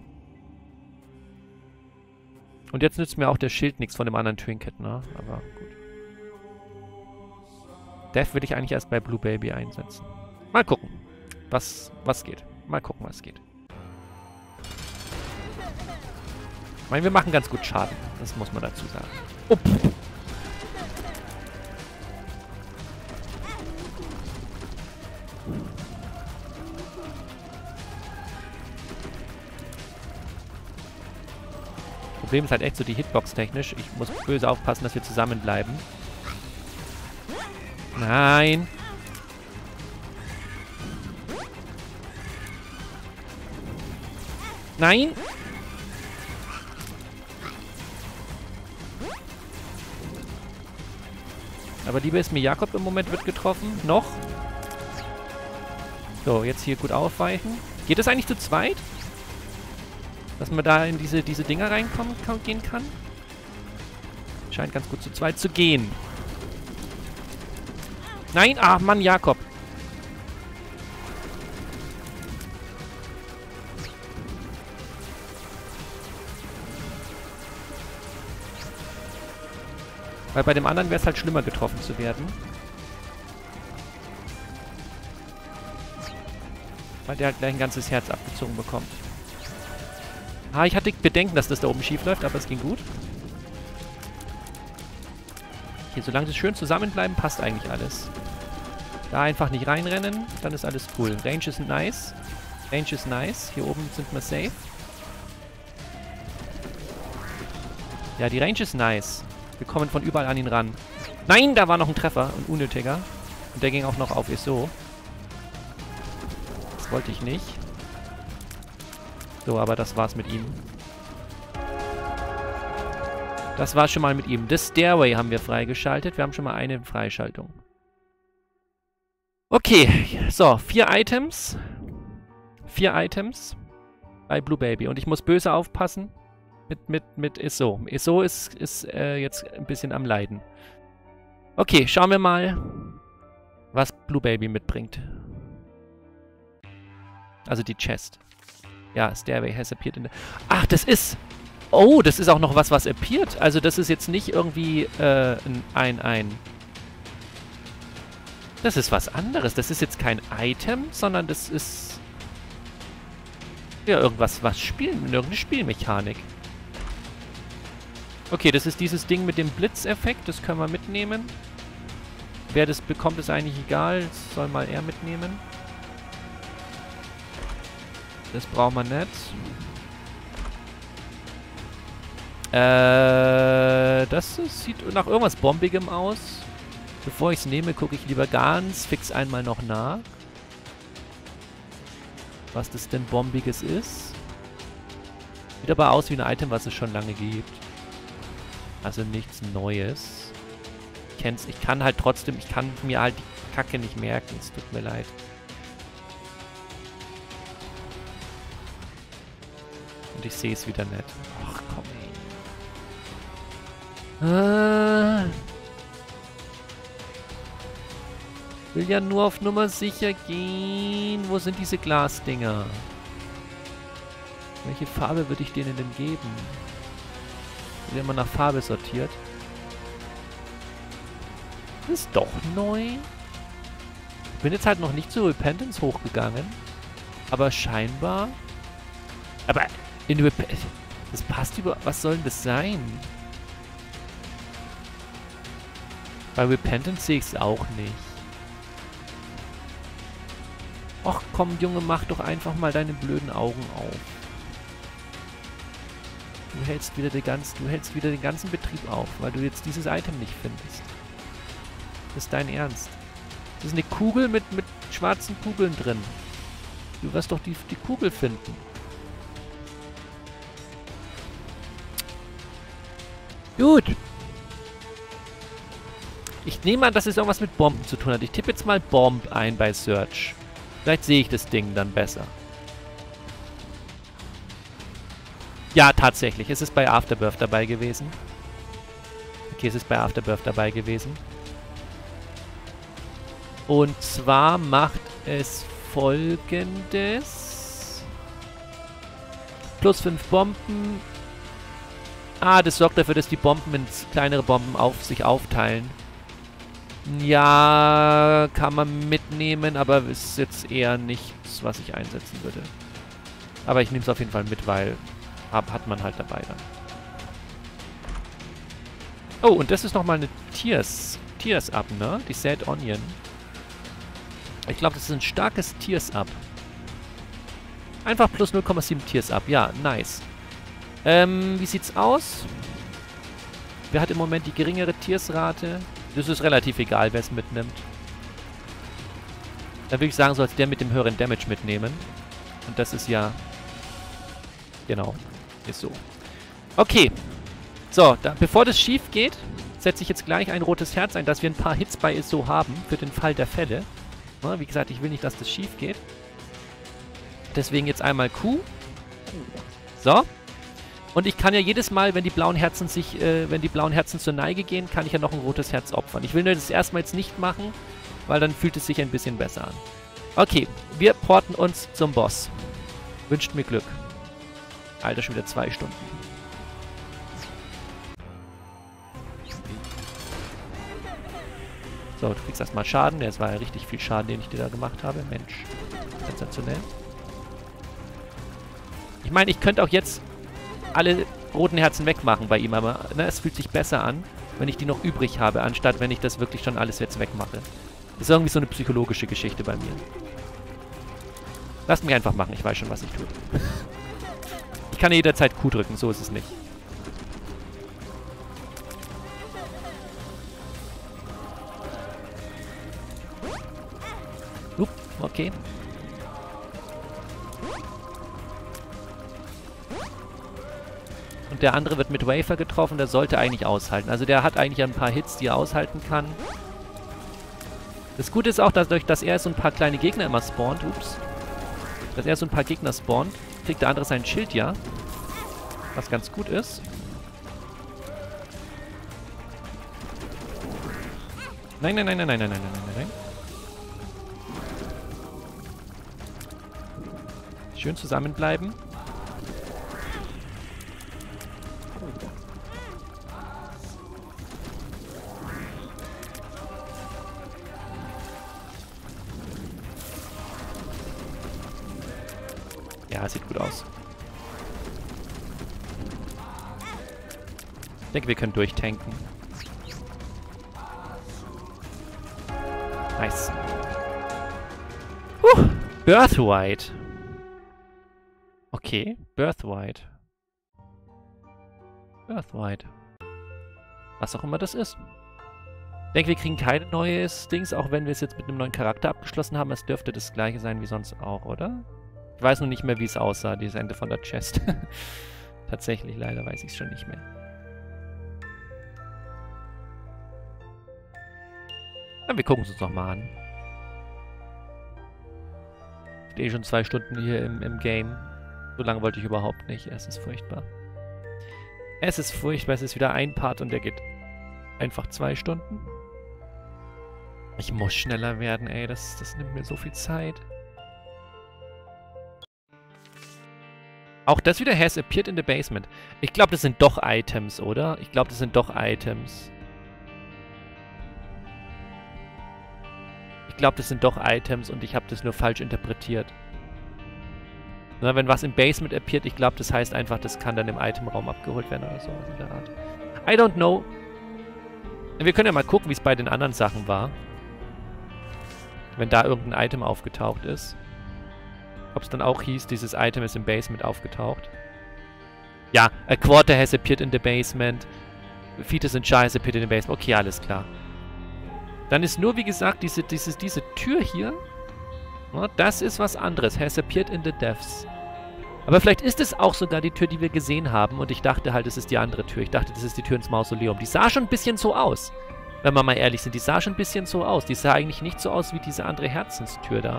Und jetzt nützt mir auch der Schild nichts von dem anderen Trinket, ne? Aber gut. Death will ich eigentlich erst bei Blue Baby einsetzen. Mal gucken, was geht. Mal gucken, was geht. Ich meine, wir machen ganz gut Schaden. Das muss man dazu sagen. Oh, Problem ist halt echt so die Hitbox technisch. Ich muss böse aufpassen, dass wir zusammenbleiben. Nein. Nein. Aber lieber ist mir Jakob im Moment wird getroffen. Noch. So, jetzt hier gut aufweichen. Geht das eigentlich zu zweit? Dass man da in diese Dinger gehen kann? Scheint ganz gut zu zweit zu gehen. Nein! Ach Mann, Jakob. Weil bei dem anderen wäre es halt schlimmer, getroffen zu werden. Weil der halt gleich ein ganzes Herz abgezogen bekommt. Ah, ich hatte Bedenken, dass das da oben schief läuft, aber es ging gut. Okay, solange sie schön zusammenbleiben, passt eigentlich alles. Da einfach nicht reinrennen, dann ist alles cool. Range ist nice. Range ist nice. Hier oben sind wir safe. Ja, die Range ist nice. Wir kommen von überall an ihn ran. Nein, da war noch ein Treffer. Ein unnötiger. Und der ging auch noch auf ISO. Das wollte ich nicht. So, aber das war's mit ihm. Das war schon mal mit ihm. Das Stairway haben wir freigeschaltet. Wir haben schon mal eine Freischaltung. Okay, so, 4 Items. 4 Items bei Blue Baby. Und ich muss böse aufpassen mit ISO. ISO ist jetzt ein bisschen am Leiden. Okay, schauen wir mal, was Blue Baby mitbringt. Also die Chest. Ja, Stairway has appeared in the... Ach, das ist... Oh, das ist auch noch was appeared. Also das ist jetzt nicht irgendwie Das ist was anderes. Das ist jetzt kein Item, sondern das ist... Ja, irgendwas, irgendeine Spielmechanik. Okay, das ist dieses Ding mit dem Blitzeffekt. Das können wir mitnehmen. Wer das bekommt, ist eigentlich egal. Das soll mal er mitnehmen. Das brauchen wir nicht. Das sieht nach irgendwas Bombigem aus. Bevor ich es nehme, gucke ich lieber ganz fix einmal noch nach. Was das denn Bombiges ist. Sieht aber aus wie ein Item, was es schon lange gibt. Also nichts Neues. Ich kann halt trotzdem, ich kann mir halt die Kacke nicht merken. Es tut mir leid. Und ich sehe es wieder nicht. Ach komm ey. Will ja nur auf Nummer sicher gehen. Wo sind diese Glasdinger? Welche Farbe würde ich denen denn geben? Wird immer nach Farbe sortiert. Das ist doch neu. Ich bin jetzt halt noch nicht zu Repentance hochgegangen. Aber scheinbar... Aber in Repentance... Das passt über... Was soll denn das sein? Bei Repentance sehe ich es auch nicht. Och komm, Junge, mach doch einfach mal deine blöden Augen auf. Du hältst wieder den ganzen Betrieb auf, weil du jetzt dieses Item nicht findest. Das ist dein Ernst. Das ist eine Kugel mit schwarzen Kugeln drin. Du wirst doch die Kugel finden. Gut. Ich nehme an, dass es irgendwas mit Bomben zu tun hat. Ich tippe jetzt mal Bomb ein bei Search. Vielleicht sehe ich das Ding dann besser. Ja, tatsächlich. Es ist bei Afterbirth dabei gewesen. Okay, es ist bei Afterbirth dabei gewesen. Und zwar macht es Folgendes. Plus 5 Bomben. Ah, das sorgt dafür, dass die Bomben in kleinere Bomben sich aufteilen. Ja, kann man mitnehmen, aber ist jetzt eher nichts, was ich einsetzen würde. Aber ich nehme es auf jeden Fall mit, weil hat man halt dabei dann. Oh, und das ist nochmal eine Tears Up, ne? Die Sad Onion. Ich glaube, das ist ein starkes Tears Up. Einfach plus 0,7 Tears Up. Ja, nice. Wie sieht's aus? Wer hat im Moment die geringere Tears-Rate? Das ist relativ egal, wer es mitnimmt. Dann würde ich sagen, soll es der mit dem höheren Damage mitnehmen. Und das ist ja... Genau. Ist so. Okay. So, bevor das schief geht, setze ich jetzt gleich ein rotes Herz ein, dass wir ein paar Hits bei ISO haben, für den Fall der Fälle. Na, wie gesagt, ich will nicht, dass das schief geht. Deswegen jetzt einmal Q. So. Und ich kann ja jedes Mal, wenn die blauen Herzen zur Neige gehen, kann ich ja noch ein rotes Herz opfern. Ich will nur das erstmal jetzt nicht machen, weil dann fühlt es sich ein bisschen besser an. Okay, wir porten uns zum Boss. Wünscht mir Glück. Alter, schon wieder 2 Stunden. So, du kriegst erstmal Schaden. Das war ja richtig viel Schaden, den ich dir da gemacht habe. Mensch, sensationell. Ich meine, ich könnte auch jetzt alle roten Herzen wegmachen bei ihm, aber ne, es fühlt sich besser an, wenn ich die noch übrig habe, anstatt wenn ich das wirklich schon alles jetzt wegmache. Das ist irgendwie so eine psychologische Geschichte bei mir. Lasst mich einfach machen, ich weiß schon, was ich tue. Ich kann jederzeit Q drücken, so ist es nicht. Okay. Und der andere wird mit Wafer getroffen, der sollte eigentlich aushalten. Also der hat eigentlich ein paar Hits, die er aushalten kann. Das Gute ist auch, dadurch, dass er so ein paar kleine Gegner immer spawnt, dass er so ein paar Gegner spawnt, kriegt der andere sein Schild ja. Was ganz gut ist. Nein, nein, nein, nein, nein, nein, nein, nein, nein. Schön zusammenbleiben. Ja, sieht gut aus. Ich denke, wir können durchtanken. Nice. Birthright. Okay, Birthright. Birthright. Was auch immer das ist. Ich denke, wir kriegen kein neues Dings, auch wenn wir es jetzt mit einem neuen Charakter abgeschlossen haben. Es dürfte das gleiche sein wie sonst auch, oder? Ich weiß nur nicht mehr, wie es aussah, dieses Ende von der Chest. Tatsächlich, leider weiß ich es schon nicht mehr. Ja, wir gucken es uns nochmal an. Ich stehe schon 2 Stunden hier im Game. So lange wollte ich überhaupt nicht. Es ist furchtbar. Es ist furchtbar. Es ist wieder ein Part und der geht einfach 2 Stunden. Ich muss schneller werden, ey. Das nimmt mir so viel Zeit. Auch das wieder has appeared in the basement. Ich glaube, das sind doch Items, oder? Ich glaube, das sind doch Items. Ich glaube, das sind doch Items und ich habe das nur falsch interpretiert. Na, wenn was im Basement appeared, ich glaube, das heißt einfach, das kann dann im Itemraum abgeholt werden oder so in der Art. I don't know. Wir können ja mal gucken, wie es bei den anderen Sachen war. Wenn da irgendein Item aufgetaucht ist. Ob es dann auch hieß, dieses Item ist im Basement aufgetaucht. Ja, a quarter has appeared in the basement. Fetus and Chai has appeared in the basement. Okay, alles klar. Dann ist nur, wie gesagt, diese Tür hier. Ja, das ist was anderes. Has appeared in the depths. Aber vielleicht ist es auch sogar die Tür, die wir gesehen haben. Und ich dachte halt, es ist die andere Tür. Ich dachte, das ist die Tür ins Mausoleum. Die sah schon ein bisschen so aus. Wenn wir mal ehrlich sind. Die sah schon ein bisschen so aus. Die sah eigentlich nicht so aus wie diese andere Herzenstür da.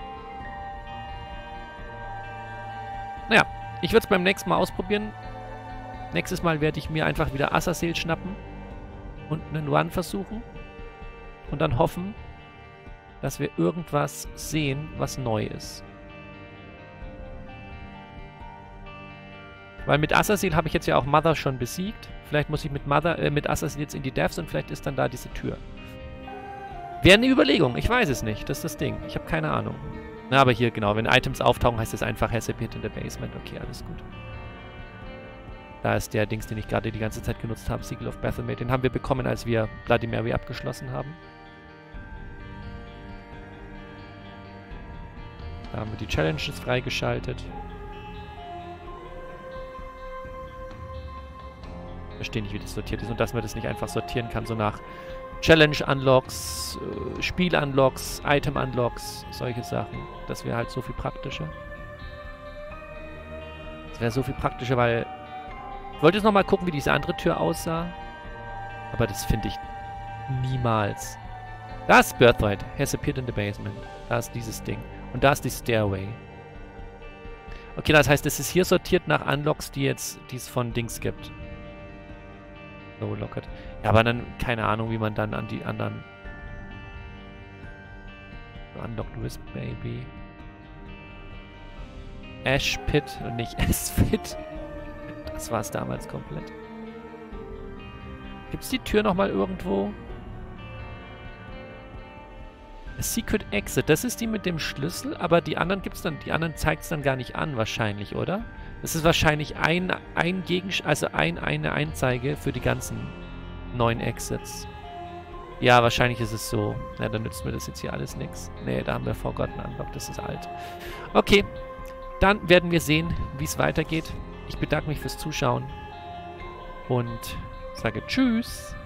Naja, ich würde es beim nächsten Mal ausprobieren. Nächstes Mal werde ich mir einfach wieder Azazel schnappen. Und einen Run versuchen. Und dann hoffen, dass wir irgendwas sehen, was neu ist. Weil mit Azazel habe ich jetzt ja auch Mother schon besiegt. Vielleicht muss ich mit Azazel jetzt in die Devs und vielleicht ist dann da diese Tür. Wäre eine Überlegung, ich weiß es nicht. Das ist das Ding. Ich habe keine Ahnung. Na, aber hier, genau, wenn Items auftauchen, heißt es einfach has appeared in the basement. Okay, alles gut. Da ist der Dings, den ich gerade die ganze Zeit genutzt habe, Siegel of Baphomet. Den haben wir bekommen, als wir Bloody Mary abgeschlossen haben. Da haben wir die Challenges freigeschaltet. Ich verstehe nicht, wie das sortiert ist und dass man das nicht einfach sortieren kann, so nach Challenge-Unlocks, Spiel-Unlocks, Item-Unlocks, solche Sachen. Das wäre halt so viel praktischer. Das wäre so viel praktischer, weil ich wollte jetzt nochmal gucken, wie diese andere Tür aussah. Aber das finde ich niemals. Da ist Birthright. Has appeared in the basement. Da ist dieses Ding. Und da ist die Stairway. Okay, das heißt, es ist hier sortiert nach Unlocks, die es von Dings gibt. So, lockert. Ja, aber dann, keine Ahnung, wie man dann an die anderen... Unlocked Wisp Baby. Ash Pit und nicht S-Pit. Das war es damals komplett. Gibt es die Tür nochmal irgendwo? A Secret Exit. Das ist die mit dem Schlüssel, aber die anderen gibt's dann, die anderen zeigt es dann gar nicht an, wahrscheinlich, oder? Das ist wahrscheinlich eine Anzeige für die ganzen 9 Exits. Ja, wahrscheinlich ist es so. Ja, dann nützt mir das jetzt hier alles nichts. Nee, da haben wir Forgotten Unlocked, das ist alt. Okay, dann werden wir sehen, wie es weitergeht. Ich bedanke mich fürs Zuschauen und sage Tschüss.